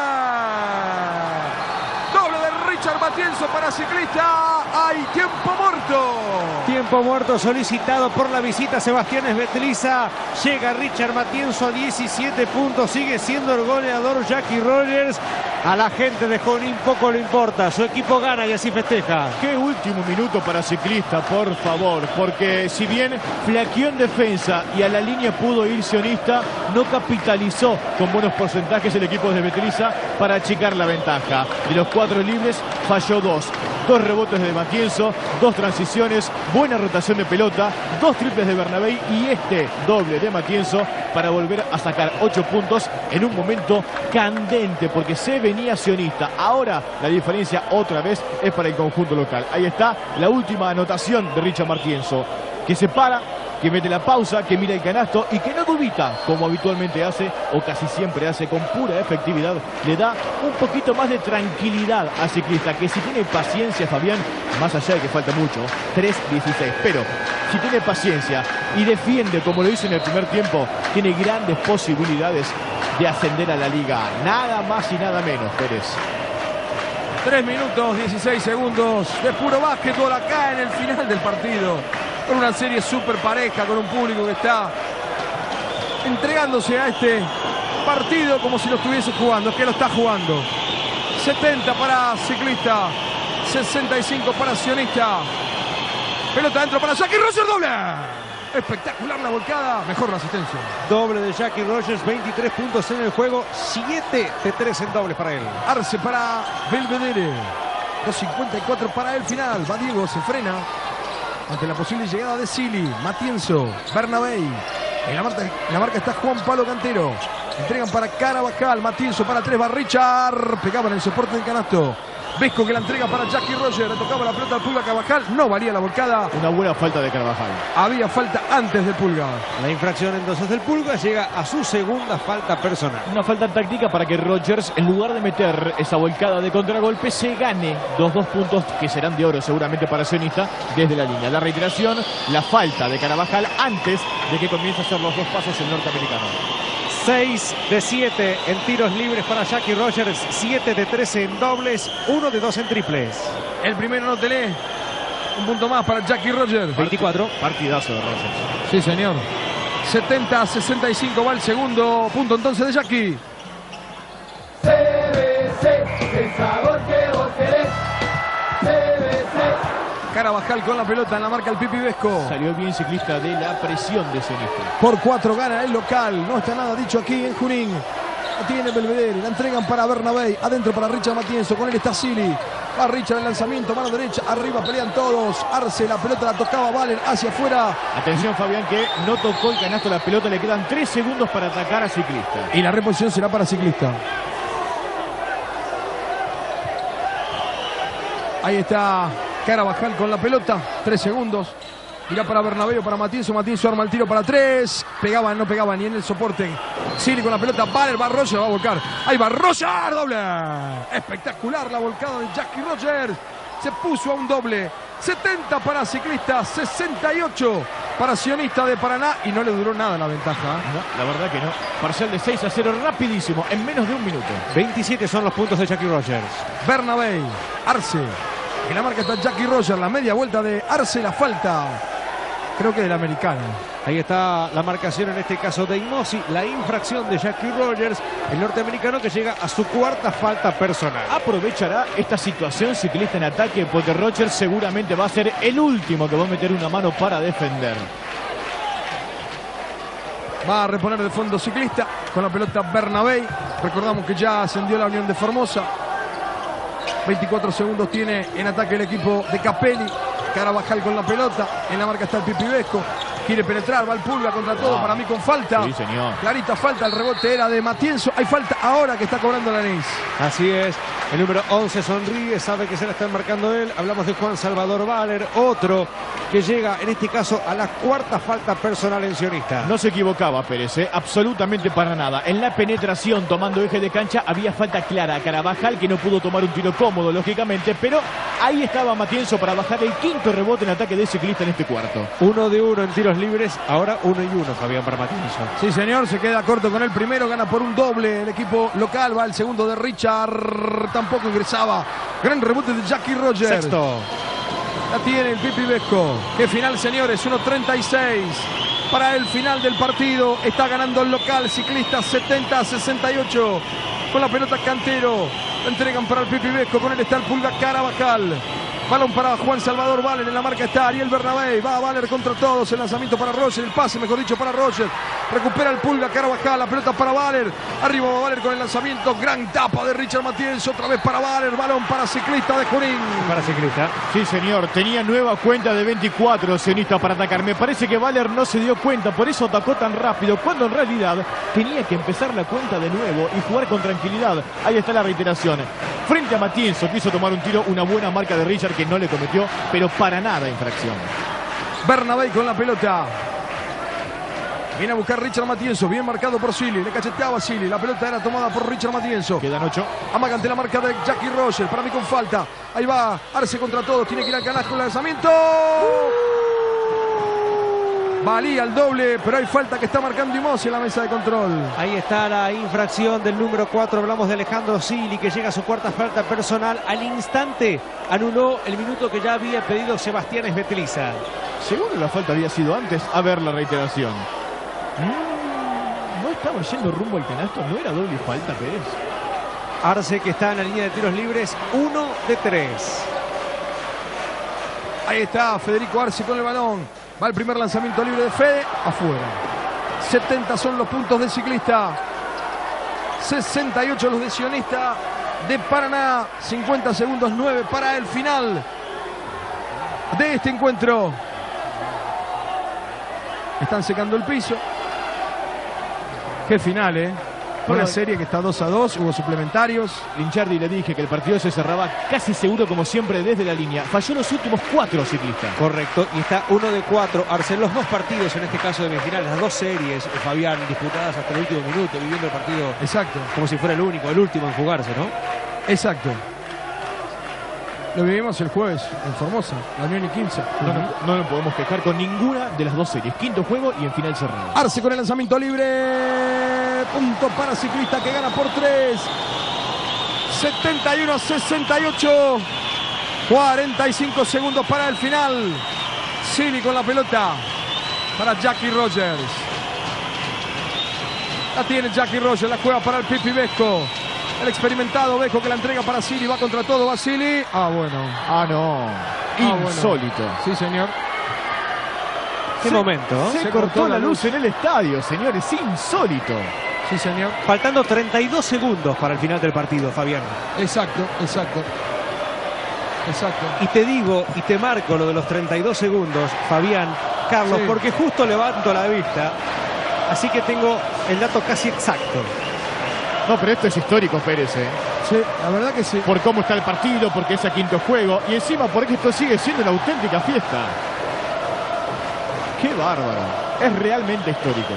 Doble de Richard Matienzo para Ciclista. Hay tiempo muerto. Tiempo muerto solicitado por la visita Sebastián Esbetliza. Llega Richard Matienzo a diecisiete puntos. Sigue siendo el goleador Jackie Rogers. A la gente de Junín poco le importa. Su equipo gana y así festeja. Qué último minuto para Ciclista, por favor. Porque si bien flaqueó en defensa y a la línea pudo ir Sionista, no capitalizó con buenos porcentajes el equipo de Esbetliza para achicar la ventaja. De los cuatro libres falló dos. Dos rebotes de Matienzo, dos transiciones, buena rotación de pelota, dos triples de Bernabé y este doble de Matienzo para volver a sacar ocho puntos en un momento candente porque se venía Sionista. Ahora la diferencia otra vez es para el conjunto local. Ahí está la última anotación de Richard Matienzo, que se para, que mete la pausa, que mira el canasto y que no dubita, como habitualmente hace o casi siempre hace con pura efectividad. Le da un poquito más de tranquilidad a Ciclista, que si tiene paciencia, Fabián, más allá de que falta mucho, tres dieciséis, pero si tiene paciencia y defiende como lo hizo en el primer tiempo, tiene grandes posibilidades de ascender a la Liga. Nada más y nada menos, Pérez. tres minutos, dieciséis segundos de puro básquetbol acá en el final del partido. Con una serie súper pareja, con un público que está entregándose a este partido como si lo estuviese jugando, que lo está jugando. setenta para Ciclista, sesenta y cinco para Sionista. Pelota adentro para Jackie Rogers, doble. Espectacular la volcada, mejor la asistencia. Doble de Jackie Rogers, veintitrés puntos en el juego, siete de tres en dobles para él. Arce para Belvedere, dos cincuenta y cuatro para el final. Va Diego, se frena ante la posible llegada de Sili. Matienzo, Bernabé. En la marca, en la marca está Juan Pablo Cantero. Entregan para Carabajal. Matienzo para tres, va Richard. Pegaba en el soporte del canasto. Vesco que la entrega para Jackie Rogers. Le tocaba la pelota al Pulga Carvajal. No valía la volcada. Una buena falta de Carvajal. Había falta antes del Pulga. La infracción entonces del Pulga llega a su segunda falta personal. Una falta táctica para que Rogers, en lugar de meter esa volcada de contragolpe, se gane los dos puntos que serán de oro seguramente para Sionista desde la línea. La reiteración, la falta de Carvajal antes de que comience a hacer los dos pasos el norteamericano. seis de siete en tiros libres para Jackie Rogers, siete de trece en dobles, uno de dos en triples. El primero no te lee. Un punto más para Jackie Rogers. veinticuatro. Partidazo de Rogers. Sí, señor. setenta a sesenta y cinco va el segundo punto entonces de Jackie. C B C, el sabor que vos querés. C B C. Carabajal con la pelota en la marca el Pipi Vesco. Salió bien Ciclista de la presión de Sionista. Por cuatro gana el local. No está nada dicho aquí en Junín. La tiene Belvedere. La entregan para Bernabé. Adentro para Richard Matienzo. Con él está Sili. Va Richard el lanzamiento. Mano derecha. Arriba pelean todos. Arce. La pelota la tocaba Valen hacia afuera. Atención, Fabián, que no tocó el canasto la pelota. Le quedan tres segundos para atacar a Ciclista. Y la reposición será para Ciclista. Ahí está Carabajal con la pelota. Tres segundos. Irá para Bernabé o para Matienzo. Matienzo arma el tiro para tres. Pegaba, no pegaba ni en el soporte. Sili con la pelota. Vale, va Rogers, va a volcar. Ahí va Rogers, doble. Espectacular la volcada de Jackie Rogers. Se puso a un doble. setenta para Ciclista, sesenta y ocho para Sionista de Paraná. Y no le duró nada la ventaja. No, la verdad que no. Parcial de seis a cero rapidísimo, en menos de un minuto. veintisiete son los puntos de Jackie Rogers. Bernabé, Arce. En la marca está Jackie Rogers. La media vuelta de Arce, la falta. Creo que del americano. Ahí está la marcación en este caso de Imosi. La infracción de Jackie Rogers, el norteamericano que llega a su cuarta falta personal. Aprovechará esta situación Ciclista en ataque porque Rogers seguramente va a ser el último que va a meter una mano para defender. Va a reponer de fondo Ciclista con la pelota Bernabé. Recordamos que ya ascendió la Unión de Formosa. veinticuatro segundos tiene en ataque el equipo de Capelli. Carabajal con la pelota. En la marca está el Pipi Vesco. Quiere penetrar, va el Pulga contra todo, Ah, para mí con falta. sí, señor. Clarita falta, el rebote era de Matienzo. Hay falta ahora que está cobrando la Lanís. Así es. El número once sonríe, sabe que se la están marcando él. Hablamos de Juan Salvador Valer, otro que llega en este caso a la cuarta falta personal en Sionista. No se equivocaba Pérez, ¿eh? Absolutamente para nada. En la penetración, tomando eje de cancha, había falta clara a Carabajal, que no pudo tomar un tiro cómodo, lógicamente, pero ahí estaba Matienzo para bajar el quinto rebote en ataque de Ciclista en este cuarto. Uno de uno en tiros libres, ahora uno y uno, Fabián, para Matienzo. Sí, señor, se queda corto con el primero, gana por un doble el equipo local, va el segundo de Richard, tampoco ingresaba. Gran rebote de Jackie Rogers. Sexto. La tiene el Pipi Vesco. Qué final, señores, uno treinta y seis para el final del partido. Está ganando el local, Ciclista setenta a sesenta y ocho. Con la pelota Cantero, la entregan para el Pipi Vesco, con él está el Pulga Carabajal. Balón para Juan Salvador Valer, en la marca está Ariel Bernabé, va a Valer contra todos, el lanzamiento para Roger, el pase mejor dicho para Roger, recupera el Pulga Carabajal, la pelota para Valer, arriba va Valer con el lanzamiento, gran tapa de Richard Matienzo, otra vez para Valer, balón para Ciclista de Junín. Para Ciclista. Sí, señor, tenía nueva cuenta de veinticuatro Sionista para atacar. Me parece que Valer no se dio cuenta, por eso atacó tan rápido, cuando en realidad tenía que empezar la cuenta de nuevo y jugar con tranquilidad. Ahí está la reiteración. Frente a Matienzo, quiso tomar un tiro, una buena marca de Richard que no le cometió, pero para nada infracción. Bernabé con la pelota. Viene a buscar Richard Matienzo, bien marcado por Silly, le cacheteaba Silly, la pelota era tomada por Richard Matienzo. Quedan ocho. Amaga ante la marca de Jackie Roger, para mí con falta. Ahí va, Arce contra todos, tiene que ir al canasto con el lanzamiento. Valía el doble, pero hay falta que está marcando Imossi en la mesa de control. Ahí está la infracción del número cuatro. Hablamos de Alejandro Silly, que llega a su cuarta falta personal. Al instante anuló el minuto que ya había pedido Sebastián Esbetliza. Seguro la falta había sido antes. A ver la reiteración. Mm, no estaba yendo rumbo al canasto. ¿No era doble falta, Pérez? Arce, que está en la línea de tiros libres, uno de tres. Ahí está Federico Arce con el balón. Va el primer lanzamiento libre de Fede, afuera. setenta son los puntos de Ciclista. sesenta y ocho los de Sionista de Paraná. cincuenta segundos, nueve para el final de este encuentro. Están secando el piso. Qué final, ¿eh? Una serie que está dos a dos, hubo suplementarios. Linchardi, le dije que el partido se cerraba casi seguro como siempre desde la línea. Falló los últimos cuatro Ciclistas. Correcto, y está uno de cuatro. Arce, los dos partidos en este caso de semifinal, las dos series, Fabián, disputadas hasta el último minuto, viviendo el partido. Exacto. Como si fuera el único, el último en jugarse, ¿no? Exacto. Lo vivimos el jueves en Formosa, la Unión y quince. No, no, no nos podemos quejar con ninguna de las dos series. Quinto juego y en final cerrado. Arce con el lanzamiento libre. Punto para Ciclista que gana por tres. setenta y uno a sesenta y ocho. cuarenta y cinco segundos para el final. Silly con la pelota para Jackie Rogers. La tiene Jackie Rogers, la juega para el Pipi Vesco. El experimentado Vesco que la entrega para Silly, va contra todo, va Silly. Ah, bueno. Ah, no. Insólito. Bueno. Sí, señor. Qué se, momento, ¿eh? Se, se cortó, cortó la luz en el estadio, señores. Insólito. Sí, señor. Faltando treinta y dos segundos para el final del partido, Fabián. Exacto, exacto. Exacto. Y te digo, y te marco lo de los treinta y dos segundos, Fabián, Carlos, sí, porque justo levanto la vista. Así que tengo el dato casi exacto. No, pero esto es histórico, Pérez, ¿eh? Sí, la verdad que sí. Por cómo está el partido, porque es a quinto juego. Y encima porque esto sigue siendo una auténtica fiesta. ¡Qué bárbaro! Es realmente histórico.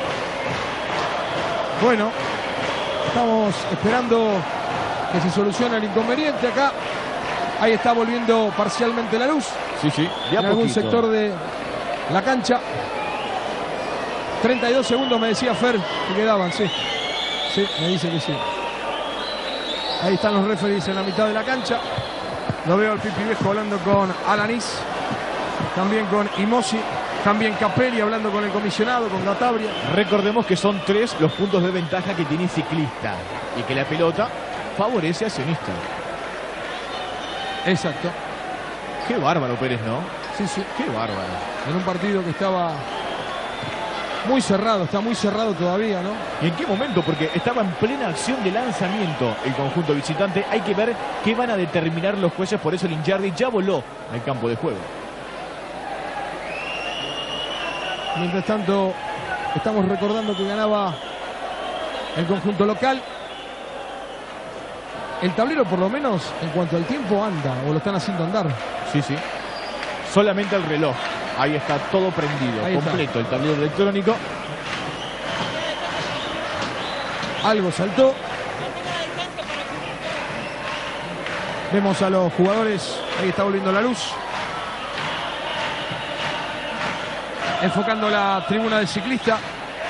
Bueno, estamos esperando que se solucione el inconveniente acá. Ahí está volviendo parcialmente la luz. Sí, sí, de a en algún poquito. sector de la cancha. treinta y dos segundos me decía Fer que quedaban, sí. Sí, me dice que sí. Ahí están los referees en la mitad de la cancha. Lo veo al Pipi Vesco hablando con Alanis. También con Imossi. También Capelli hablando con el comisionado, con Gatabria. Recordemos que son tres los puntos de ventaja que tiene Ciclista. Y que la pelota favorece a Sionista. Exacto. Qué bárbaro, Pérez, ¿no? Sí, sí. Qué bárbaro. En un partido que estaba muy cerrado, está muy cerrado todavía, ¿no? ¿Y en qué momento? Porque estaba en plena acción de lanzamiento el conjunto visitante. Hay que ver qué van a determinar los jueces. Por eso Linchardi ya voló al campo de juego. Mientras tanto, estamos recordando que ganaba el conjunto local. El tablero, por lo menos, en cuanto al tiempo, anda, o lo están haciendo andar. Sí, sí. Solamente el reloj. Ahí está todo prendido, Ahí completo, está. el tablero electrónico. Algo saltó. Vemos a los jugadores. Ahí está volviendo la luz. Enfocando la tribuna del ciclista.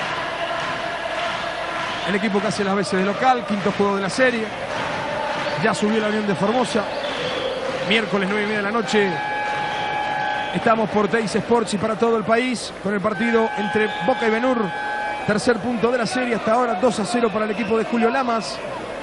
El equipo que hace las veces de local. Quinto juego de la serie. Ya subió la Unión de Formosa. Miércoles nueve y media de la noche. Estamos por Teis Sports y para todo el país. Con el partido entre Boca y Benur. Tercer punto de la serie. Hasta ahora dos a cero para el equipo de Julio Lamas.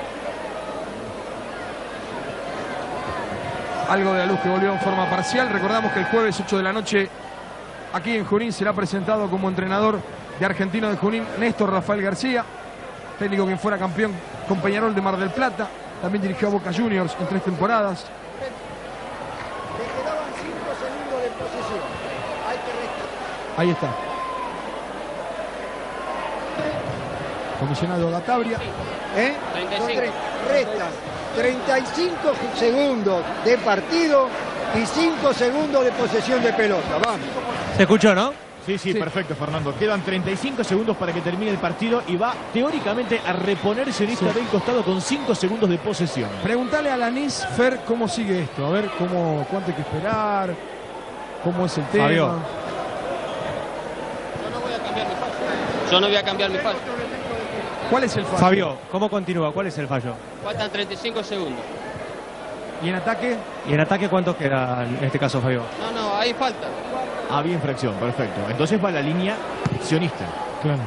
Algo de la luz que volvió en forma parcial. Recordamos que el jueves ocho de la noche aquí en Junín será presentado como entrenador de Argentino de Junín Néstor Rafael García, técnico quien fuera campeón con Peñarol de Mar del Plata. También dirigió a Boca Juniors en tres temporadas. Le quedaban cinco segundos de posesión. Hay que restar. Ahí está. Comisionado Gatavria. ¿Eh? treinta y Son cinco. tre- Restan treinta y cinco segundos de partido y cinco segundos de posesión de pelota. Vamos. ¿Se escuchó, no? Sí, sí, Sí. perfecto, Fernando. Quedan treinta y cinco segundos para que termine el partido y va teóricamente a reponerse en esta Sí. del costado con cinco segundos de posesión. Preguntale a Lanis, Fer, cómo sigue esto. A ver cómo, cuánto hay que esperar, cómo es el tema. Fabio. Yo no voy a cambiar mi fallo. Yo no voy a cambiar mi fallo. ¿Cuál es el fallo? Fabio, ¿cómo continúa? ¿Cuál es el fallo? Faltan treinta y cinco segundos. ¿Y en ataque? ¿Y en ataque cuánto queda en este caso, Fabio? No, no, ahí falta. Había infracción, perfecto. Entonces va la línea sionista. Claro.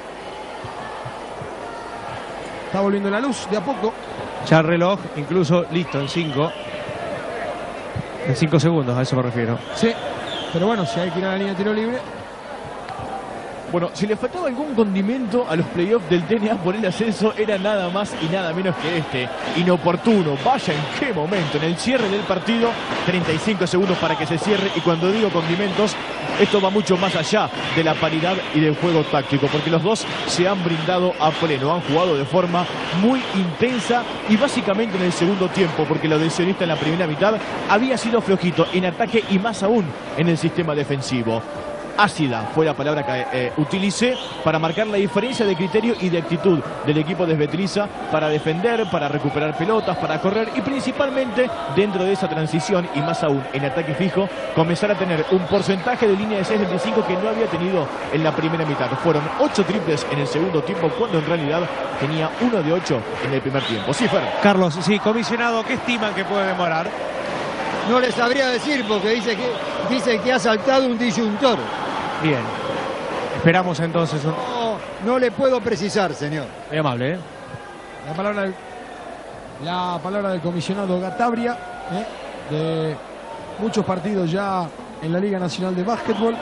Está volviendo la luz de a poco. Ya el reloj, incluso listo, en cinco. En cinco segundos, a eso me refiero. Sí. Pero bueno, si hay que ir a la línea de tiro libre. Bueno, si le faltaba algún condimento a los playoffs del T N A por el ascenso, era nada más y nada menos que este. Inoportuno. Vaya en qué momento. En el cierre del partido, treinta y cinco segundos para que se cierre. Y cuando digo condimentos, esto va mucho más allá de la paridad y del juego táctico. Porque los dos se han brindado a pleno. Han jugado de forma muy intensa y básicamente en el segundo tiempo. Porque lo del sionista en la primera mitad había sido flojito en ataque y más aún en el sistema defensivo. Ácida fue la palabra que eh, utilicé para marcar la diferencia de criterio y de actitud del equipo de Svetlisa para defender, para recuperar pelotas, para correr y principalmente dentro de esa transición y más aún en ataque fijo comenzar a tener un porcentaje de línea de seis veinticinco que no había tenido en la primera mitad. Fueron ocho triples en el segundo tiempo cuando en realidad tenía uno de ocho en el primer tiempo. Sí, Fer. Carlos, sí, comisionado, ¿qué estiman que puede demorar? No le sabría decir porque dice que, dice que ha saltado un disyuntor. Bien. Esperamos entonces un... No, no le puedo precisar, señor. Muy amable, ¿eh? La palabra del, la palabra del comisionado Gatavria, ¿eh? De muchos partidos ya en la Liga Nacional de Básquetbol.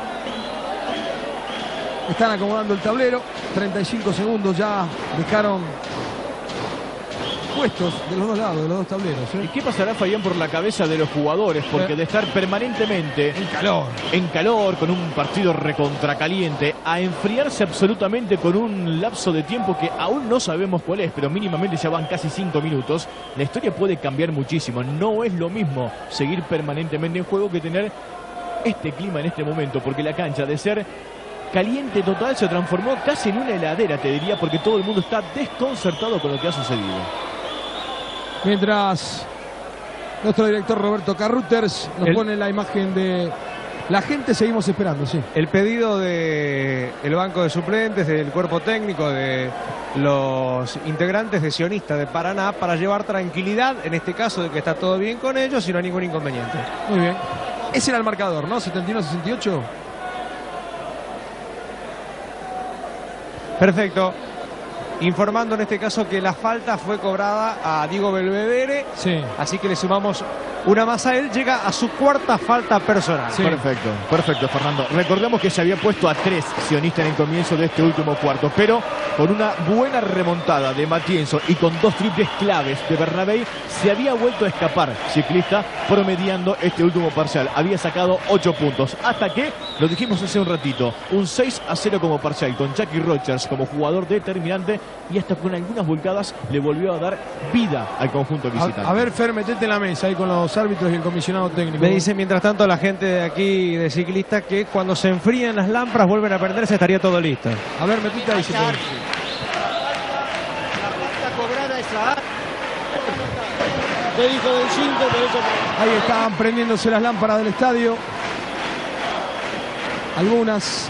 Están acomodando el tablero. treinta y cinco segundos ya dejaron puestos de los dos lados, de los dos tableros. ¿eh? ¿Y qué pasará, Fabián, por la cabeza de los jugadores? Porque de estar permanentemente En calor. en calor, con un partido recontracaliente, a enfriarse absolutamente con un lapso de tiempo que aún no sabemos cuál es, pero mínimamente ya van casi cinco minutos, la historia puede cambiar muchísimo. No es lo mismo seguir permanentemente en juego que tener este clima en este momento, porque la cancha de ser caliente total se transformó casi en una heladera, te diría, porque todo el mundo está desconcertado con lo que ha sucedido. Mientras nuestro director Roberto Carruters nos El- pone la imagen de la gente, seguimos esperando, sí. El pedido del banco de suplentes, del cuerpo técnico, de los integrantes de Sionista de Paraná para llevar tranquilidad, en este caso de que está todo bien con ellos y no hay ningún inconveniente. Muy bien. Ese era el marcador, ¿no? setenta y uno a sesenta y ocho. Perfecto. Informando en este caso que la falta fue cobrada a Diego Belvedere, Sí. así que le sumamos una más a él, llega a su cuarta falta personal. Sí. Perfecto, perfecto, Fernando. Recordemos que se había puesto a tres sionistas en el comienzo de este último cuarto, pero con una buena remontada de Matienzo y con dos triples claves de Bernabé, se había vuelto a escapar ciclista promediando este último parcial. Había sacado ocho puntos, hasta que, lo dijimos hace un ratito, un seis a cero como parcial, con Jackie Rogers como jugador determinante y hasta con algunas volcadas le volvió a dar vida al conjunto visitante. A, a ver, Fer, metete en la mesa ahí con los árbitros y el comisionado técnico. Me dice mientras tanto la gente de aquí de ciclistas que cuando se enfríen las lámparas vuelven a prenderse, estaría todo listo. A ver, metete ahí. Se puede. Ahí estaban prendiéndose las lámparas del estadio. Algunas.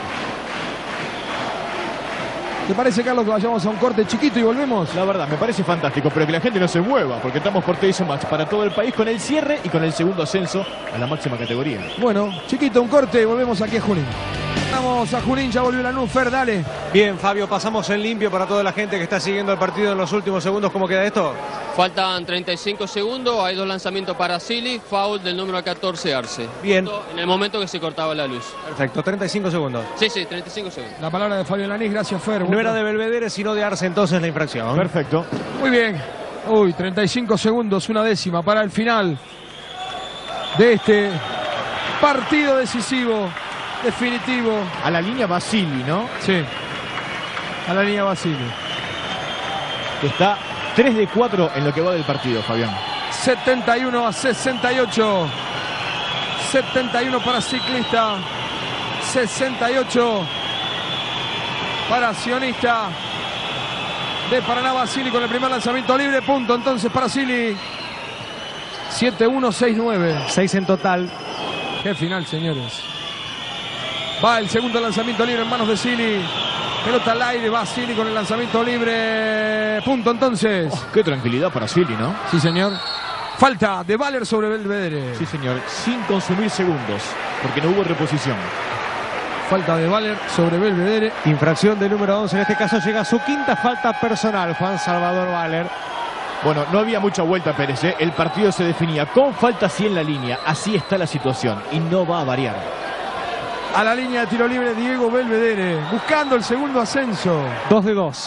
¿Te parece, Carlos, que vayamos a un corte chiquito y volvemos? La verdad, me parece fantástico, pero que la gente no se mueva, porque estamos por T S Max para todo el país con el cierre y con el segundo ascenso a la máxima categoría. Bueno, chiquito, un corte y volvemos aquí a Junín. Vamos a Junín, ya volvió la Lanús, Fer, dale. Bien, Fabio, pasamos en limpio para toda la gente que está siguiendo el partido en los últimos segundos. ¿Cómo queda esto? Faltan treinta y cinco segundos, hay dos lanzamientos para Silly, foul del número catorce Arce. Bien. En el momento que se cortaba la luz. Perfecto, treinta y cinco segundos. Sí, sí, treinta y cinco segundos. La palabra de Fabio Lanís, gracias, Fer. No era de Belvedere, sino de Arce entonces la infracción. Perfecto. Muy bien. Uy, treinta y cinco segundos, una décima para el final de este partido decisivo, definitivo. A la línea Basili, ¿no? Sí. A la línea Basili. Que está tres de cuatro en lo que va del partido, Fabián. setenta y uno a sesenta y ocho. setenta y uno para Ciclista. sesenta y ocho para Sionista de Paraná. Basili con el primer lanzamiento libre. Punto entonces para Silly. siete uno, seis nueve. seis en total. Qué final, señores. Va el segundo lanzamiento libre en manos de Silly. Pelota al aire, va Silly con el lanzamiento libre. Punto entonces. Oh, qué tranquilidad para Silly, ¿no? Sí, señor. Falta de Valer sobre Belvedere. Sí, señor. Sin consumir segundos, porque no hubo reposición. Falta de Valer sobre Belvedere. Infracción del número once. En este caso llega a su quinta falta personal, Juan Salvador Valer. Bueno, no había mucha vuelta, Pérez, ¿eh? El partido se definía con faltas y en la línea. Así está la situación y no va a variar. A la línea de tiro libre Diego Belvedere, buscando el segundo ascenso. Dos de dos.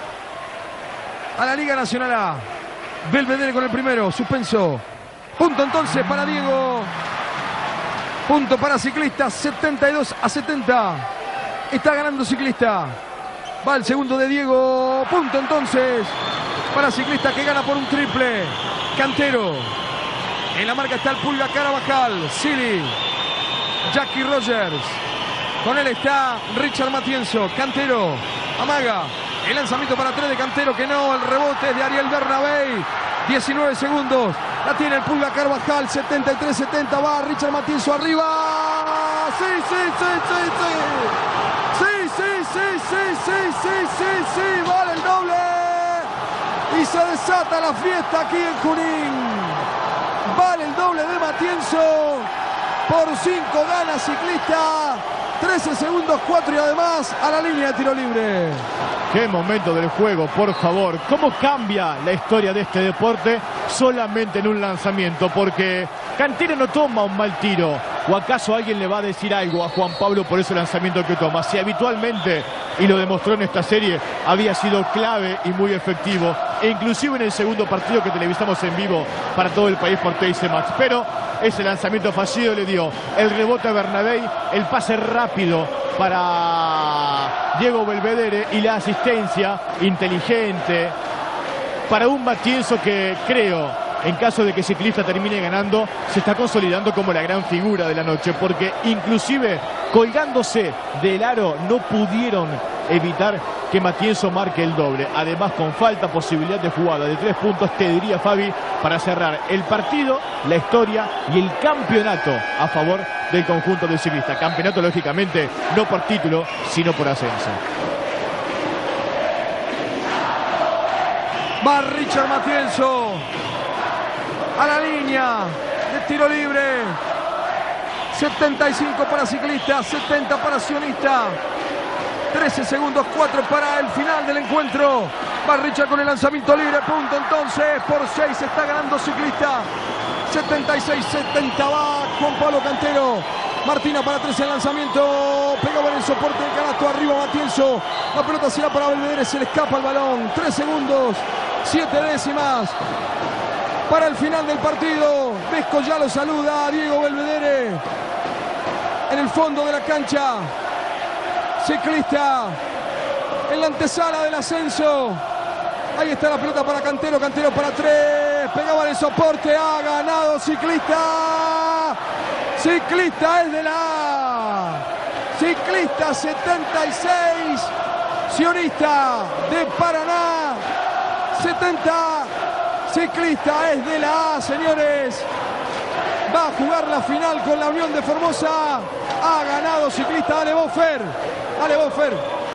A la Liga Nacional A. Belvedere con el primero, suspenso. Punto entonces para Diego. Punto para Ciclista, setenta y dos a setenta. Está ganando Ciclista. Va el segundo de Diego. Punto entonces para Ciclista, que gana por un triple. Cantero. En la marca está el Pulga Carabajal. Silly. Jackie Rogers. Con él está Richard Matienzo. Cantero. Amaga. El lanzamiento para tres de Cantero, que no. El rebote es de Ariel Bernabé. diecinueve segundos. La tiene el Pulga Carvajal. setenta y tres setenta. Va Richard Matienzo arriba. Sí, sí, sí, sí, sí. Sí, sí, sí, sí, sí, sí, sí, sí. Vale el doble. Y se desata la fiesta aquí en Junín. Vale el doble de Matienzo. Por cinco gana Ciclista. trece segundos, cuatro y además a la línea de tiro libre. Qué momento del juego, por favor. ¿Cómo cambia la historia de este deporte solamente en un lanzamiento? Porque Cantero no toma un mal tiro. ¿O acaso alguien le va a decir algo a Juan Pablo por ese lanzamiento que toma? Si habitualmente, y lo demostró en esta serie, había sido clave y muy efectivo. E inclusive en el segundo partido que televisamos en vivo para todo el país por T S Max. Pero ese lanzamiento fallido le dio el rebote a Bernabé, el pase rápido para Diego Belvedere y la asistencia inteligente para un Matienzo que creo, en caso de que Ciclista termine ganando, se está consolidando como la gran figura de la noche, porque inclusive colgándose del aro no pudieron evitar que Matienzo marque el doble. Además, con falta, posibilidad de jugada de tres puntos, te diría, Fabi, para cerrar el partido, la historia y el campeonato a favor del conjunto del Ciclista. Campeonato, lógicamente, no por título, sino por ascenso. Va Richard Matienzo a la línea de tiro libre. setenta y cinco para Ciclista, setenta para Sionista. trece segundos, cuatro para el final del encuentro. Va Richard con el lanzamiento libre. Punto entonces. Por seis está ganando Ciclista. setenta y seis setenta va Juan Pablo Cantero. Martina para tres el lanzamiento. Pegaba en el soporte del canasto. Arriba Matienzo. La pelota será para Belvedere. Se le escapa el balón. tres segundos. siete décimas. Para el final del partido. Vesco ya lo saluda a Diego Belvedere. En el fondo de la cancha. Ciclista en la antesala del ascenso. Ahí está la pelota para Cantero, Cantero para tres, pegaba en el soporte, ha ganado Ciclista. Ciclista es de la A. Ciclista setenta y seis, Sionista de Paraná setenta. Ciclista es de la A, señores. Va a jugar la final con la Unión de Formosa. Ha ganado Ciclista. Dale vos, Fer. Dale vos, Fer.